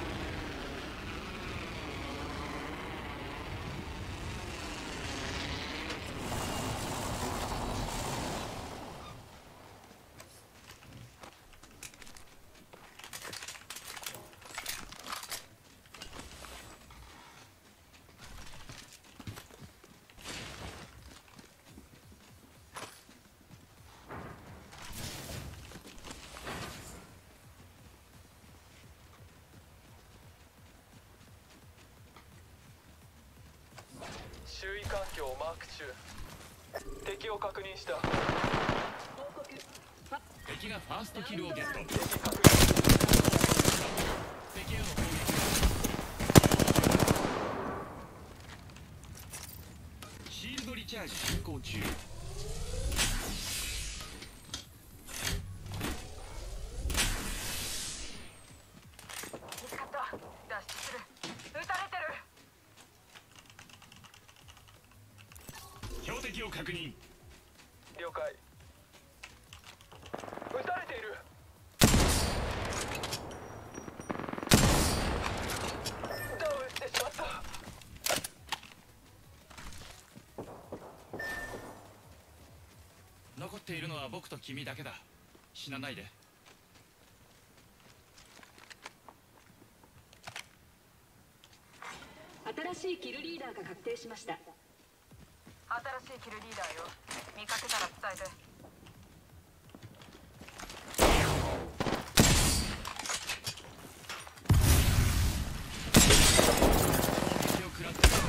周囲環境をマーク中。敵を確認した。 敵がファーストキルをゲット。 敵確認。 敵への攻撃。シールドリチャージ進行中。 見つかった。脱出する。撃たれてる。 標的を確認。 了解。撃たれている。ダウンしてしまった。 残っているのは僕と君だけだ。死なないで。 新しいキルリーダーが確定しました。 新しいキルリーダーよ。見かけたら伝えて。 敵を食らってる。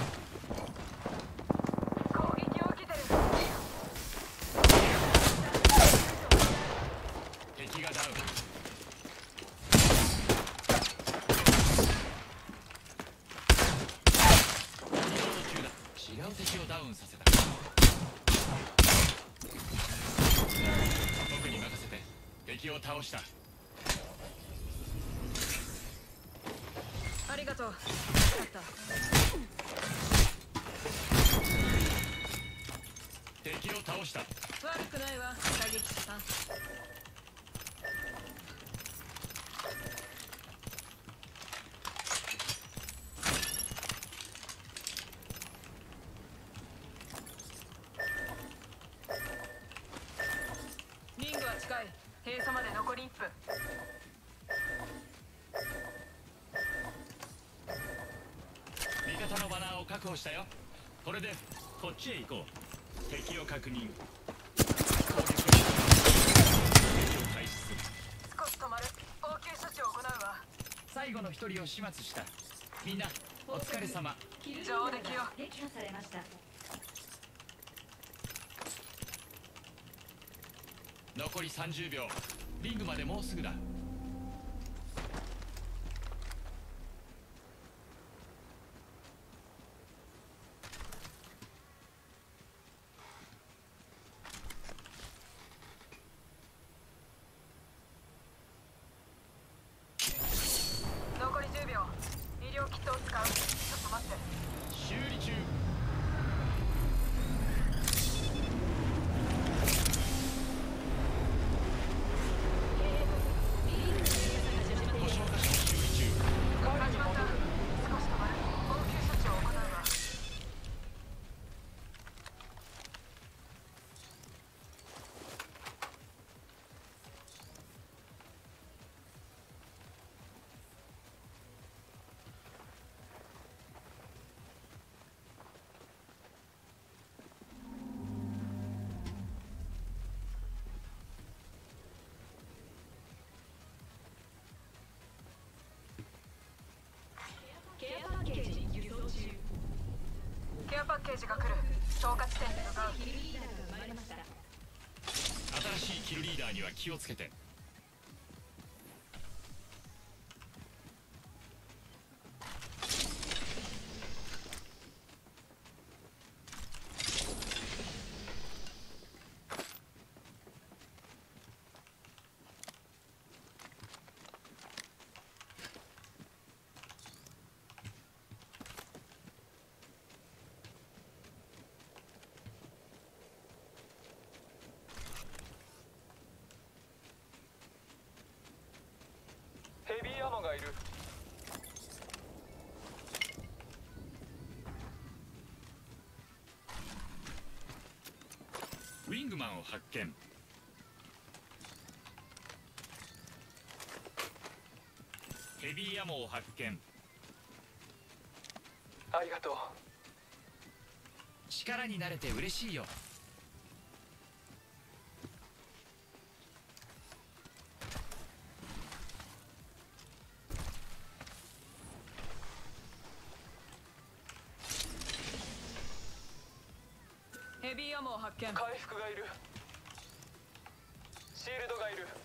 攻撃を受けてる。 敵がダウン。違う敵をダウンさせた。僕に任せて。敵を倒した。 ありがとう。助かった。 敵を倒した。 悪くないわ、射撃手さん。リングは近い。 閉鎖まで残り1分。 確保したよ。これでこっちへ行こう。敵を確認。攻撃を開始する。 少し止まる。応急処置を行うわ。 最後の一人を始末した。みんなお疲れ様。 上出来よ。 撃破されました。 残り30秒。リングまでもうすぐだ。 残り10秒。医療キットを使う。ちょっと待って。 修理中。故障箇所を修理中。 始まった。少し止まる。応急処置を行うわ。 ケアパッケージ輸送中。 ケアパッケージが来る。消火地点に向かう。 キルリーダーが生まれました。 新しいキルリーダーには気をつけて。 ヘビーアモがいる。 ウィングマンを発見。ヘビーアモを発見。 ありがとう。 力になれて嬉しいよ。 ヘビーアモを発見。 回復がいる。シールドがいる。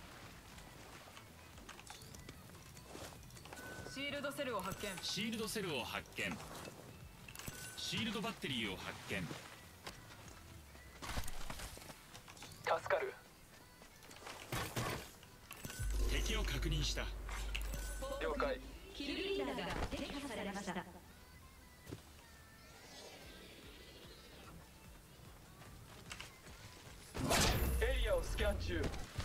シールドセルを発見。 シールドセルを発見。シールドバッテリーを発見。 助かる。 敵を確認した。 了解。 キルリーダーが撃破されました。 エリアをスキャン中。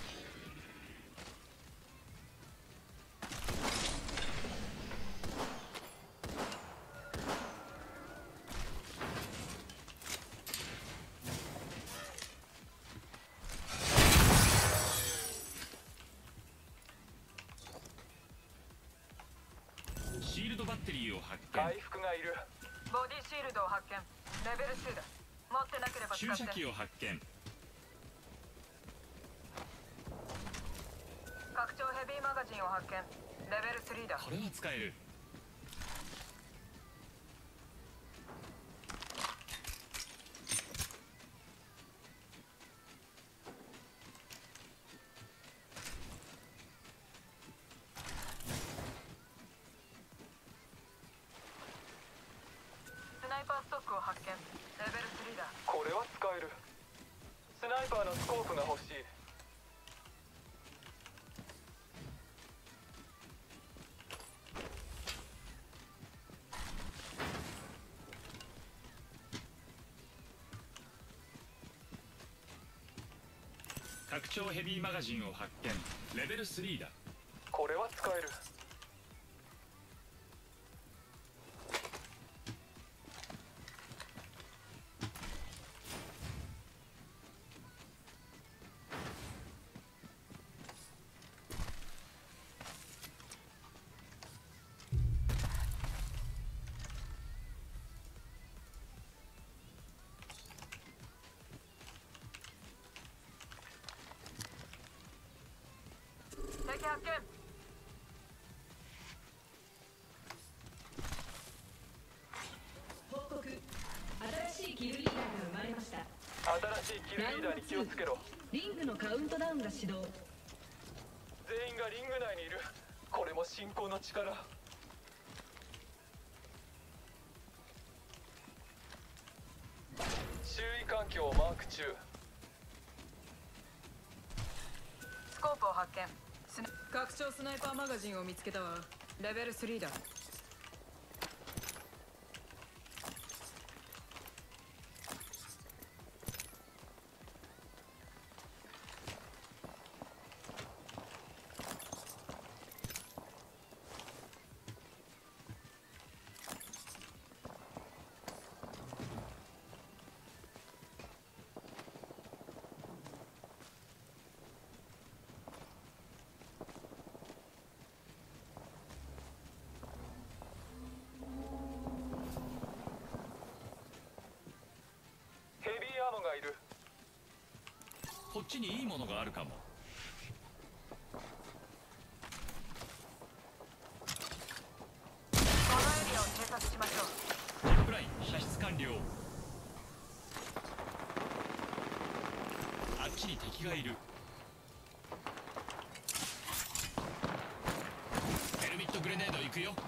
シールドバッテリーを発見。 回復がいる。 ボディシールドを発見。レベル2だ。持ってなければ使って。 注射器を発見。 拡張ヘビーマガジンを発見。レベル3だ。 これは使える。 スナイパーストックを発見。レベル3だ。 これは使える。スナイパーのスコープが欲しい。 拡張ヘビーマガジンを発見。レベル3だ。 これは使える。 敵発見。 報告。新しいキルリーダーが生まれました。 新しいキルリーダーに気をつけろ。 リングのカウントダウンが始動。 全員がリング内にいる。これも信仰の力。周囲環境をマーク中。 スコープを発見。 拡張スナイパーマガジンを見つけたわ。レベル3だ。 ヘビーアーモがいる。 こっちにいいものがあるかも。 このエリアを偵察しましょう。 ジップライン射出完了。あっちに敵がいる。ヘルミットグレネード行くよ。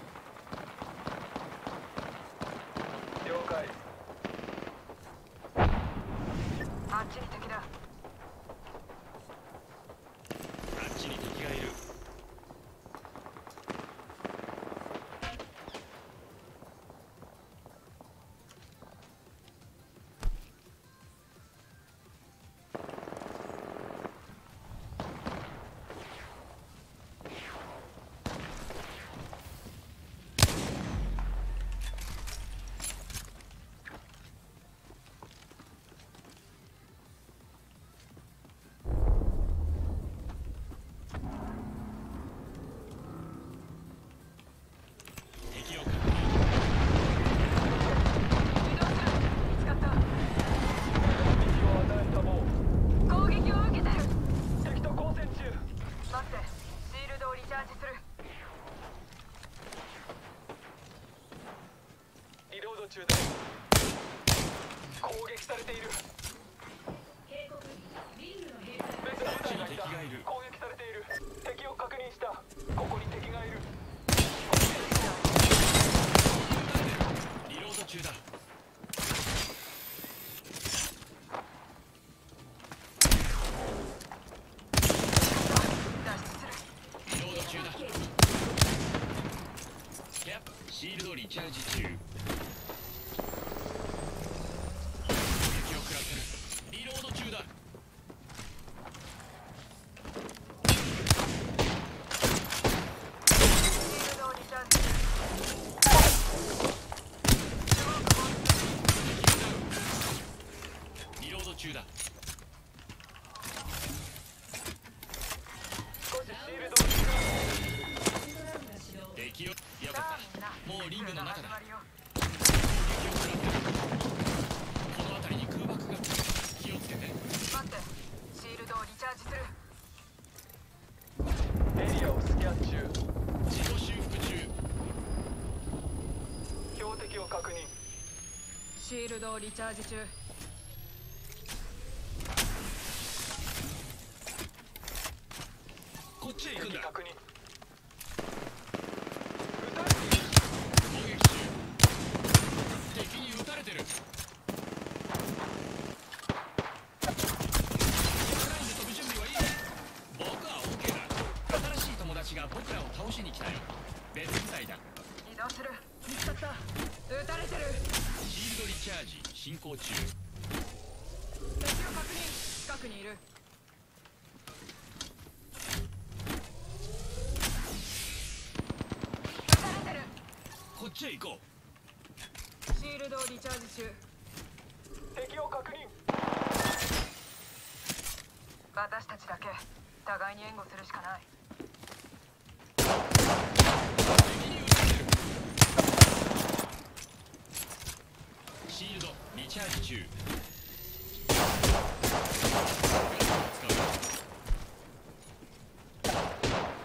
了解。 あっちに敵だ。 あっちに敵がいる。敵を確認。 見つかった。 敵を与えたもう。 攻撃を受けてる。 敵と交戦中。 待って、シールドをリチャージする。 リロード中だ。攻撃されている。 警告。リングの兵隊別の部隊がいた。 敵がいる。 攻撃されている。敵を確認した。ここに敵がいる。 リロード中だ。 脱出する。 リロード中だ。キャップシールドリチャージ中。敵を食らってる。リロード中だ。 シールドをリチャージする。 リロード中だ。 少しシールドを使う。 敵をよかった。もうリングの中だ。 始まるよ。 攻撃を食らってる。この辺りに空爆が来る。気をつけて。 待って、シールドをリチャージする。 エリアをスキャン中。 自己修復中。 標的を確認。 シールドをリチャージ中。 こっちへ行くんだ。 敵確認。 攻撃中。敵に撃たれてる。ラインで飛ぶ準備はいい？僕は OK だ。新しい友達が僕らを倒しに来たよ。別部隊だ。 移動する。 見つかった。撃たれてる。 シールドリチャージ進行中。 敵を確認。近くにいる。 撃たれてる。 こっちへ行こシールドをリチャージ中。 敵を確認。 私たちだけ互いに援護するしかない。 敵に撃たれてる。シールドリチャージ中。使う。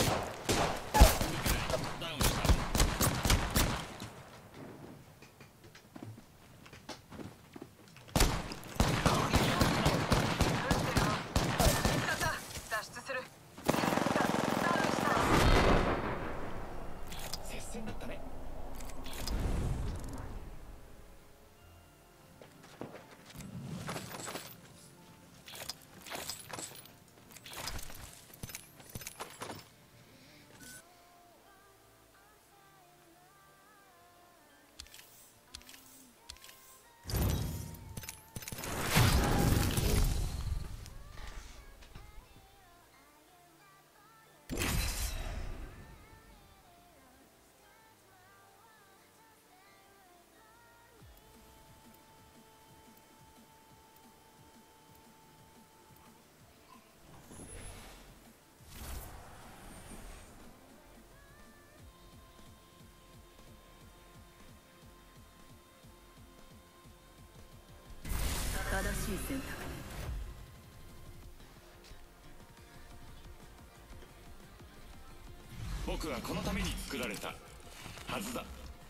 僕はこのために作られたはずだ。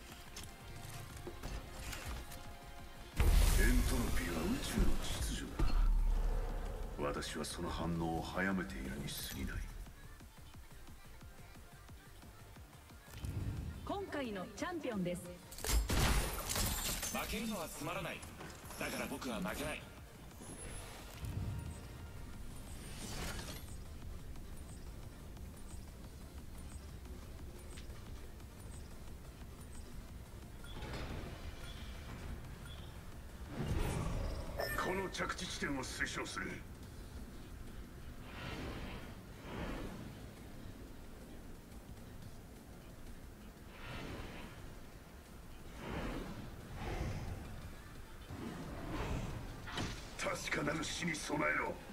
エントロピーは宇宙の秩序だ。私はその反応を早めているに過ぎない。 今回のチャンピオンです。 負けるのはつまらない。だから僕は負けない。 この着地地点を推奨する。確かなる死に備えろ。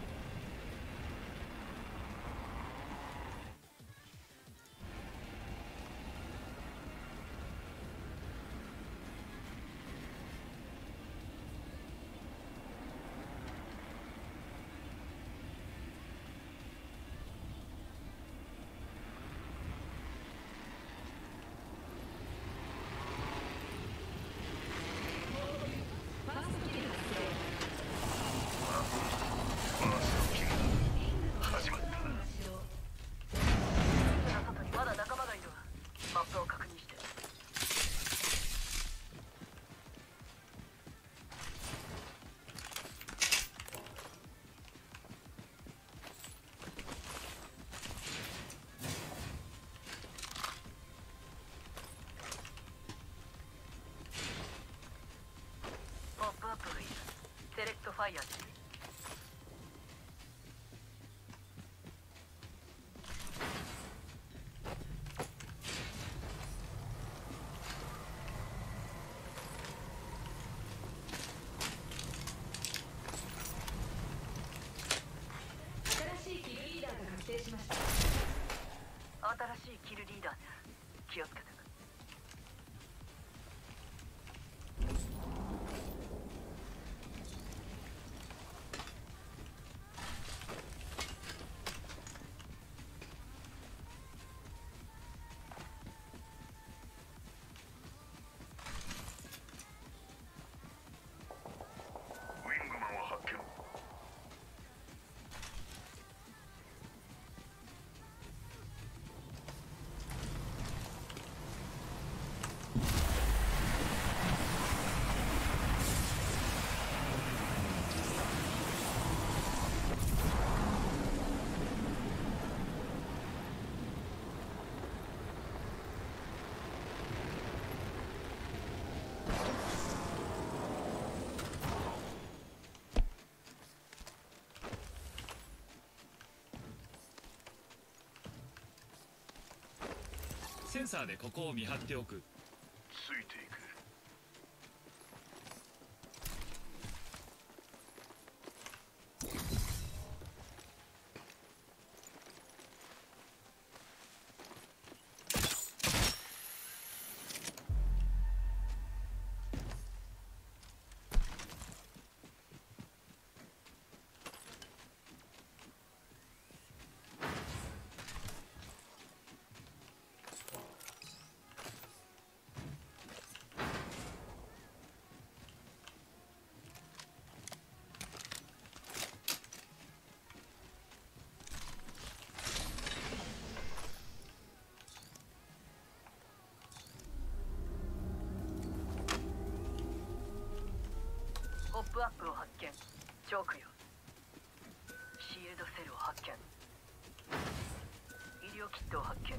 セレクトファイヤーです。 新しいキルリーダーが確定しました。 新しいキルリーダーです。気をつけて。 センサーでここを見張っておく。 ついていく。 ポップアップを発見。チョークよ。シールドセルを発見。医療キットを発見。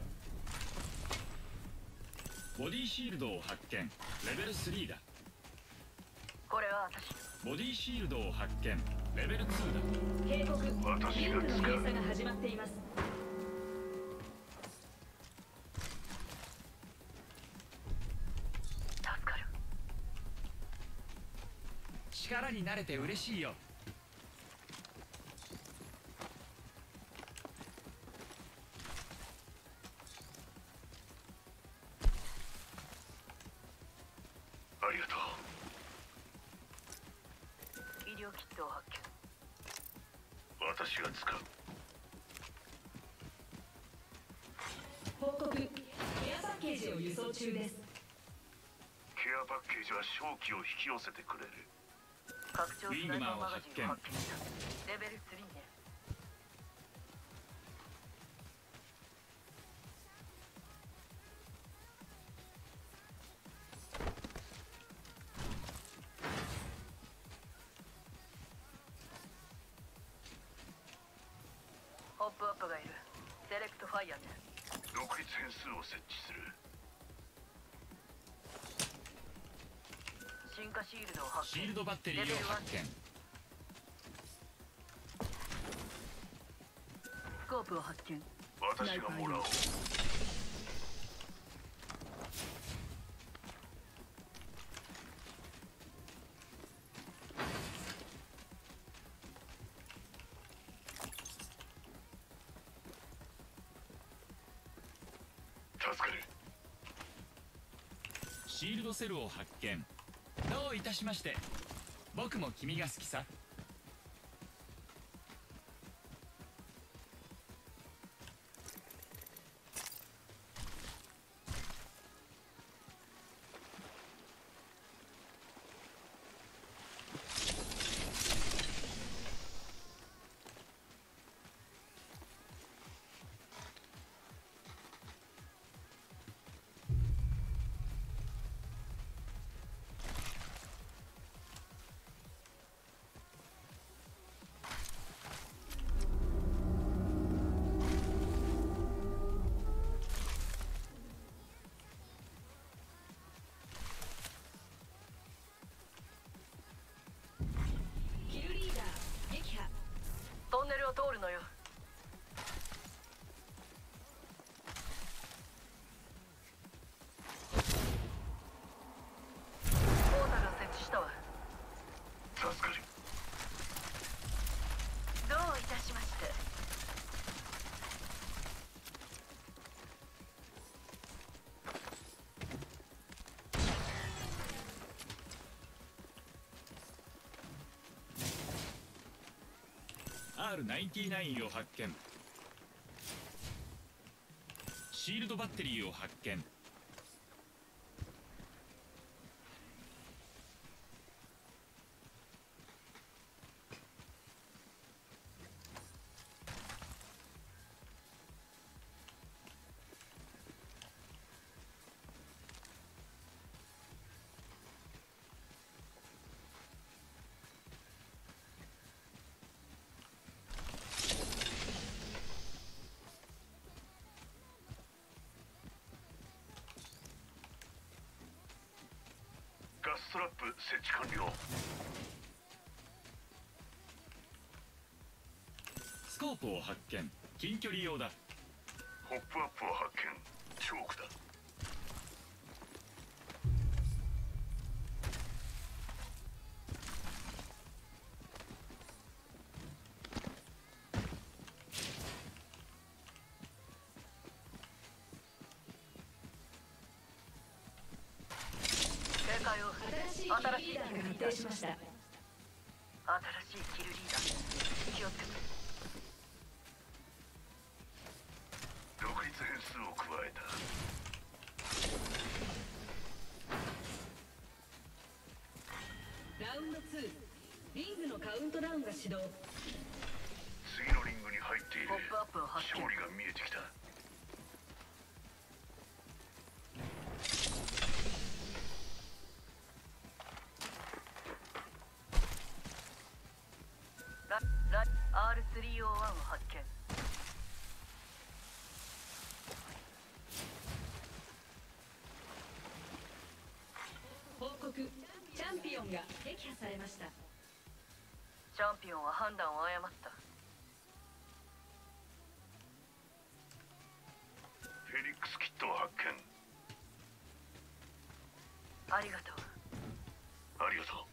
ボディシールドを発見。レベル3だ。 これは私。 ボディシールドを発見。レベル2だ。 警告。リングの閉鎖が始まっています。 力に慣れて嬉しいよ。 ありがとう。医療キットを発見。 私が使う。 ポッージを輸送中です。 ケアパッケージは正気を引き寄せてくれる。 拡張スナイパーマガジンを発見した。レベル3ね。ホップアップがいる。セレクトファイヤーね。 独立変数を設置する。 進化シールドを発見。 シールドバッテリーを発見。 スコープを発見。 私がもらおう。助かる。 シールドセルを発見。どういたしまして。僕も君が好きさ。 キルリーダー撃破。 トンネルを通るのよ。ポータルを設置したわ。 助かる。 どういたしまして。 R99 を発見。シールドバッテリーを発見。 ガストラップ設置完了。 スコープを発見。近距離用だ。 ホップアップを発見。チョークだ。 警戒を。 新しいキルリーダーが決定しました。 新しいキルリーダー。気をつけて。 独立変数を加えた。 ラウンド2。リングのカウントダウンが始動。 次のリングに入っている。 ポップアップを発見。 勝利が見えてきた。 R301 を発見。 報告。チャンピオンが撃破されました。 チャンピオンは判断を誤った。 フェリックスキットを発見。 ありがとう。 ありがとう。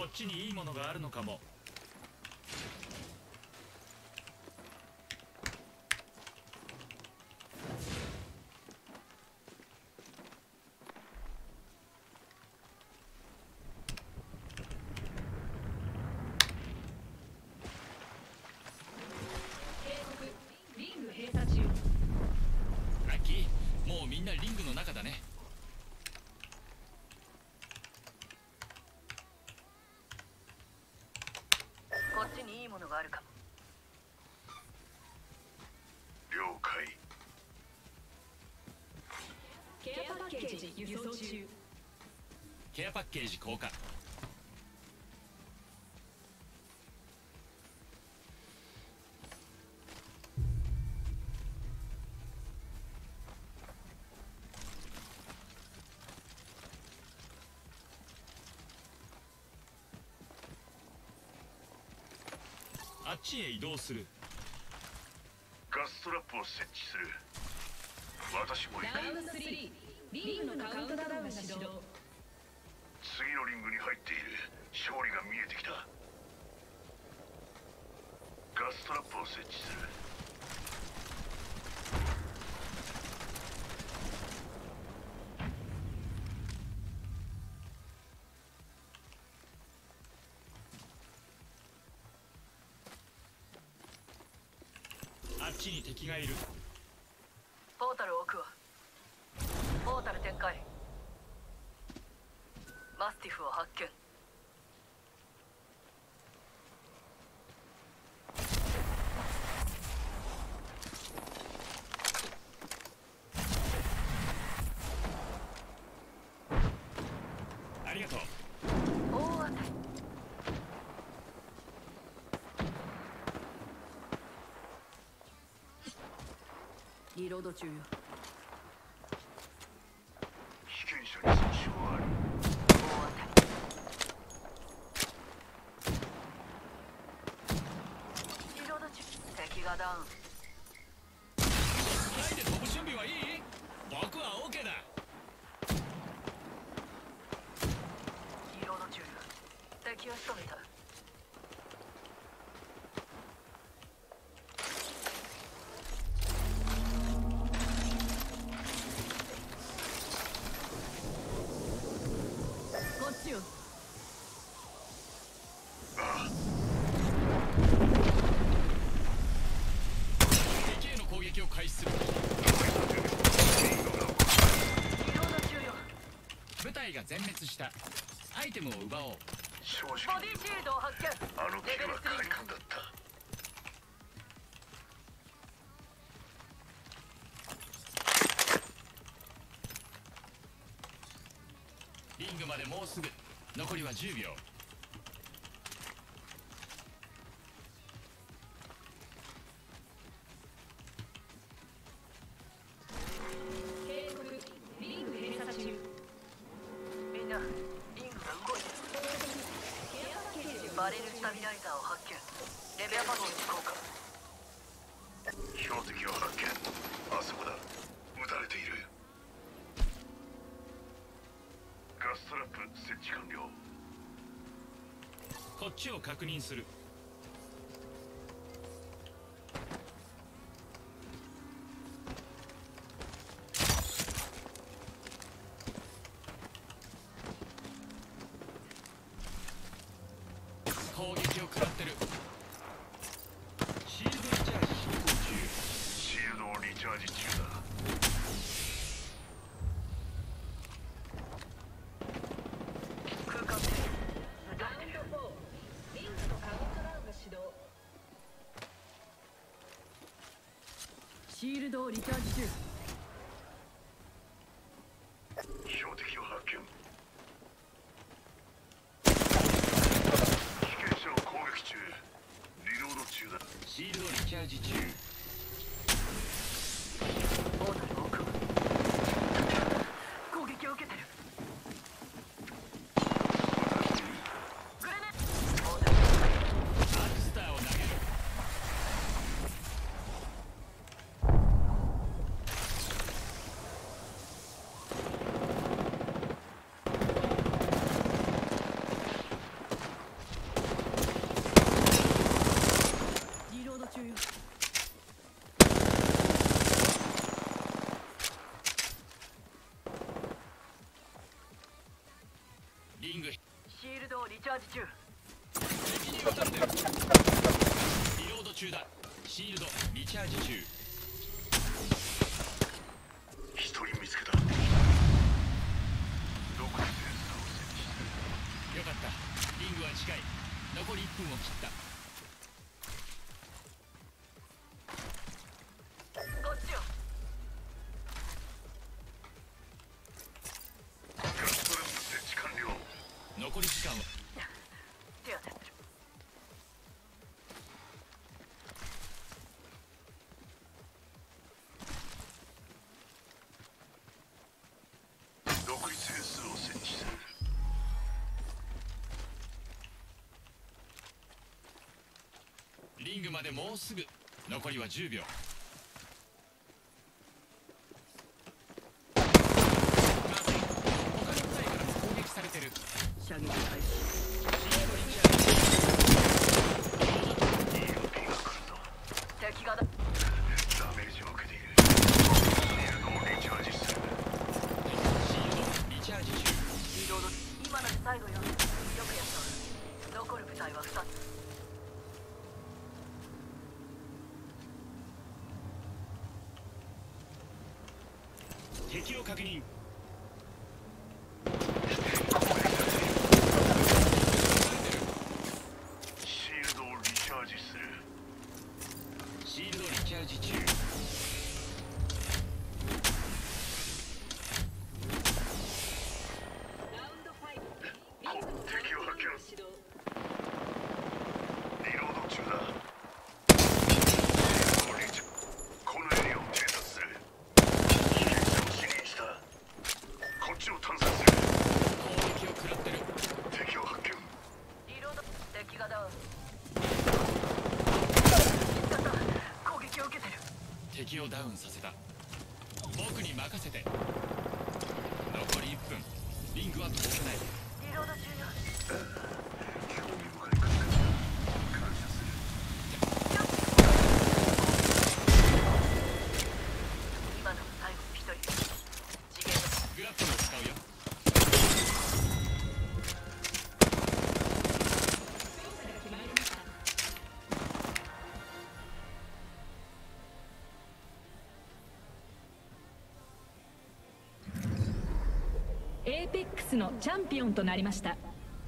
こっちにいいものがあるのかも。 リング閉鎖中。 ラッキー、もうみんなリングの中だね。 こっちにいいものがあるかも。 了解。 ケアパッケージ輸送中。 ケアパッケージ交換。あっちへ移動する。 ガストラップを設置する。私も行く。 ラウンド3、リングのカウントダウンが始動。 次のリングに入っている。勝利が見えてきた。ガストラップを設置する。 あっちに敵がいる。 ポータルを置くわ。ポータル展開。マスティフを発見。 ありがとう。 大当たり。 リロード中よ。 被験者に損傷はある。 リロード中。敵がダウン。 スカイで飛ぶ準備はいい？僕は OK だ。 リロード中。敵を仕留めた。 こっちよ。 敵への攻撃を開始する。 リロード中よ。 部隊が全滅した。アイテムを奪おう。 正直ボディシールドを発見。 あのキルは快感だった。 リングまでもうすぐ。残りは10秒。 警告、リング閉鎖中。 みんな、リングが動いてる。 ケアパッケージバレルスタビライザーを発見。レベアパッケージ効果。 標的を発見。あそこだ。撃たれている。ガストラップ設置完了。 こっちを確認する。攻撃を食らってる。シールドリチャージ進行中。 シールドをリチャージ中だ。 空間でラウンド4、リングのカウントダウンが始動。 シールドをリチャージ中。 標的を発見。被験者を攻撃中。リロード中だ。 シールドリチャージ中。 ポータルを置くわ。攻撃を受けてる。グレネポータルアクスターを投げる。 が飛んでる。リロード中だ。シールドリチャージ中。 一人見つけた。 よかった。リングは近い。残り1分を切った。 こっちよ。 ガストラップ設置完了。 残り時間は手当てする。 独立変数を設置する。 リングまでもうすぐ。残りは10秒。まずい。他の部隊から攻撃されてる。 射撃開始。 敵がだ。 ダメージを受けている。シールドをリチャージする。 シールドリチャージ中。 リロード。今ので最後よ。よくやった。残る部隊は2つ。 敵を確認。 シールドをリチャージする。 シールドリチャージ中。 敵を発見。リロード中だ。このエリアを偵察する。危険者を死にした。こっちを探索する。 攻撃を食らってる。 敵を発見。 リロード。敵がダウン。だった。攻撃を受けてる。 敵をダウンさせた。僕に任せて。残り1分。リングは通せない。 リロード中よ。 興味深い感謝する。 今の最後の1人。次元のグラップルを使うよ。 エーペックスのチャンピオンとなりました。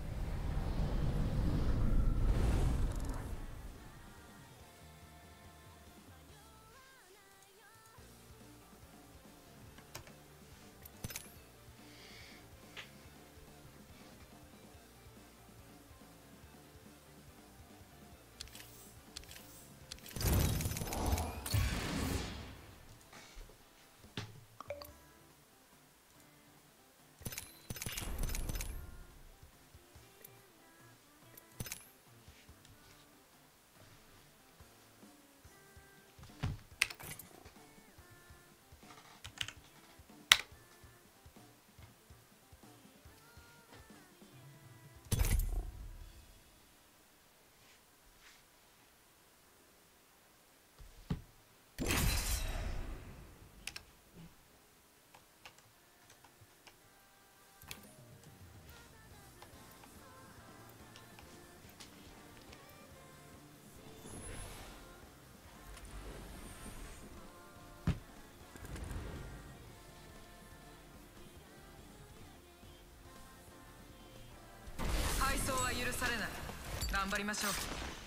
敗走は許されない。頑張りましょう。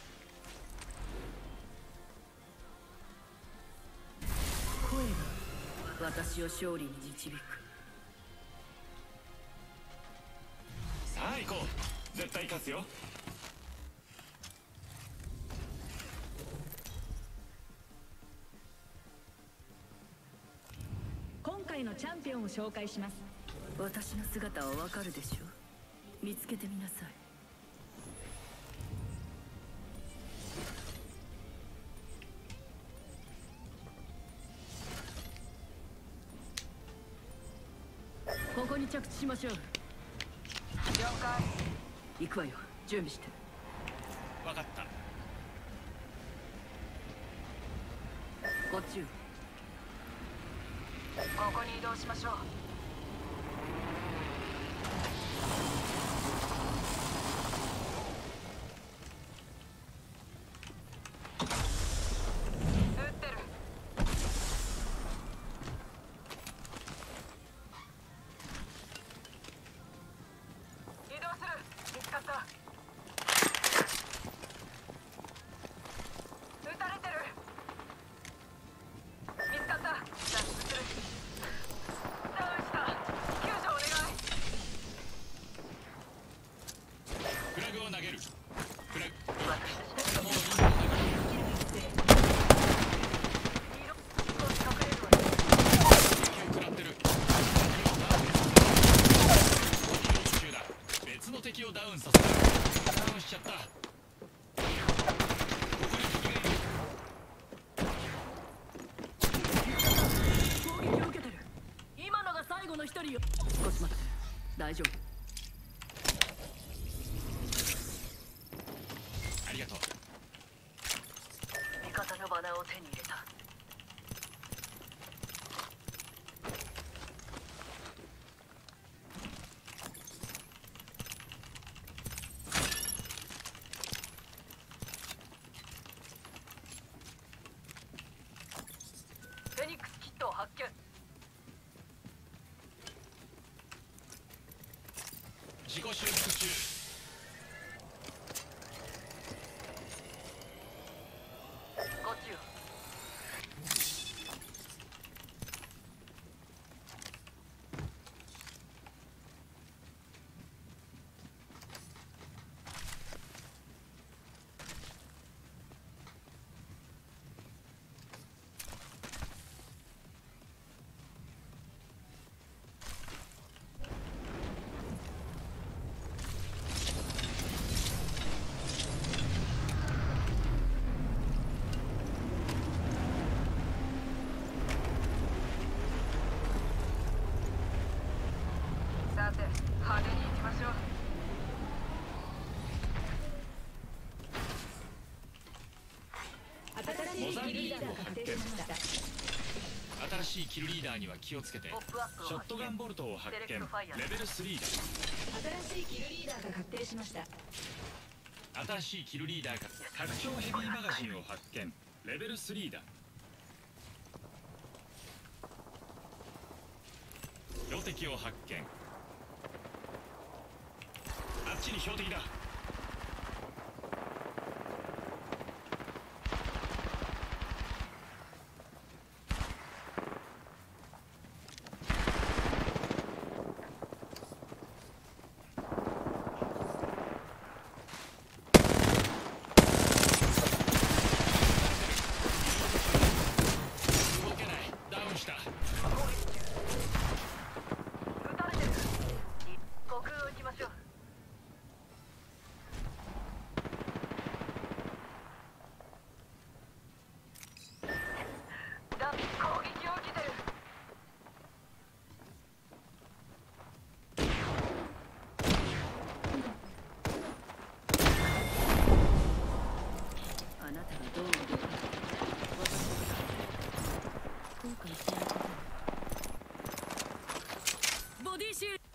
声が私を勝利に導く。 さあ行こう。絶対勝つよ。 今回のチャンピオンを紹介します。 私の姿はわかるでしょ。見つけてみなさい。ここに着地しましょう。 了解。 行くわよ。準備して。 分かった。 こっちよ。 ここに移動しましょう。 大丈夫。 ありがとう。 味方のバナーを手に入れた。フェニックスキットを発見。 自己修復中。 こっちよ。さて、派手に行きましょう。 モザンビークを発見。新しいキルリーダーには気をつけて。ショットガンボルトを発見。レベル3だ。 新しいキルリーダーが確定しました。 新しいキルリーダーが拡張ヘビーマガジンを発見。レベル3だ。標的を発見。あっちに標的だ。動けない。ダウンした。 撃たれてる。虚空を撃ちましょう。攻撃を受けてる。 あなたがどう思うか後悔しないこと。ボディシュー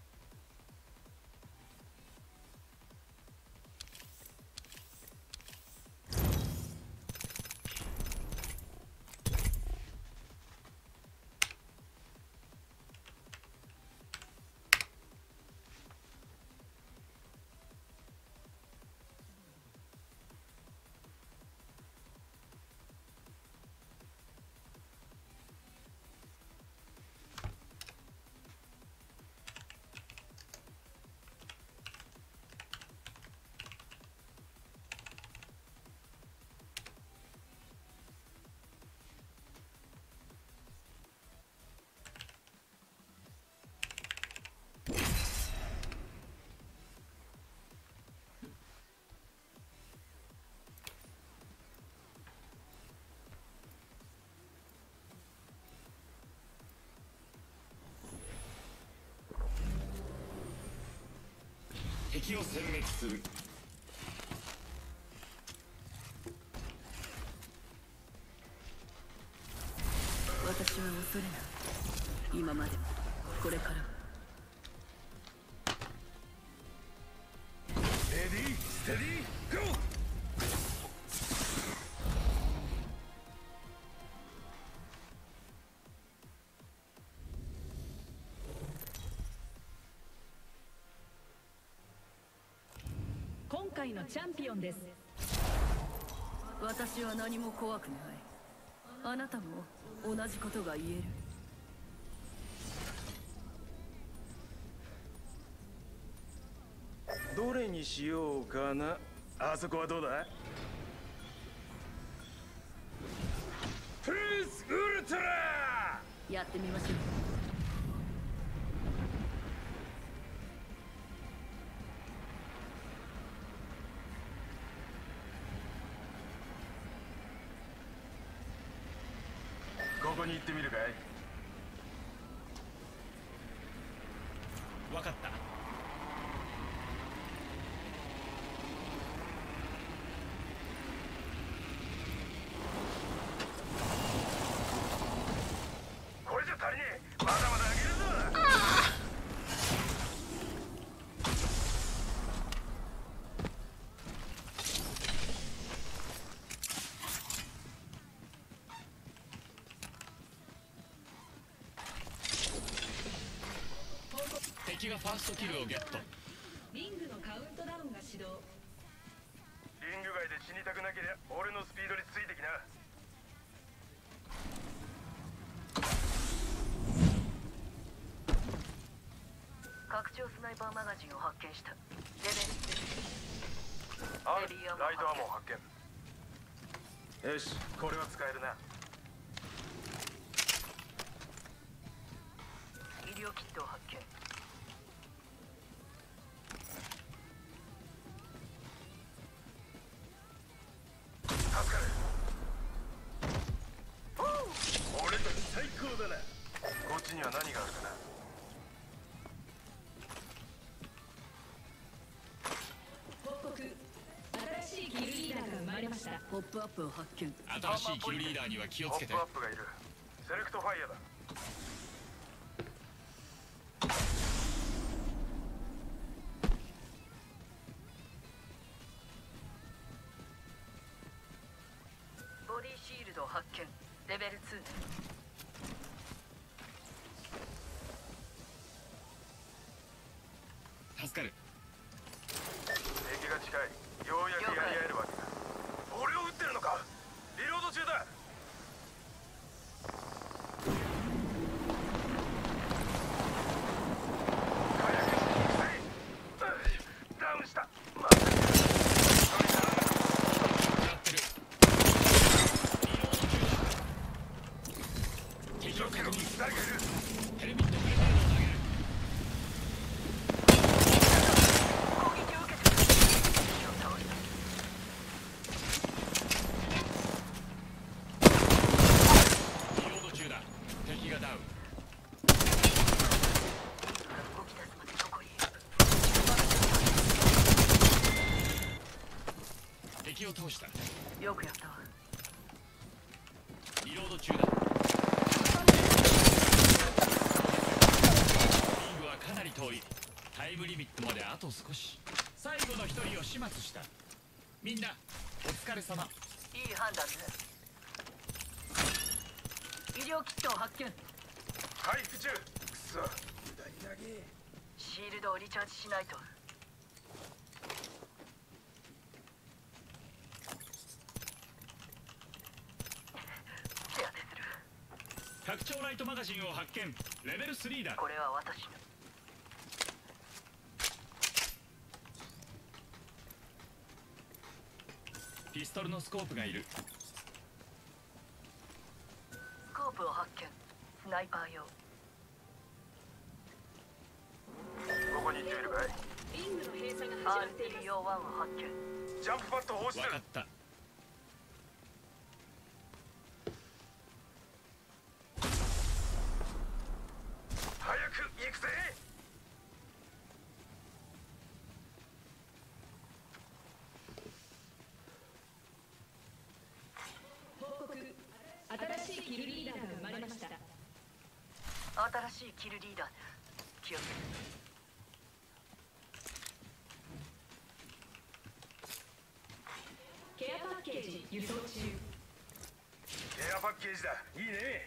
敵を殲滅する。 私は恐れない。今までもこれからも。 レディーステディーゴー。 今回のチャンピオンです。 私は何も怖くない。あなたも同じことが言える。 どれにしようかな。あそこはどうだ。プリンスウルトラ。 やってみましょう。 ここに行ってみるかい。 わかった。 がファーストキルをゲット。 リングのカウントダウンが始動。 リング外で死にたくなければ俺のスピードについてきな。 拡張スナイパーマガジンを発見した。レベルある。ライトアモ発見。よし、これは使えるな。 医療キットを発見。 助かる。俺たち最高だな。こっちには何があるかな。 報告。新しいキルリーダーが生まれました。 ポップアップを発見。 新しいキルリーダーには気をつけて。 ポップアップがいる。セレクトファイヤーだ。 ボディシールドを発見。レベル2。 助かる。 敵が近い。ようやくやり合えるわけだ。俺を撃ってるのか。リロード中だ。早くダウンした。まずやってる。リロード中だ。敵を確認。 誰がいる。 ヘルミットグレネードを投げる。 攻撃を受けてる。敵を倒した。 リロード中だ。敵がダウン。 動き出すまで残り。 敵を倒した。 よくやったわ。 リロード中だ。リングはかなり遠い。タイムリミットまであと少し。最後の一人を始末した。みんなお疲れ様。 いい判断ね。医療キットを発見。 回復中。くそ。 シールドをリチャージしないと。手当てする。 拡張ライトマガジンを発見。レベル3だ。 これは私の。 ピストルのスコープがいる。 スコープを発見。スナイパー用。 ここにいるかい。 リングの閉鎖が始まっています。 RT-01 を発見。 ジャンプパッド放出。 分かった。 早く行くぜ。 報告。新しいキルリーダーが生まれました。 新しいキルリーダーね。気をつけて。 ケアパッケージ輸送中。 ケアパッケージだ。いいね。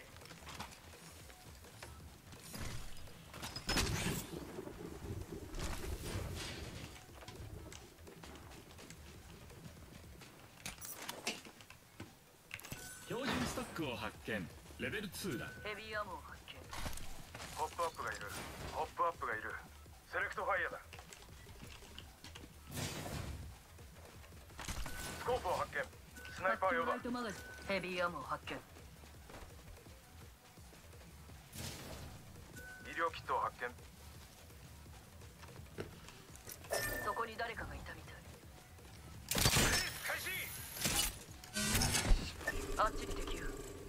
標準ストックを発見。レベル2だ。 ヘビーアモを発見。 ポップアップがいる。ポップアップがいる。セレクトファイヤーだ。スコープを発見。スナイパー用だ。 ライトマガジン。 ヘビーアモを発見。 医療キットを発見。 そこに誰かがいたみたい。 開始。 あっちに敵よ。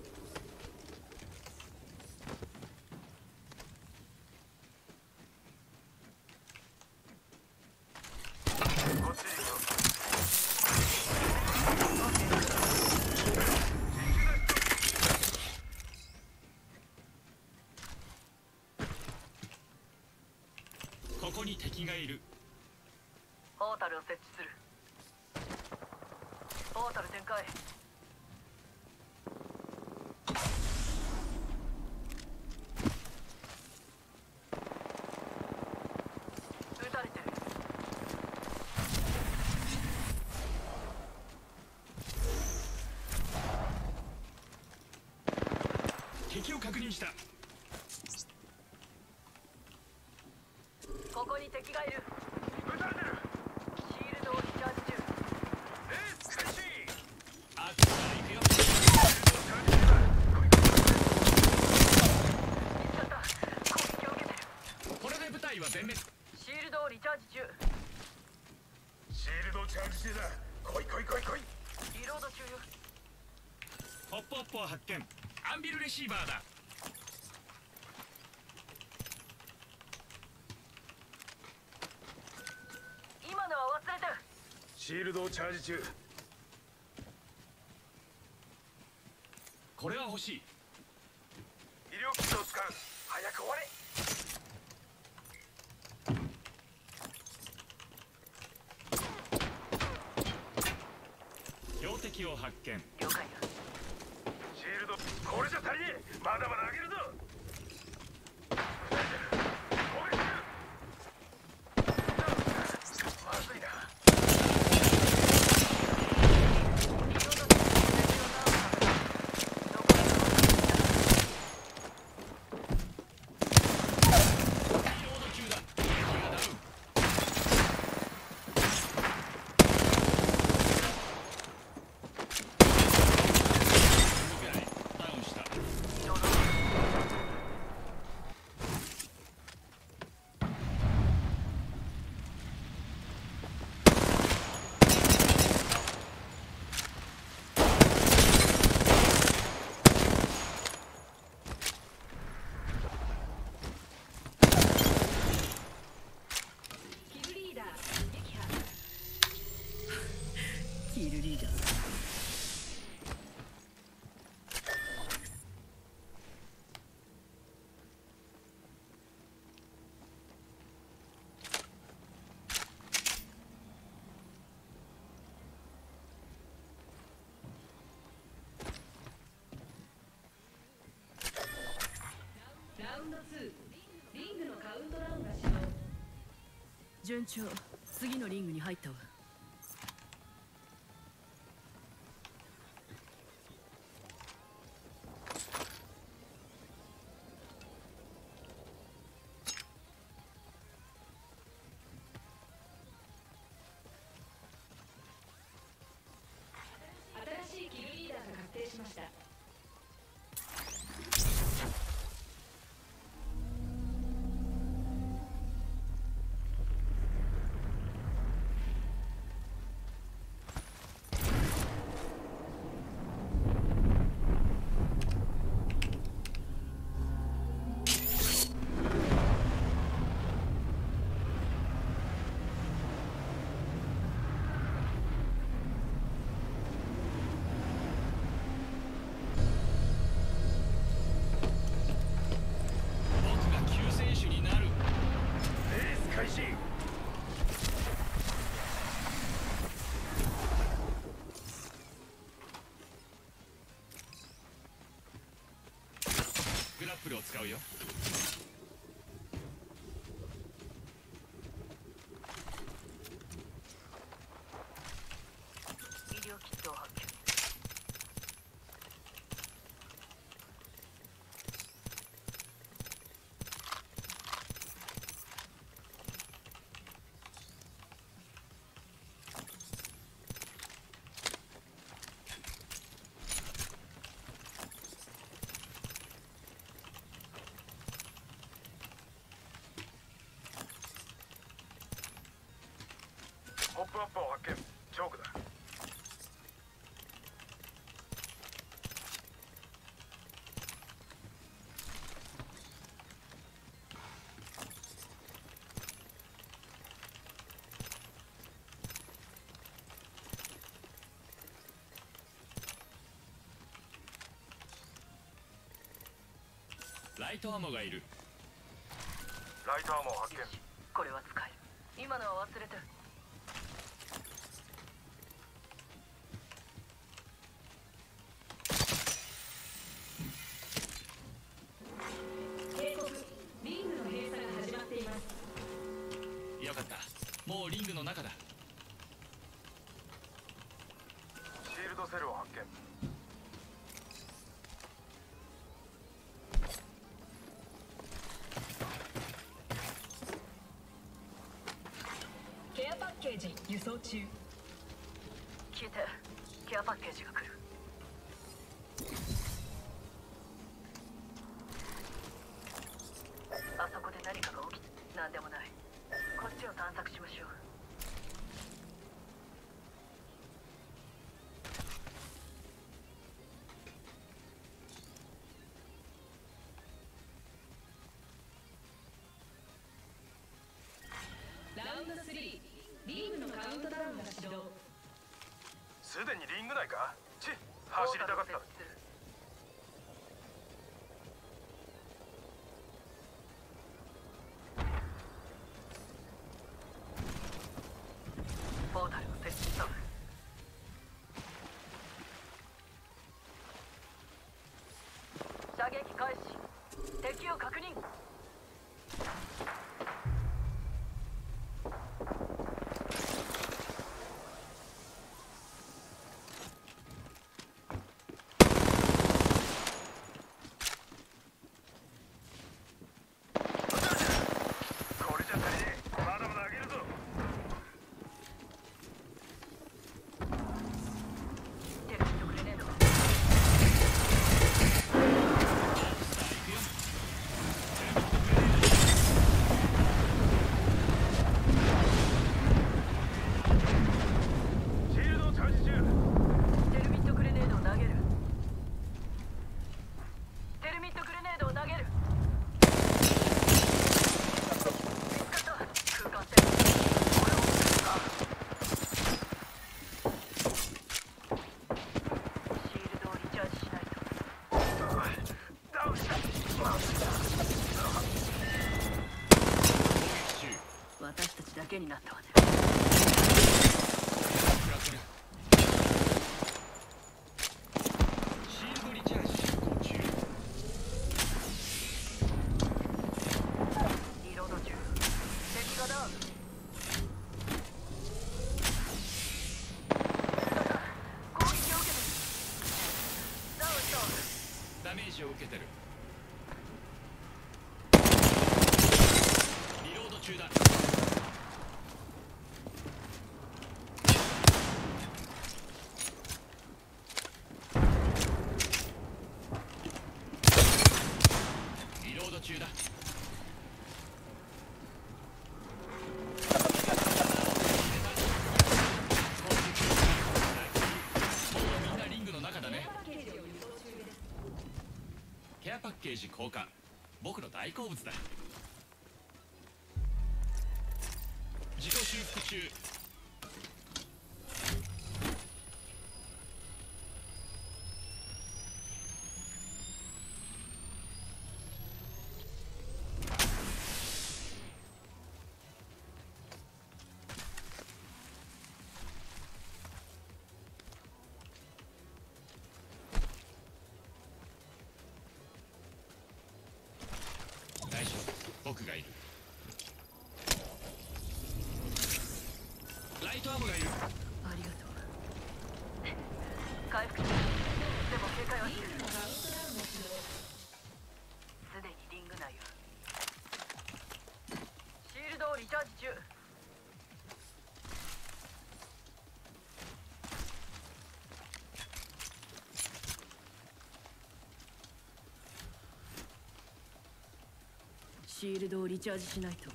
こっちに行くぞ。 ここに敵がいる。 ポータルを設置する。ポータル展開。 確認した。 ここに敵がいる。 撃たれてる。 シールドをリチャージ中。 レース開始。 あっちから行くよ。 見つかった。攻撃を受けてる。 これで部隊は全滅。 シールドをリチャージ中。 シールドチャージ中だ。来い来い来い来い。 リロード中よ。 ホップホップを発見。アンビルレシーバーだ。 今のは忘れて。 シールドをチャージ中。 これは欲しい。 医療キットを使う。早く終われ。 標的を発見。 了解だ。 シールド、これじゃ足りねえ。まだまだ上げるぞ。攻撃する。まずいな。 キルリーダー。 ラウンド2、リングのカウントダウンが始動。 順調。次のリングに入ったわ。 新しいキルリーダーが確定しました。 グラップルを使うよ。 医療キットを発見。 ホップアップを発見。チョークだ。 ライトアモがいる。 ライトアーモー発見。 これは使える。今のは忘れて。 警告、リングの閉鎖が始まっています。 よかった。もうリングの中だ。 シールドセルを発見。 送中。 聞いて、ケアパッケージが来る。あそこで何かが起きて、なんでもない。こっちを探索しましょう。 ラウンド3、リングのカウントダウンが始動。 すでにリング内か。走りたかった。 ポータルの設置した。射撃開始。敵を確認。 これじゃ足りねえ。まだまだ上げるぞ。 テルミットグレネード。 シールドをチャージ中。 テルミットグレネードを投げる。テルミットグレネードを投げる。見つかった。空間戦。これを撃てるか。シールドをリチャージしないと。 ダウンした。 私たちだけになったわね。 シールドリチャージ進行中。 リロード中。敵がダウン。攻撃を受けてる。ダウンした。 ダメージを受けてる。リロード中だ。リロード中だ。みんなリングの中だね。ケアパッケージ交換。僕の大好物だ。自己修復中。大丈夫、僕がいる。ライトアームがいる。 ありがとう。回復中。でも警戒はしてる。すでにリング内よ。シールドをリチャージ中。シールドをリチャージしないと。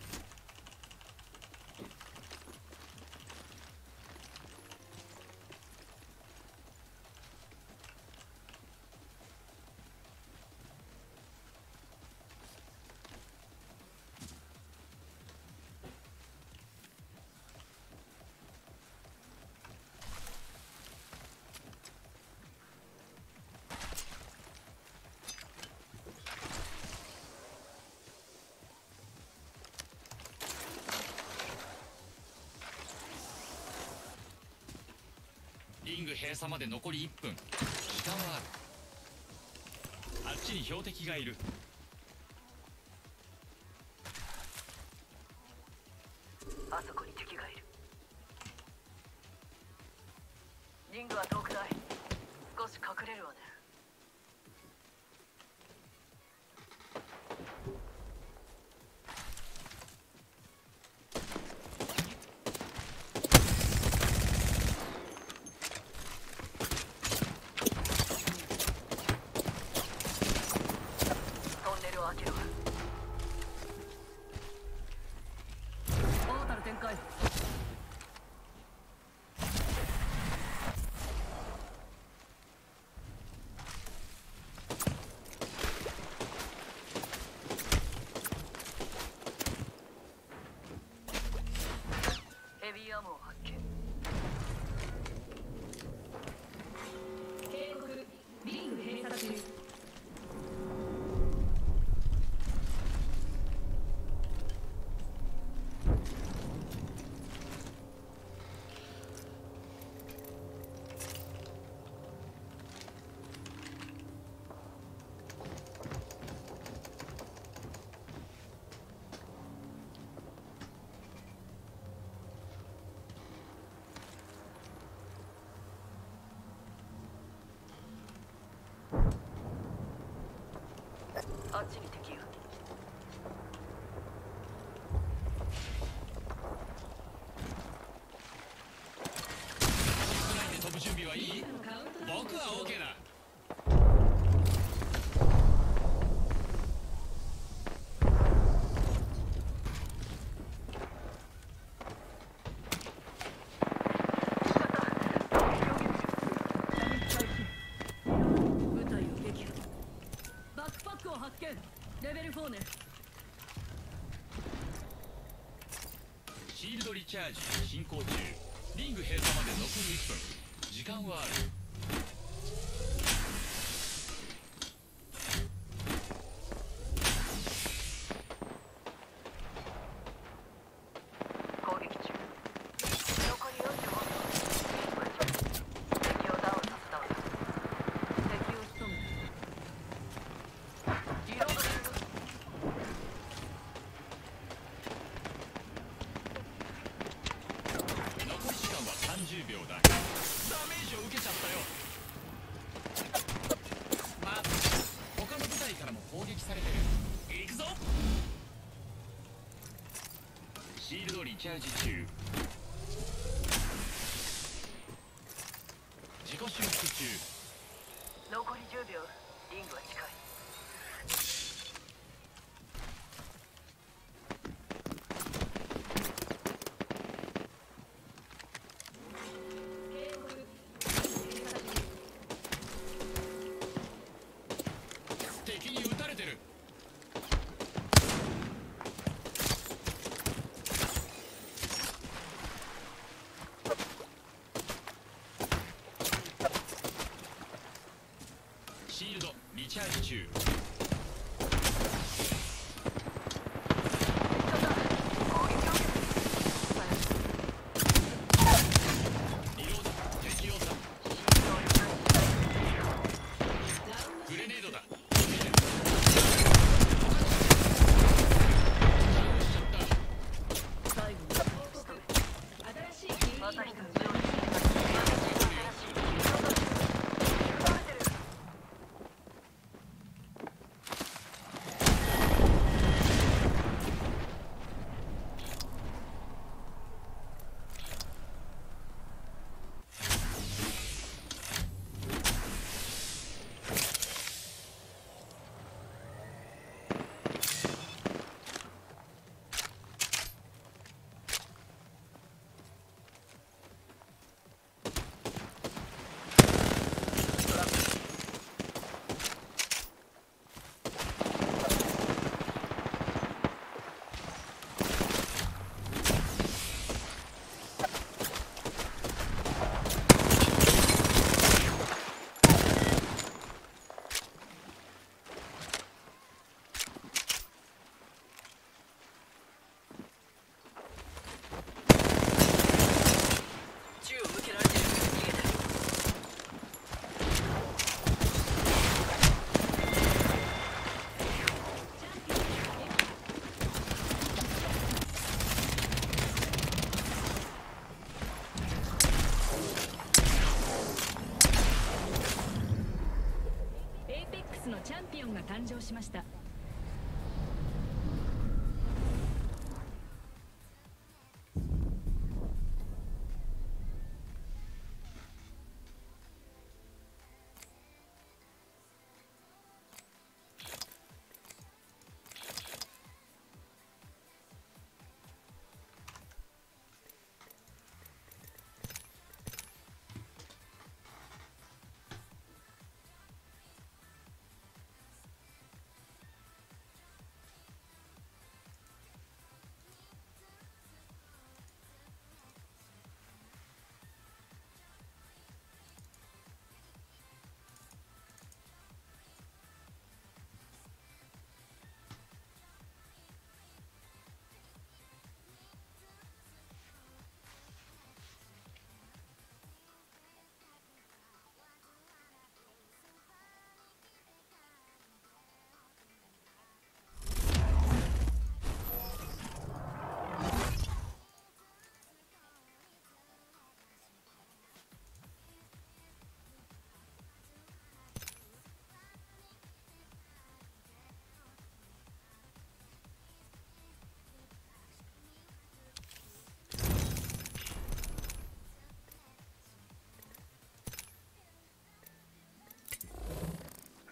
リング閉鎖まで残り1分。時間はある。あっちに標的がいる。 あそこに敵がいる。リングは遠くない。少し隠れるわね。 地に敵よ。 内で飛ぶ準備はいい？僕は OK だ。 部隊を撃破。バックパックを発見。レベル4ね。 シールドリチャージ進行中。リング閉鎖まで残り1分。時間はある。 攻撃中。残り45秒。敵をダウンさせたわ。 敵を仕留めリロードする。 残り時間は30秒だ。ダメージを受けちゃったよ。まあ、他の部隊からも攻撃されてる。行くぞ。シールドリチャージ中。自己修復中。 残り10秒。リングは近い。 敵に撃たれてる。シールドリチャージ中。リロード敵用だ。グレネードだ。 最後に新しいキーまた一つ。 銃を向けられてる。逃げてる。 エイペックスのチャンピオンが誕生しました。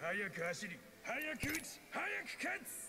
早く走り早く打ち早く勝つ